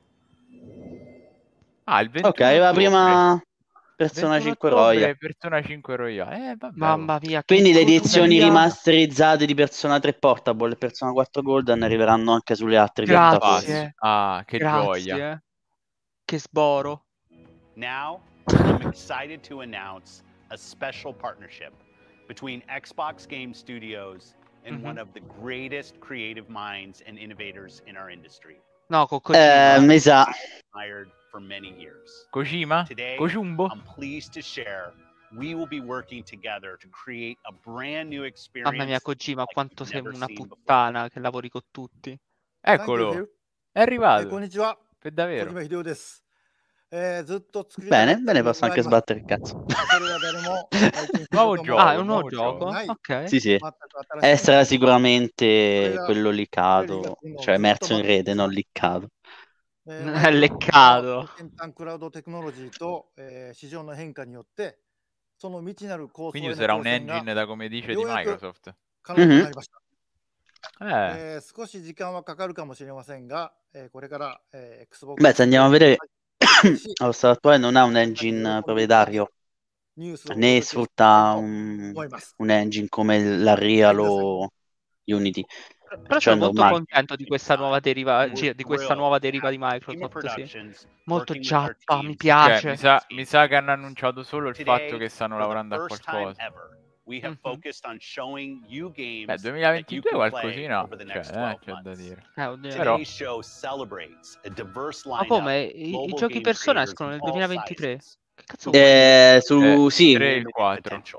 Il 21 ok, la prima Persona 21 5 ottobre, Royal. Persona 5 Royal. Vabbè. Mamma mia. Quindi le edizioni rimasterizzate di Persona 3 Portable e Persona 4 Golden arriveranno anche sulle altre piattaforme. Che gioia. Che sboro. Now, I'm excited to announce a special partnership between Xbox Game Studios and one of the greatest creative minds and innovators in our industry. No, con Kojima. Mi sa. Admired for many years. Kojima? Today, Kojumbo? I'm pleased to share we will be working together to create a brand new experience. Mamma mia, Kojima, quanto sei una puttana che lavori con tutti. Eccolo, è arrivato. こんにちは。 Per davvero. 小島秀夫です。ずっと作りたかった Bene, posso anche sbattere il cazzo. それは誰も体験したことも è un nuovo gioco? ない Ok. Sì. Sarà sicuramente quello liccato, cioè emerso in rete, non liccato. È leccato. 先端クラウドテクノロジーと、市場の変化によってその未知なる構想へ Quindi の userà 挑 un 戦が engine da come dice di ようやく Microsoft. 可能となりました。 少し時間はかかるかもしれませんが、これから、Xbox Beh, se andiamo a vedere, allo stato attuale non ha un engine proprietario, né sfrutta un engine come l'Unreal o Unity. Però Cioè, sono molto normale. contento di questa nuova deriva, di questa nuova deriva di Microsoft, sì. Molto giappa, mi piace. Mi sa che hanno annunciato solo il fatto che stanno lavorando a qualcosa. We have focused on showing you games 2022 that you can play qualcosina over the next c'è 12 da months. dire. Però... Today's show celebrates a diverse Ma lineup come? of I mobile giochi game Persona creators escono nel of all 2023? sizes. Che cazzo vuoi? Sì. 3 e il 4.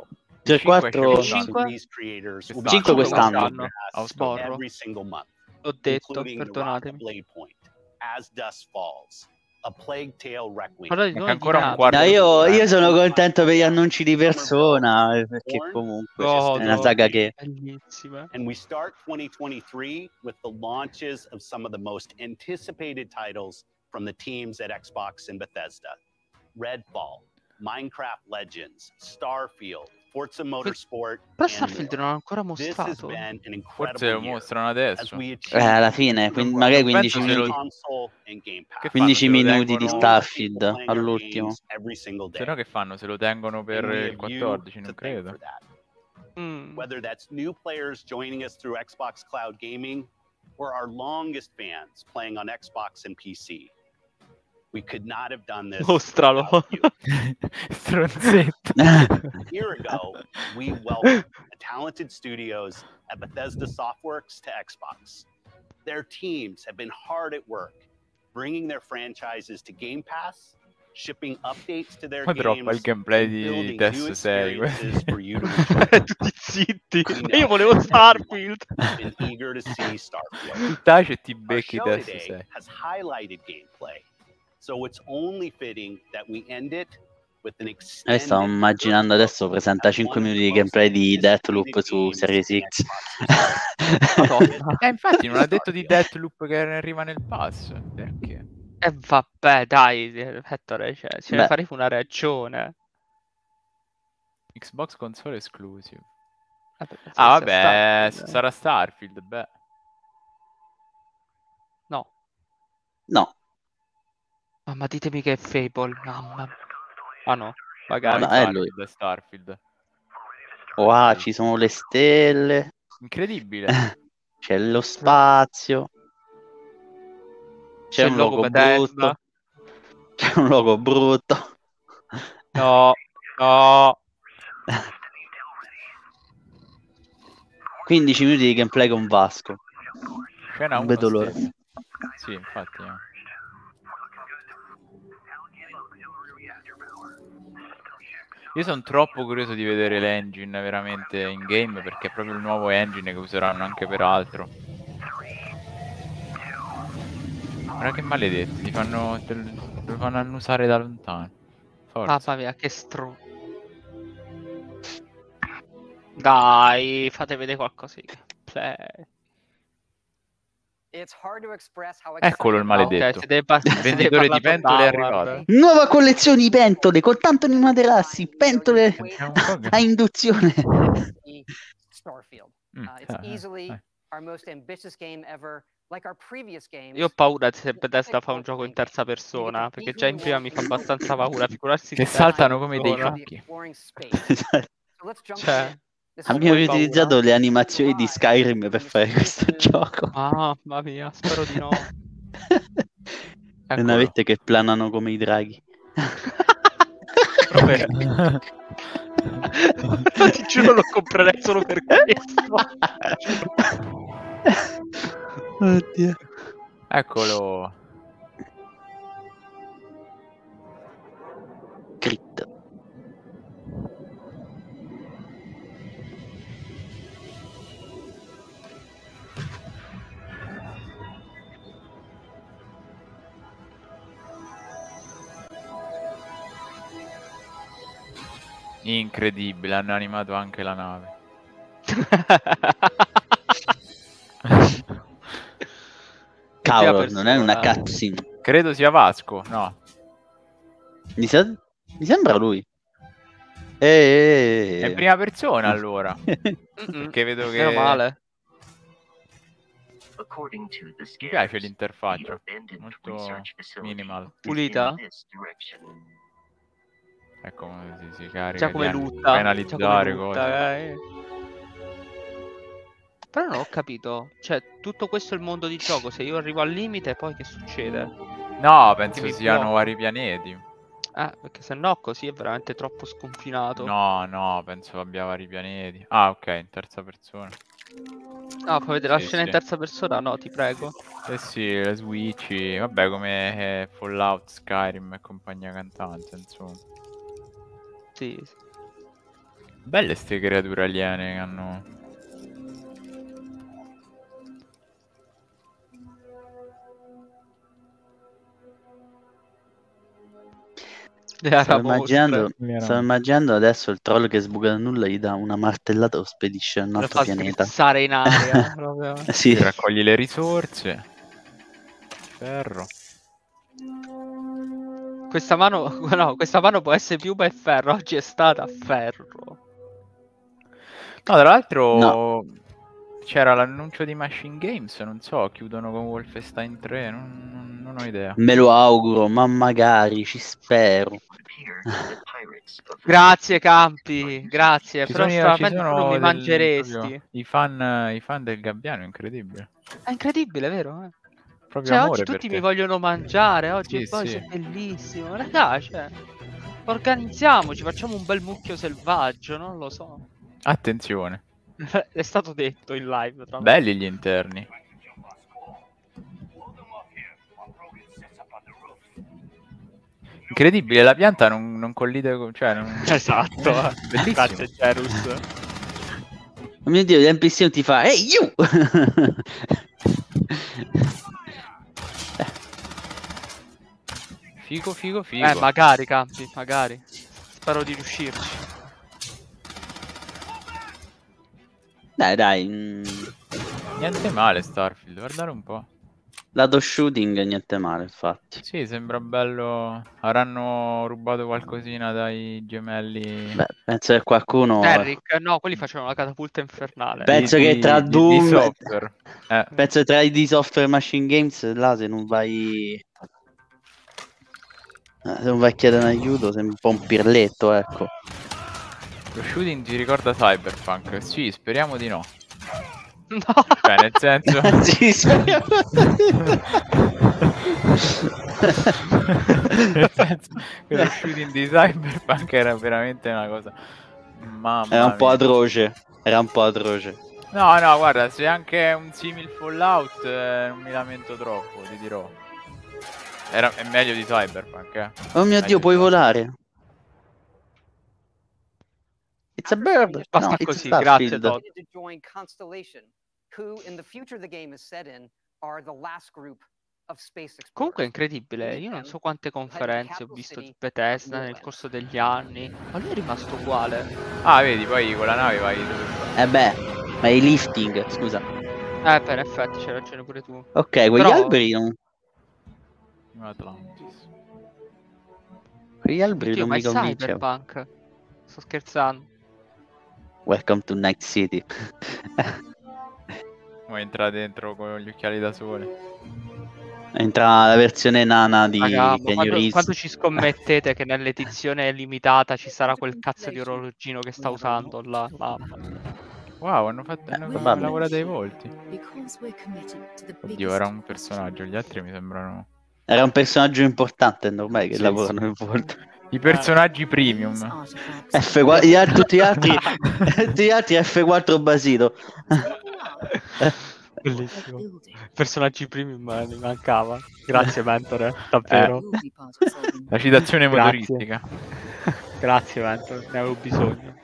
Cioè, 4 These creators will be 5 quest'anno. Sborro. every single month, L'ho detto, including the Rocket perdonatemi. Blade Point, As Dusk Falls, A Plague Tale Requiem. Parla di noi ancora di un nati. quarto No, di io ora, sono contento per gli annunci di Persona, perché comunque è una saga che... Bellissima. And we start 2023 with the launches of some of the most anticipated titles from the teams at Xbox and Bethesda. Redfall, Minecraft Legends, Starfield, Forza Motorsport, Però and Starfield more. non ha ancora This has mostrato. been an forse lo incredible year mostrano adesso. as we achieve alla fine, magari 15 penso se lo- minuti, console and Game Pass. Che fanno, 15 se lo minuti di tengono- Starfield Playing our all'ultimo. games every single day. Se no che fanno? Se lo tengono per And we il have you 14, non to thank credo. for that. Whether that's new players joining us through Xbox Cloud Gaming or our longest fans playing on Xbox and PC. We could not have done this. Mostralo. Stronzetto. A year ago, we welcomed the talented studios at Bethesda Softworks to Xbox. Their teams have been hard at work, bringing their franchises to Game Pass, shipping updates to their Ma droppa il games, gameplay and di building Test new 6. experiences for you to enjoy. Zitti. We Io know volevo Starfield. been eager to see Starfield. Tu taci e ti Our becchi show Test today 6. has highlighted gameplay, so it's only fitting that we end it with an extended Stavo immaginando adesso presenta 5 minuti di gameplay di Deathloop su Series X. Infatti non ha detto di Deathloop che arriva nel pass. Perché? E vabbè, dai, Ettore, cioè, ce ne Beh. faremo una ragione. Xbox console exclusive. Penso Ah che sia vabbè, Starfield. sarà Starfield, beh. No. No, Mamma, ditemi che è Fable, mamma. Ah no, No, magari. no, è lui. Starfield, è Starfield. Wow, ci sono le stelle, Incredibile. c'è lo spazio, c'è C'è il un logo logo Bethesda. brutto, c'è un logo brutto. No, no. 15 minuti di gameplay con Vasco. Scena Non 1 vedo l'ora. stessa. Sì, infatti. Io sono troppo curioso di vedere l'engine veramente in game, perché è proprio il nuovo engine che useranno anche per altro. Guarda che maledetti, lo fanno annusare da lontano. Forza. Mamma mia, che Dai, fate vedere qualcosa di gameplay. Eccolo il maledetto. Il venditore di pentole è arrivato. Nuova collezione di pentole con tanto di materassi, pentole a induzione. Starfield. It's easily our most ambitious game ever. Like our previous games. Io ho paura se Bethesda fa un gioco in terza persona, perché già in prima mi fa abbastanza paura, figurarsi Che in terza saltano come dei persona. ciocchi. Cioè, Abbiamo utilizzato le animazioni di Skyrim per fare questo gioco. mamma mia, spero di no. Le navette che planano come i draghi. Ti giuro lo comprerei solo per questo. Oddio. Eccolo. Crit. Incredibile, hanno animato anche la nave. Cavolo, non è una cutscene. Credo sia Vasco, no. Mi sembra lui. È in prima persona allora. Perché vedo che... Meno male. Mi piace l'interfaccia. Molto minimal. Pulita? Ecco come si carica. Già come di lutta. penalizzare Già come cose. lutta, Però non ho capito. Cioè, tutto questo è il mondo di gioco. Se io arrivo al limite, poi che succede? No, penso mi siano blocco. vari pianeti. Perché se no così è veramente troppo sconfinato. No, penso abbia vari pianeti. Ah, ok, in terza persona. No, puoi vedere la Sì, scena in sì. terza persona? No, ti prego. Eh sì, le switch, vabbè, come Fallout, Skyrim e compagnia cantante, insomma. Sì. Belle ste creature aliene che hanno... Stavo immaginando adesso il troll che sbuca da nulla gli dà una martellata o spedisce a un altro pianeta. Stare in aria. Proprio. Sì. Raccogli le risorse. Ferro. Questa mano può essere piuma e ferro. Oggi è stata ferro. No, tra l'altro c'era l'annuncio di Machine Games, non so, chiudono con Wolfenstein 3, non ho idea. Me lo auguro, ma magari, ci spero. Grazie Campi, grazie. Però Ci sono non mi mangeresti. proprio i fan del Gabbiano, incredibile. È incredibile, vero? Proprio Cioè, amore oggi tutti per mi te. vogliono mangiare, oggi Sì, poi sì. è bellissimo. Ragazzi, cioè, organizziamoci, facciamo un bel mucchio selvaggio, non lo so. Attenzione. È stato detto in live, tra l'altro. Belli gli interni. Incredibile, la pianta non collide con... Cioè, non... Esatto. Bellissimo. Grazie Cerus. Oh mio Dio, l'NPC non ti fa ehi you! Figo. Magari Campi, magari. Spero di riuscirci. Dai. Niente male Starfield, guardare un po'. Lato shooting niente male, infatti. Sì, sembra bello. Avranno rubato qualcosina dai gemelli. Beh, penso che qualcuno... Eric, no, quelli facevano la catapulta infernale. Penso che tra Doom... Software. Penso che tra i Software Machine Games, là, se non vai... Se non vai a chiedere un aiuto, sembra un po' un pirletto, ecco. Lo shooting ci ricorda Cyberpunk? Sì, speriamo di no. No. Cioè, nel senso... Sì, speriamo. Nel senso che lo shooting di Cyberpunk era veramente una cosa... Mamma Era un po' mia. atroce. Era un po' atroce. No, guarda, se anche un simil Fallout non mi lamento troppo, ti dirò. È meglio di Cyberpunk, eh. Oh mio Meglio Dio, di puoi Cyberpunk. volare. It's a bird. Basta No, it's così, a grazie Starfield. Todd. To join Constellation, who in the future the game is set in are the last group of space explorers. Comunque è incredibile, io non so quante conferenze ho visto di Bethesda nel corso degli anni, ma lui è rimasto uguale. Ah, vedi, poi con la nave vai dove... Beh, ma i lifting, scusa. Per effetti c'hai ragione pure tu. Ok, quegli Però- alberi non... Atlantis. Quegli alberi Oddio, non ma mi è convincono. Cyberpunk. Sto scherzando. Welcome to Night City. Vuoi entrare dentro con gli occhiali da sole? Entra la versione nana di Raga, ma Keanu quando Reeves. ci scommettete che nell'edizione limitata ci sarà quel cazzo di orologino che sta usando là? Wow, hanno probabile. lavorato ai volti. Oddio, era un personaggio, gli altri mi sembrano... Era un personaggio importante, è normale che Sì, lavorano sì. in volta. I personaggi premium. F4, tutti gli altri F4 basito. Bellissimo. Personaggi premium mi mancava. Grazie mentore, davvero. La citazione Grazie. motoristica. Grazie mentore, ne avevo bisogno.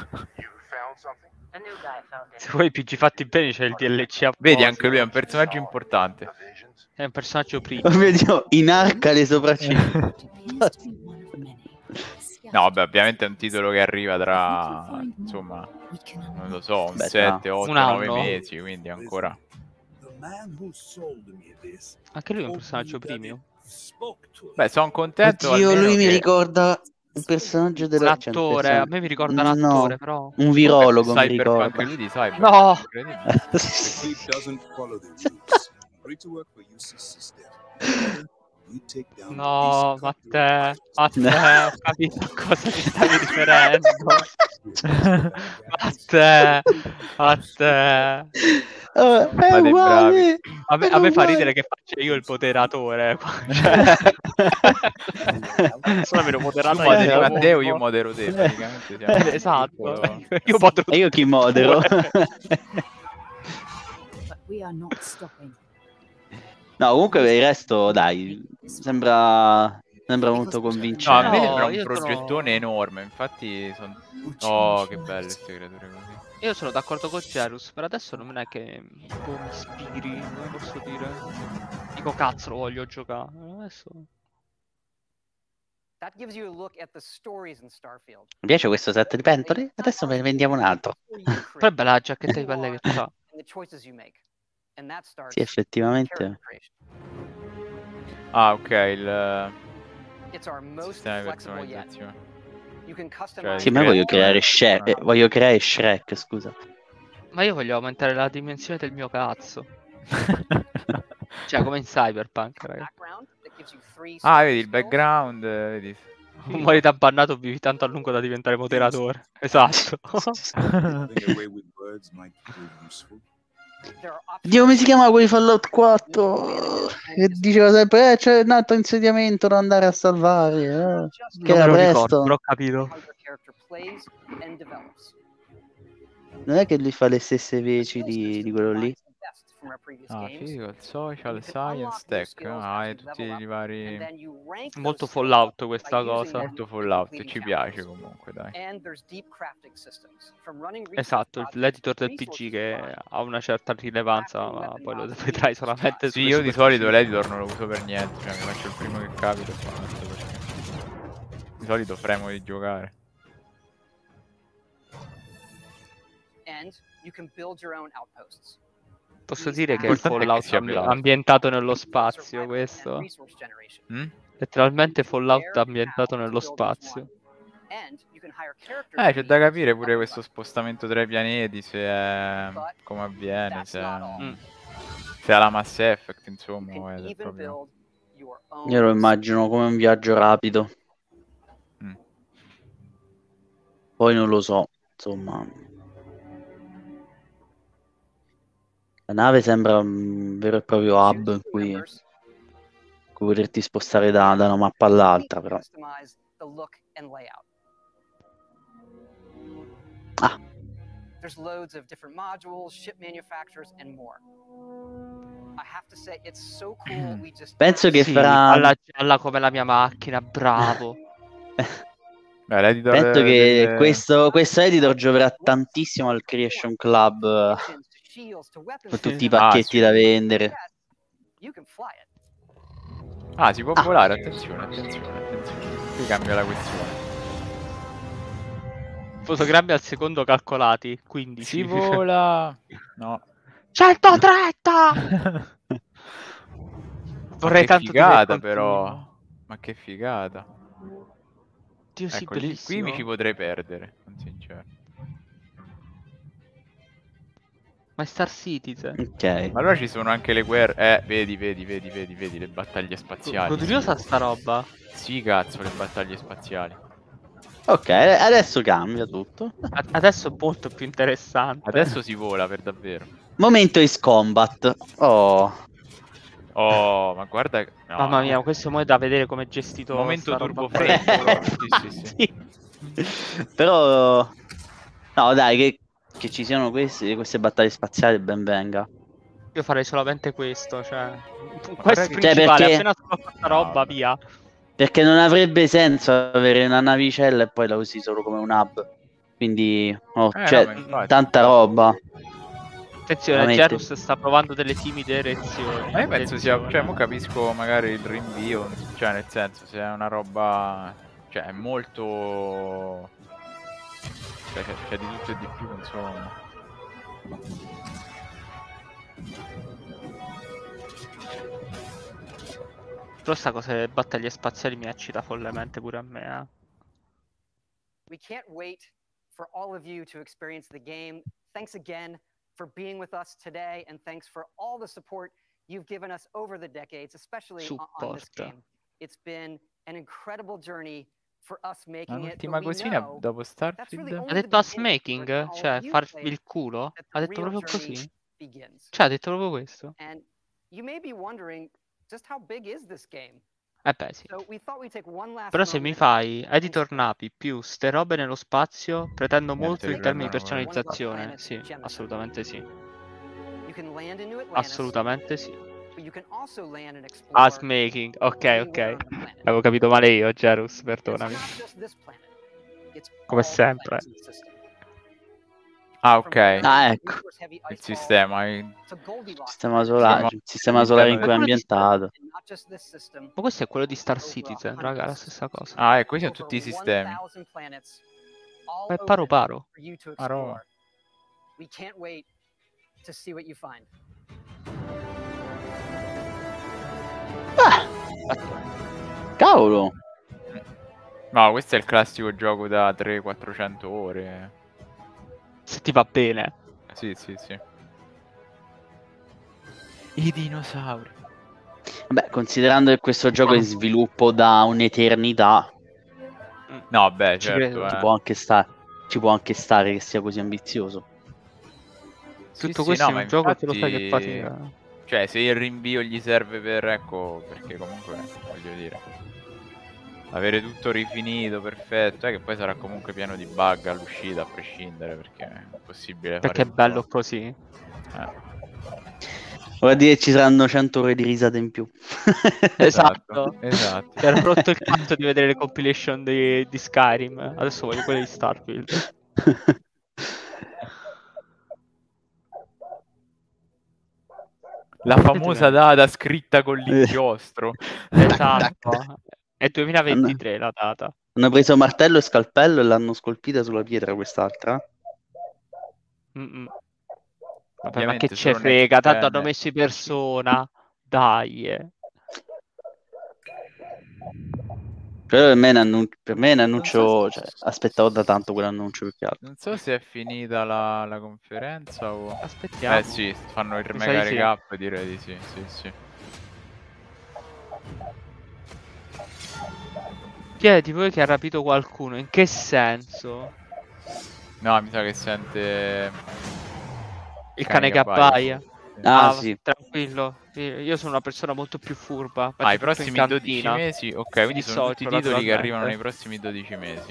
Se vuoi PG fatti bene c'è il DLC apposta. Vedi, anche lui è un personaggio importante. È un personaggio premium. Oh mio Dio, inarca le sopracciglia. No, vabbè, ovviamente è un titolo che arriva tra, insomma, non lo so, un Beh, 7, 8, un 9 anno. mesi, quindi ancora... Anche lui è un personaggio premium. Beh, sono contento. Oddio, almeno lui mi che- ricorda un personaggio Un della attore, a me mi ricorda un attore, però. Un virologo mi Cyberpunk, ricorda. lui di Cyberpunk. No! Incredibile. No, Matteo, ho capito a cosa ti stavi riferendo. Matteo. È Fate uguale. A me fa ridere che faccia io il moderatore. Cioè... Sono meno moderato. Tu moderi Matteo, io modero te, praticamente. siamo un Esatto. piccolo- Io modero E io chi modero? We are not stopping. No, comunque per il resto, dai, sembra Sembra molto No, a convincente. me sembra un io progettone enorme, infatti oh, che belle queste creature così. Io sono d'accordo con Gerus, per adesso non è che mi ispiri, come posso dire. Dico cazzo, lo voglio giocare. Adesso... That gives you a look at the stories in Starfield. Mi piace questo set di pentole? Adesso ne vendiamo un altro. Poi è bella la giacchetta di pelle che c'ha. And the choices you make. And that starts Sì, effettivamente. character creation. Ah, ok, il It's our most sistema di flexible yet. personalizzazione. You can Cioè, customize Sì, ma voglio creare Shrek. voglio creare Shrek, scusa. Ma io voglio aumentare la dimensione del mio cazzo. Cioè, come in Cyberpunk, ragazzi. background that gives you 3 Ah, vedi il background, vedi. Muori da bannato, vivi tanto a lungo da diventare moderatore. Esatto. Dio, come si chiama quel Fallout 4? Che diceva sempre, c'è un altro insediamento da andare a salvare. Che Non era me lo ricordo, presto. però ho capito. how your character plays and develops. Non è che lui fa le stesse veci di quello lì? Best from our previous Ah, games. figo, il social, science, tech. Ah, e tutti i vari... Then you rank Molto those Fallout questa by using cosa. them Molto and Fallout, completing ci challenges. piace comunque, dai. And there's deep crafting systems. From running Esatto, research l'editor del projects, PG che ha una certa rilevanza, ma poi lo vedrai solamente Sì, sulle io di superfici. solito l'editor non lo uso per niente, cioè mi faccio il primo che capita e poi lo metto perché di solito fremo di giocare. and you can build your own outposts. Posso dire che è L'importante è che Fallout sia veloce. ambientato nello spazio, questo? Resource generation. Mm? Letteralmente Fallout ambientato nello spazio. And you can hire characters C'è da capire pure questo spostamento tra i pianeti, se è... come avviene, se è... se ha la Mass Effect, insomma, ed è proprio... Io lo immagino come un viaggio rapido. Poi non lo so, insomma. La nave sembra un vero e proprio hub in cui poterti spostare da una mappa all'altra, però. customize the look and layout. Ah. There's loads of different modules, ship manufacturers, and more. I have to say, it's so cool. We just Penso che Sì, fra... alla gialla come la mia macchina, bravo. Beh, l'editor Penso che del- questo editor gioverà tantissimo al Creation Club con tutti i pacchetti sì. da vendere. You can fly it. Ah, si può volare, attenzione, attenzione, attenzione. Qui cambia la questione. Fotogrammi al secondo calcolati, 15. Si vola! No. 130! Vorrei che tanto figata dire però. continuo. Ma che figata. Dio, sì, Ecco, lì, qui bellissimo. mi ci potrei perdere, sono sincero. Ma è Star Citizen. Ok. Ma allora ci sono anche le guerre. Vedi, le battaglie spaziali. Goduriosa sta roba. Sì, cazzo, le battaglie spaziali. Ok, adesso cambia tutto. Adesso è molto più interessante. Adesso si vola per davvero. Momento Ace Combat. Oh. Oh, ma guarda. No, Mamma mia, questo mo è da vedere come è gestito. Momento sta turbo roba. freddo. proprio. Sì. Però... No, dai, che ci siano queste battaglie spaziali, ben venga. Io farei solamente questo, cioè. guarda Questo che- principale, perché- appena scopro sta roba, via. Perché non avrebbe senso avere una navicella e poi la usi solo come un hub. Quindi, cioè, no, ma infatti. tanta roba. Attenzione, Veramente. Gerus sta provando delle timide erezioni. Ma io penso sia, Attenzione. cioè, mo capisco magari il rinvio, cioè nel senso se è una roba, cioè è molto, cioè c'è di tutto e di più, insomma. Però sta cosa delle battaglie spaziali mi eccita follemente pure a me, We can't wait for all of you to experience the game. Thanks again for being with us today, and thanks for all the support you've given us over the decades, especially on this Support. game. It's been an incredible journey for us making it. L'ultima but we cosina know dopo that's really Starfield? only Ha the detto us beginning for making? all Cioè, you farvi players il culo? that Ha the detto real proprio journey così? begins. Cioè, ha detto proprio questo? And you may be wondering just how big is this game? Beh, sì. So we thought we'd take one last Però se mi moment fai editor navi più ste robe nello spazio, pretendo Niente, molto in ti termini di prendono personalizzazione. Sì, assolutamente sì. You can land in New Atlantis. Assolutamente sì. but you can also land and explore House making, ok. Avevo capito male io, Gerus, perdonami. Come sempre. Ah, ok. Ah, ecco. Il sistema. Sistema solare, il sistema solare in cui è ambientato. Ma questo è quello di Star Citizen, raga, la stessa cosa. Ah, ecco, questi sono tutti i sistemi. È paro paro. Paro. We can't wait to see what you find. Cavolo! No, questo è il classico gioco da 300-400 ore. Se ti va bene. Sì. I dinosauri. Vabbè, considerando che questo gioco è in sviluppo da un'eternità, no, beh, certo. Ci può anche stare che sia così ambizioso. Tutto questo è un gioco che lo sai che fatica. Cioè, se il rinvio gli serve per, ecco, perché comunque, voglio dire, avere tutto rifinito, perfetto, che poi sarà comunque pieno di bug all'uscita, a prescindere, perché è impossibile perché fare è bello così. Vuol dire che ci saranno 100 ore di risate in più. Esatto. Mi ero rotto il cazzo di vedere le compilation di Skyrim. Adesso voglio quelle di Starfield. La famosa data scritta con l'inchiostro. Esatto. È 2023 la data. Hanno preso martello e scalpello e l'hanno scolpita sulla pietra quest'altra. Vabbè, ma che ce frega, tanto hanno messo in persona. Dai. Però per me è un annuncio, cioè, aspettavo da tanto quell'annuncio più che altro. Non so se è finita la conferenza o... Aspettiamo. Sì, fanno il mega recap, direi di sì. Chi è di voi che ha rapito qualcuno? In che senso? No, mi sa che sente... Il cane che abbaia. Sì. Tranquillo. Io sono una persona molto più furba. I prossimi 12 mesi? Ok, quindi sono tutti i titoli che arrivano nei prossimi 12 mesi.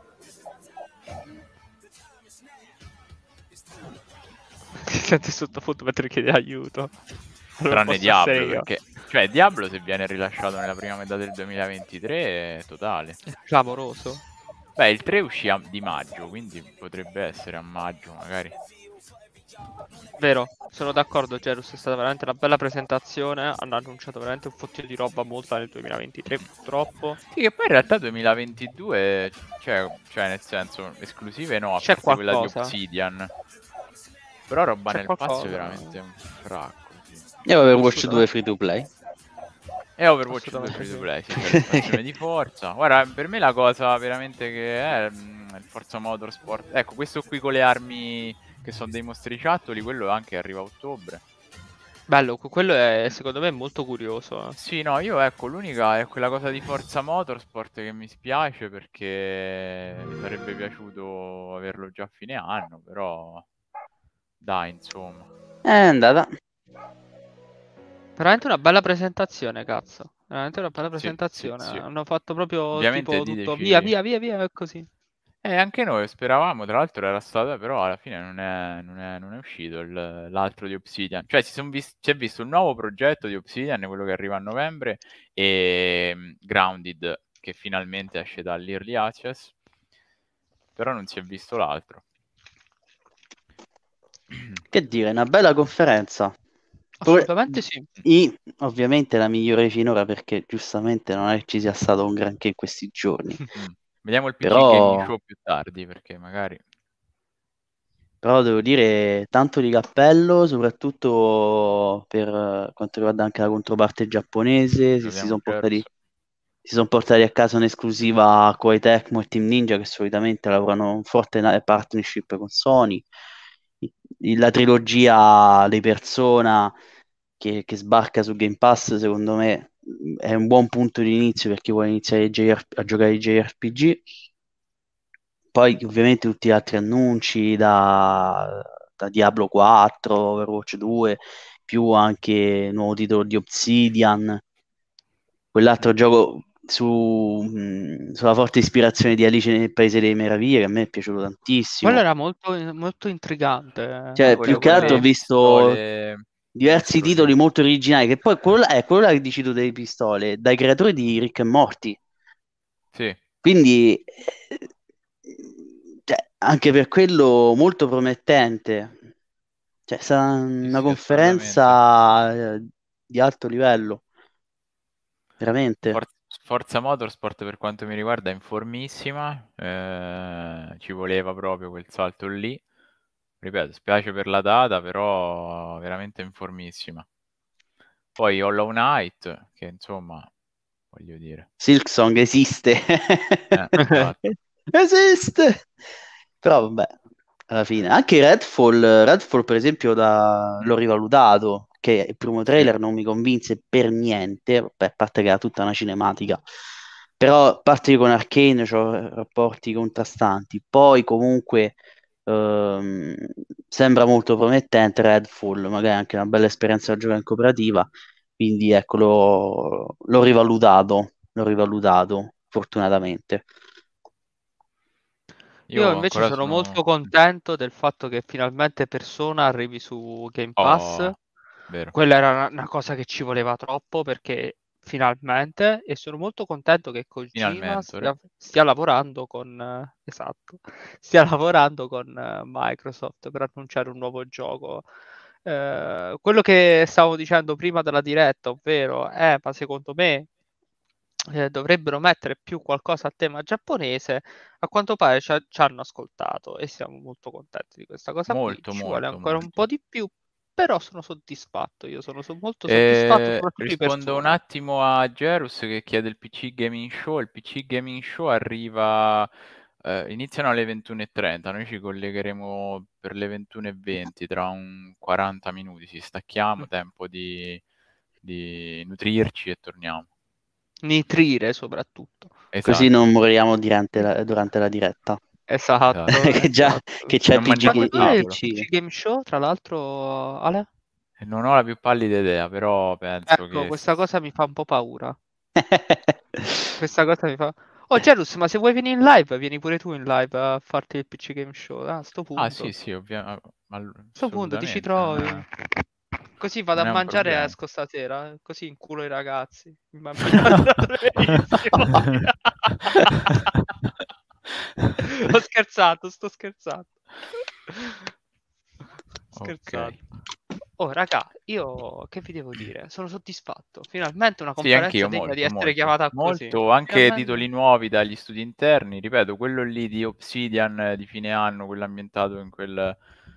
Senti sottofondo mentre chiede aiuto. Tranne Diablo, perché... Cioè, Diablo se viene rilasciato nella prima metà del 2023 è totale. È clamoroso. Beh, il 3 uscì di maggio, quindi potrebbe essere a maggio, magari. Vero, sono d'accordo, Gerus, è stata veramente una bella presentazione, hanno annunciato veramente un fottio di roba molta nel 2023, purtroppo. Sì, che poi in realtà 2022, cioè nel senso, esclusive no, a c'è parte quella di qualcosa. Obsidian. Però roba C'è nel qualcosa. pazzo è veramente un fracco. Sì. E Overwatch 2 free to play. E Overwatch 2 free to play, sì, l'espansione di Forza. Guarda, per me la cosa veramente che è il Forza Motorsport. Ecco, questo qui con le armi... che sono dei mostriciattoli, quello anche arriva a ottobre. Bello, quello è secondo me molto curioso. Sì, no, io ecco, l'unica è quella cosa di Forza Motorsport che mi spiace perché mi sarebbe piaciuto averlo già a fine anno, però dai, insomma. È andata. Veramente una bella presentazione, cazzo. Veramente una bella presentazione. Sì. Hanno fatto proprio Ovviamente tipo tutto via e così. Anche noi speravamo, tra l'altro era stata, però alla fine non è uscito l'altro di Obsidian. Cioè si è visto il nuovo progetto di Obsidian, quello che arriva a novembre, e Grounded, che finalmente esce dall'Early Access, però non si è visto l'altro. Che dire, una bella conferenza. Assolutamente sì. Ovviamente la migliore finora, perché giustamente non è che ci sia stato un granché in questi giorni. Vediamo il PC Gaming Show più tardi, perché magari... Però devo dire tanto di cappello, soprattutto per quanto riguarda anche la controparte giapponese. Si sono portati a casa un'esclusiva Koei Tecmo e Team Ninja, che solitamente lavorano in forte partnership con Sony. La trilogia dei Persona che sbarca su Game Pass, secondo me è un buon punto di inizio per chi vuole iniziare a giocare ai JRPG. Poi ovviamente tutti gli altri annunci da Diablo 4, Overwatch 2, più anche il nuovo titolo di Obsidian, quell'altro gioco sulla forte ispirazione di Alice nel Paese delle Meraviglie, che a me è piaciuto tantissimo. Quello era molto, molto intrigante. Cioè, più che altro ho visto diversi titoli molto originali, che poi quello là che dici tu delle pistole, dai creatori di Rick e Morty. Sì. Quindi, cioè, anche per quello molto promettente. Cioè, sarà una conferenza di alto livello. Veramente. Forza Motorsport, per quanto mi riguarda, è informissima. Ci voleva proprio quel salto lì. Ripeto, spiace per la data, però veramente informissima. Poi Hollow Knight, che insomma, voglio dire. Silksong esiste. Esatto. Esiste. Però vabbè, alla fine. Anche Redfall per esempio l'ho rivalutato, che il primo trailer non mi convinse per niente, vabbè, a parte che era tutta una cinematica. Però a parte che con Arcane c'ho rapporti contrastanti. Poi comunque sembra molto promettente Redfall, magari anche una bella esperienza da giocare in cooperativa. Quindi ecco, l'ho rivalutato, fortunatamente. Io invece sono molto contento del fatto che finalmente Persona arrivi su Game Pass. Vero. Quella era una cosa che ci voleva troppo, perché finalmente, e sono molto contento che Kojima stia lavorando con Microsoft per annunciare un nuovo gioco. Quello che stavo dicendo prima della diretta, ovvero ma secondo me dovrebbero mettere più qualcosa a tema giapponese. A quanto pare ci hanno ascoltato e siamo molto contenti di questa cosa. Molto, ci molto, vuole ancora molto. un po' di più, però sono soddisfatto. Io sono molto soddisfatto, soprattutto di rispondo un Persona. attimo a Gerus che chiede il PC Gaming Show. Il PC Gaming Show arriva, iniziano alle 21:30, noi ci collegheremo per le 21:20, tra un 40 minuti ci stacchiamo, tempo di nutrirci e torniamo. Nitrire soprattutto. Esatto. Così non moriamo durante la diretta. Esatto. che già che c'è il Quando è il PC. PC Game Show, tra l'altro, Ale? Non ho la più pallida idea, però penso che... questa cosa mi fa un po' paura. Questa cosa mi fa... Oh, Gerus, ma se vuoi venire in live, vieni pure tu in live a farti il PC Game Show. A sto punto. Ah, sì, ovviamente. A sto punto ti ci trovi. Così vado a mangiare e esco stasera. Così inculo i ragazzi. Ho scherzato, sto scherzando. Okay. Oh, raga, io che vi devo dire? Sono soddisfatto. Finalmente una conferenza degna di essere chiamata così. Molto, anche titoli nuovi dagli studi interni. Ripeto, quello lì di Obsidian di fine anno, quello ambientato in quel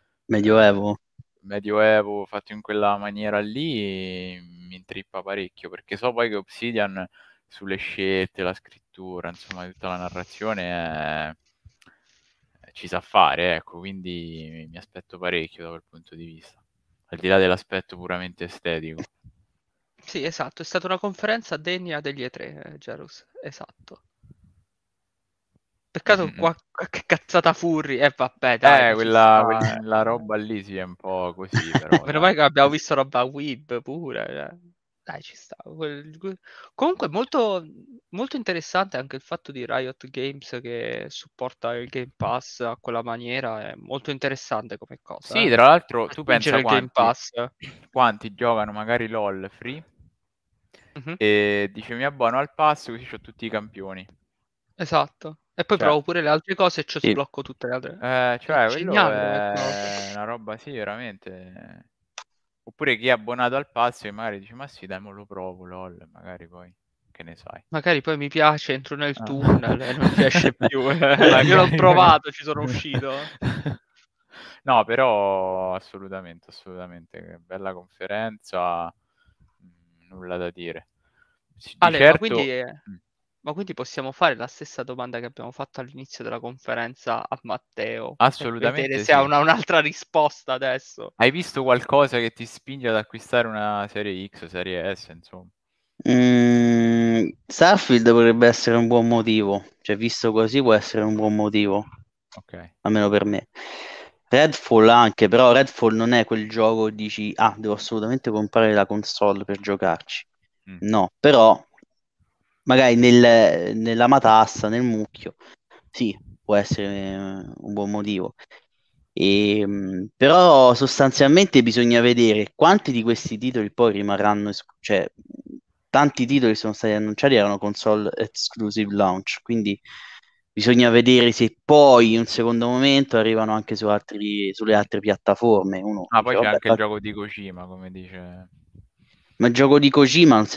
Medioevo, fatto in quella maniera lì, mi intrippa parecchio, perché so poi che Obsidian sulle scelte, la scrittura, insomma, tutta la narrazione ci sa fare, ecco, quindi mi aspetto parecchio da quel punto di vista, al di là dell'aspetto puramente estetico. Sì, esatto, è stata una conferenza degna degli E3, Gerus, esatto. Peccato che cazzata Furry, vabbè, dai. La roba lì sì è un po' così, però. Meno male che abbiamo visto roba Weeb pure, dai, ci sta. Comunque molto, molto interessante anche il fatto di Riot Games che supporta il Game Pass a quella maniera, è molto interessante come cosa. Sì, tra l'altro tu pensa il Game Pass. quanti giocano magari LOL free e dice mi abbono al pass così ho tutti i campioni. Esatto. E poi provo pure le altre cose e ci sblocco tutte le altre. Cioè, quello è una roba, sì, veramente. Oppure chi è abbonato al pass e magari dice, ma sì, dai, mo lo provo, LOL, magari poi, che ne sai. Magari poi mi piace, entro nel tunnel e non mi esce più. Io l'ho provato, ci sono uscito. No, però assolutamente, bella conferenza, nulla da dire. Ale, certo... ma quindi possiamo fare la stessa domanda che abbiamo fatto all'inizio della conferenza a Matteo? Assolutamente vedere sì. se ha un'altra risposta adesso. Hai visto qualcosa che ti spinge ad acquistare una serie X, serie S, insomma? Starfield potrebbe essere un buon motivo, cioè visto così può essere un buon motivo, almeno per me. Redfall anche, però Redfall non è quel gioco che dici devo assolutamente comprare la console per giocarci. No, però magari nella matassa, nel mucchio, sì, può essere un buon motivo. Però sostanzialmente bisogna vedere quanti di questi titoli poi rimarranno, cioè tanti titoli che sono stati annunciati erano console exclusive launch, quindi bisogna vedere se poi in un secondo momento arrivano anche sulle altre piattaforme. Uno Ah, dice, poi c'è vabbè, anche il gioco di Kojima, come dice. ma il gioco di Kojima non si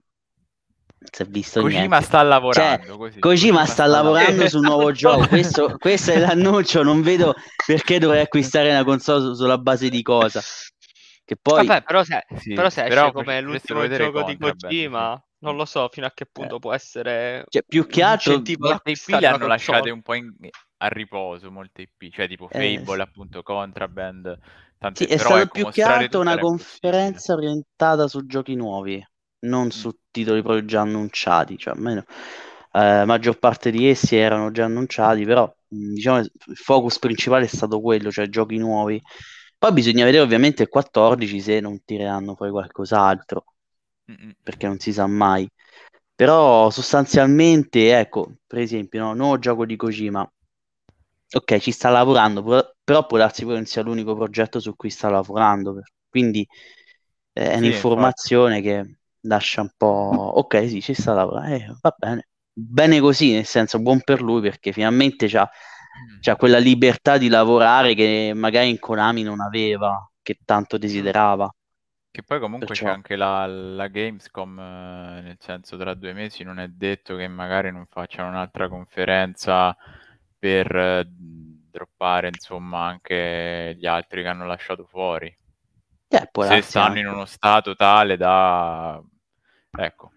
è visto Kojima niente. sta Cioè, lavorando così. Kojima sta lavorando su un nuovo gioco. Questo è l'annuncio. Non vedo perché dovrei acquistare una console sulla base di cosa. Che poi Vabbè, però se Sì, esce però come facessero l'ultimo vedere gioco di Contraband, sì. Kojima, non lo so fino a che punto può essere cioè, più che un altro incentivo ad Molte IP acquistare le una hanno lasciate console. un po' a riposo, molte IP, cioè tipo sì. Fable, appunto, Contraband, Sì, tante, è però stato ecco, più che mostrare altro tutto una era impossibile. conferenza orientata su giochi nuovi, non su titoli proprio già annunciati. Cioè, almeno maggior parte di essi erano già annunciati, però diciamo il focus principale è stato quello, cioè giochi nuovi. Poi bisogna vedere ovviamente il 14 se non tireranno poi qualcos'altro, perché non si sa mai. Però sostanzialmente, ecco, per esempio, no, nuovo gioco di Kojima. Ok, ci sta lavorando, però può darsi pure non sia l'unico progetto su cui sta lavorando. Quindi è Sì, infatti. un'informazione che lascia un po'. Ok, sì, ci sta lavorando, va bene. Bene così, nel senso, buon per lui, perché finalmente c'ha quella libertà di lavorare che magari in Konami non aveva, che tanto desiderava. Che poi comunque Perciò- c'è anche la Gamescom, nel senso tra 2 mesi non è detto che magari non facciano un'altra conferenza per droppare insomma anche gli altri che hanno lasciato fuori. può Se darsi stanno anche. in uno stato tale da... Ecco.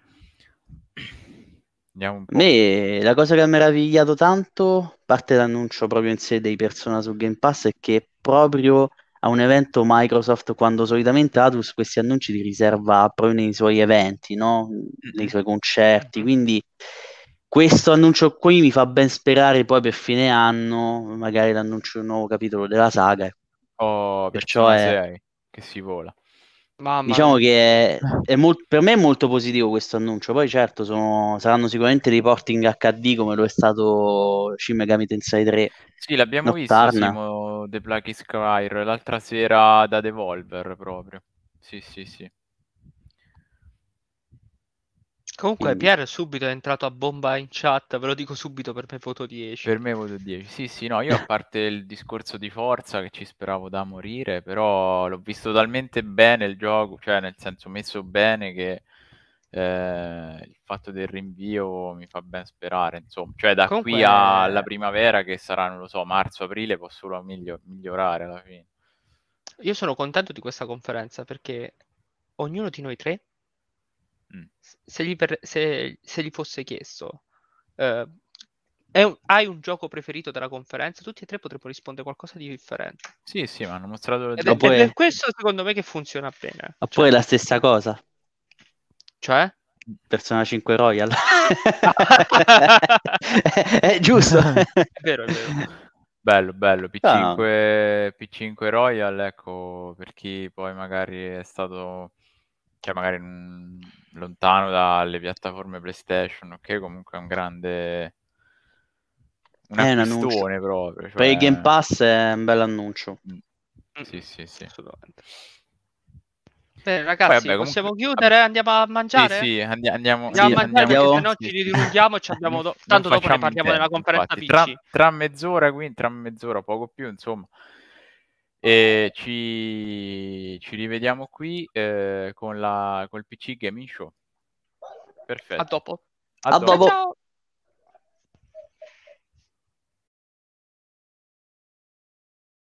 Andiamo un A po'. me la cosa che ha meravigliato tanto, a parte l'annuncio proprio in sé dei Persona su Game Pass, è che proprio a un evento Microsoft, quando solitamente Atlus questi annunci li riserva proprio nei suoi eventi, no? Nei suoi concerti, quindi questo annuncio qui mi fa ben sperare poi per fine anno, magari l'annuncio di un nuovo capitolo della saga. Oh, Perciò Persona è... 6, che si vola. Mamma Diciamo mia. che per me è molto positivo questo annuncio. Poi certo saranno sicuramente dei porting HD come lo è stato Shin Megami Tensei 3 Sì, l'abbiamo visto, Nocturne. Simo, The Black is Skyr, l'altra sera da Devolver proprio. Sì, sì, sì. Comunque Pierre subito è entrato a bomba in chat, ve lo dico subito, per me voto 10. Per me voto 10. Sì, sì, no, io a parte il discorso di Forza che ci speravo da morire, però l'ho visto talmente bene il gioco, cioè nel senso messo bene che il fatto del rinvio mi fa ben sperare, insomma. Cioè da Comunque- qui alla primavera che sarà, non lo so, marzo-aprile può solo migliorare alla fine. Io sono contento di questa conferenza perché ognuno di noi tre, se gli fosse chiesto, hai un gioco preferito della conferenza, tutti e tre potrebbero rispondere qualcosa di differente. Sì, sì, ma hanno mostrato Ed è per questo secondo me che funziona bene. Oppure la stessa cosa. Cioè? Persona 5 Royal. È giusto. È vero, è vero. Bello, bello. Ah. P5 Royal, ecco, per chi poi magari è stato, cioè magari lontano dalle piattaforme PlayStation, ok? Comunque è un grande... un È un annuncio. acquistone proprio. Per il cioè- Game Pass è un bel annuncio. Sì, sì, sì. Assolutamente. Bene, ragazzi, vabbè, possiamo comunque- chiudere? Andiamo a mangiare? Sì, sì, andiamo Andiamo a mangiare perché andiamo- sennò ci dilunghiamo e ci abbiamo Non tanto dopo ne facciamo in parliamo nella tempo, conferenza infatti. PC. Tra mezz'ora, quindi tra mezz'ora, poco più, insomma. E ci rivediamo qui col PC Gaming Show. Perfetto. A dopo. A dopo. Ciao.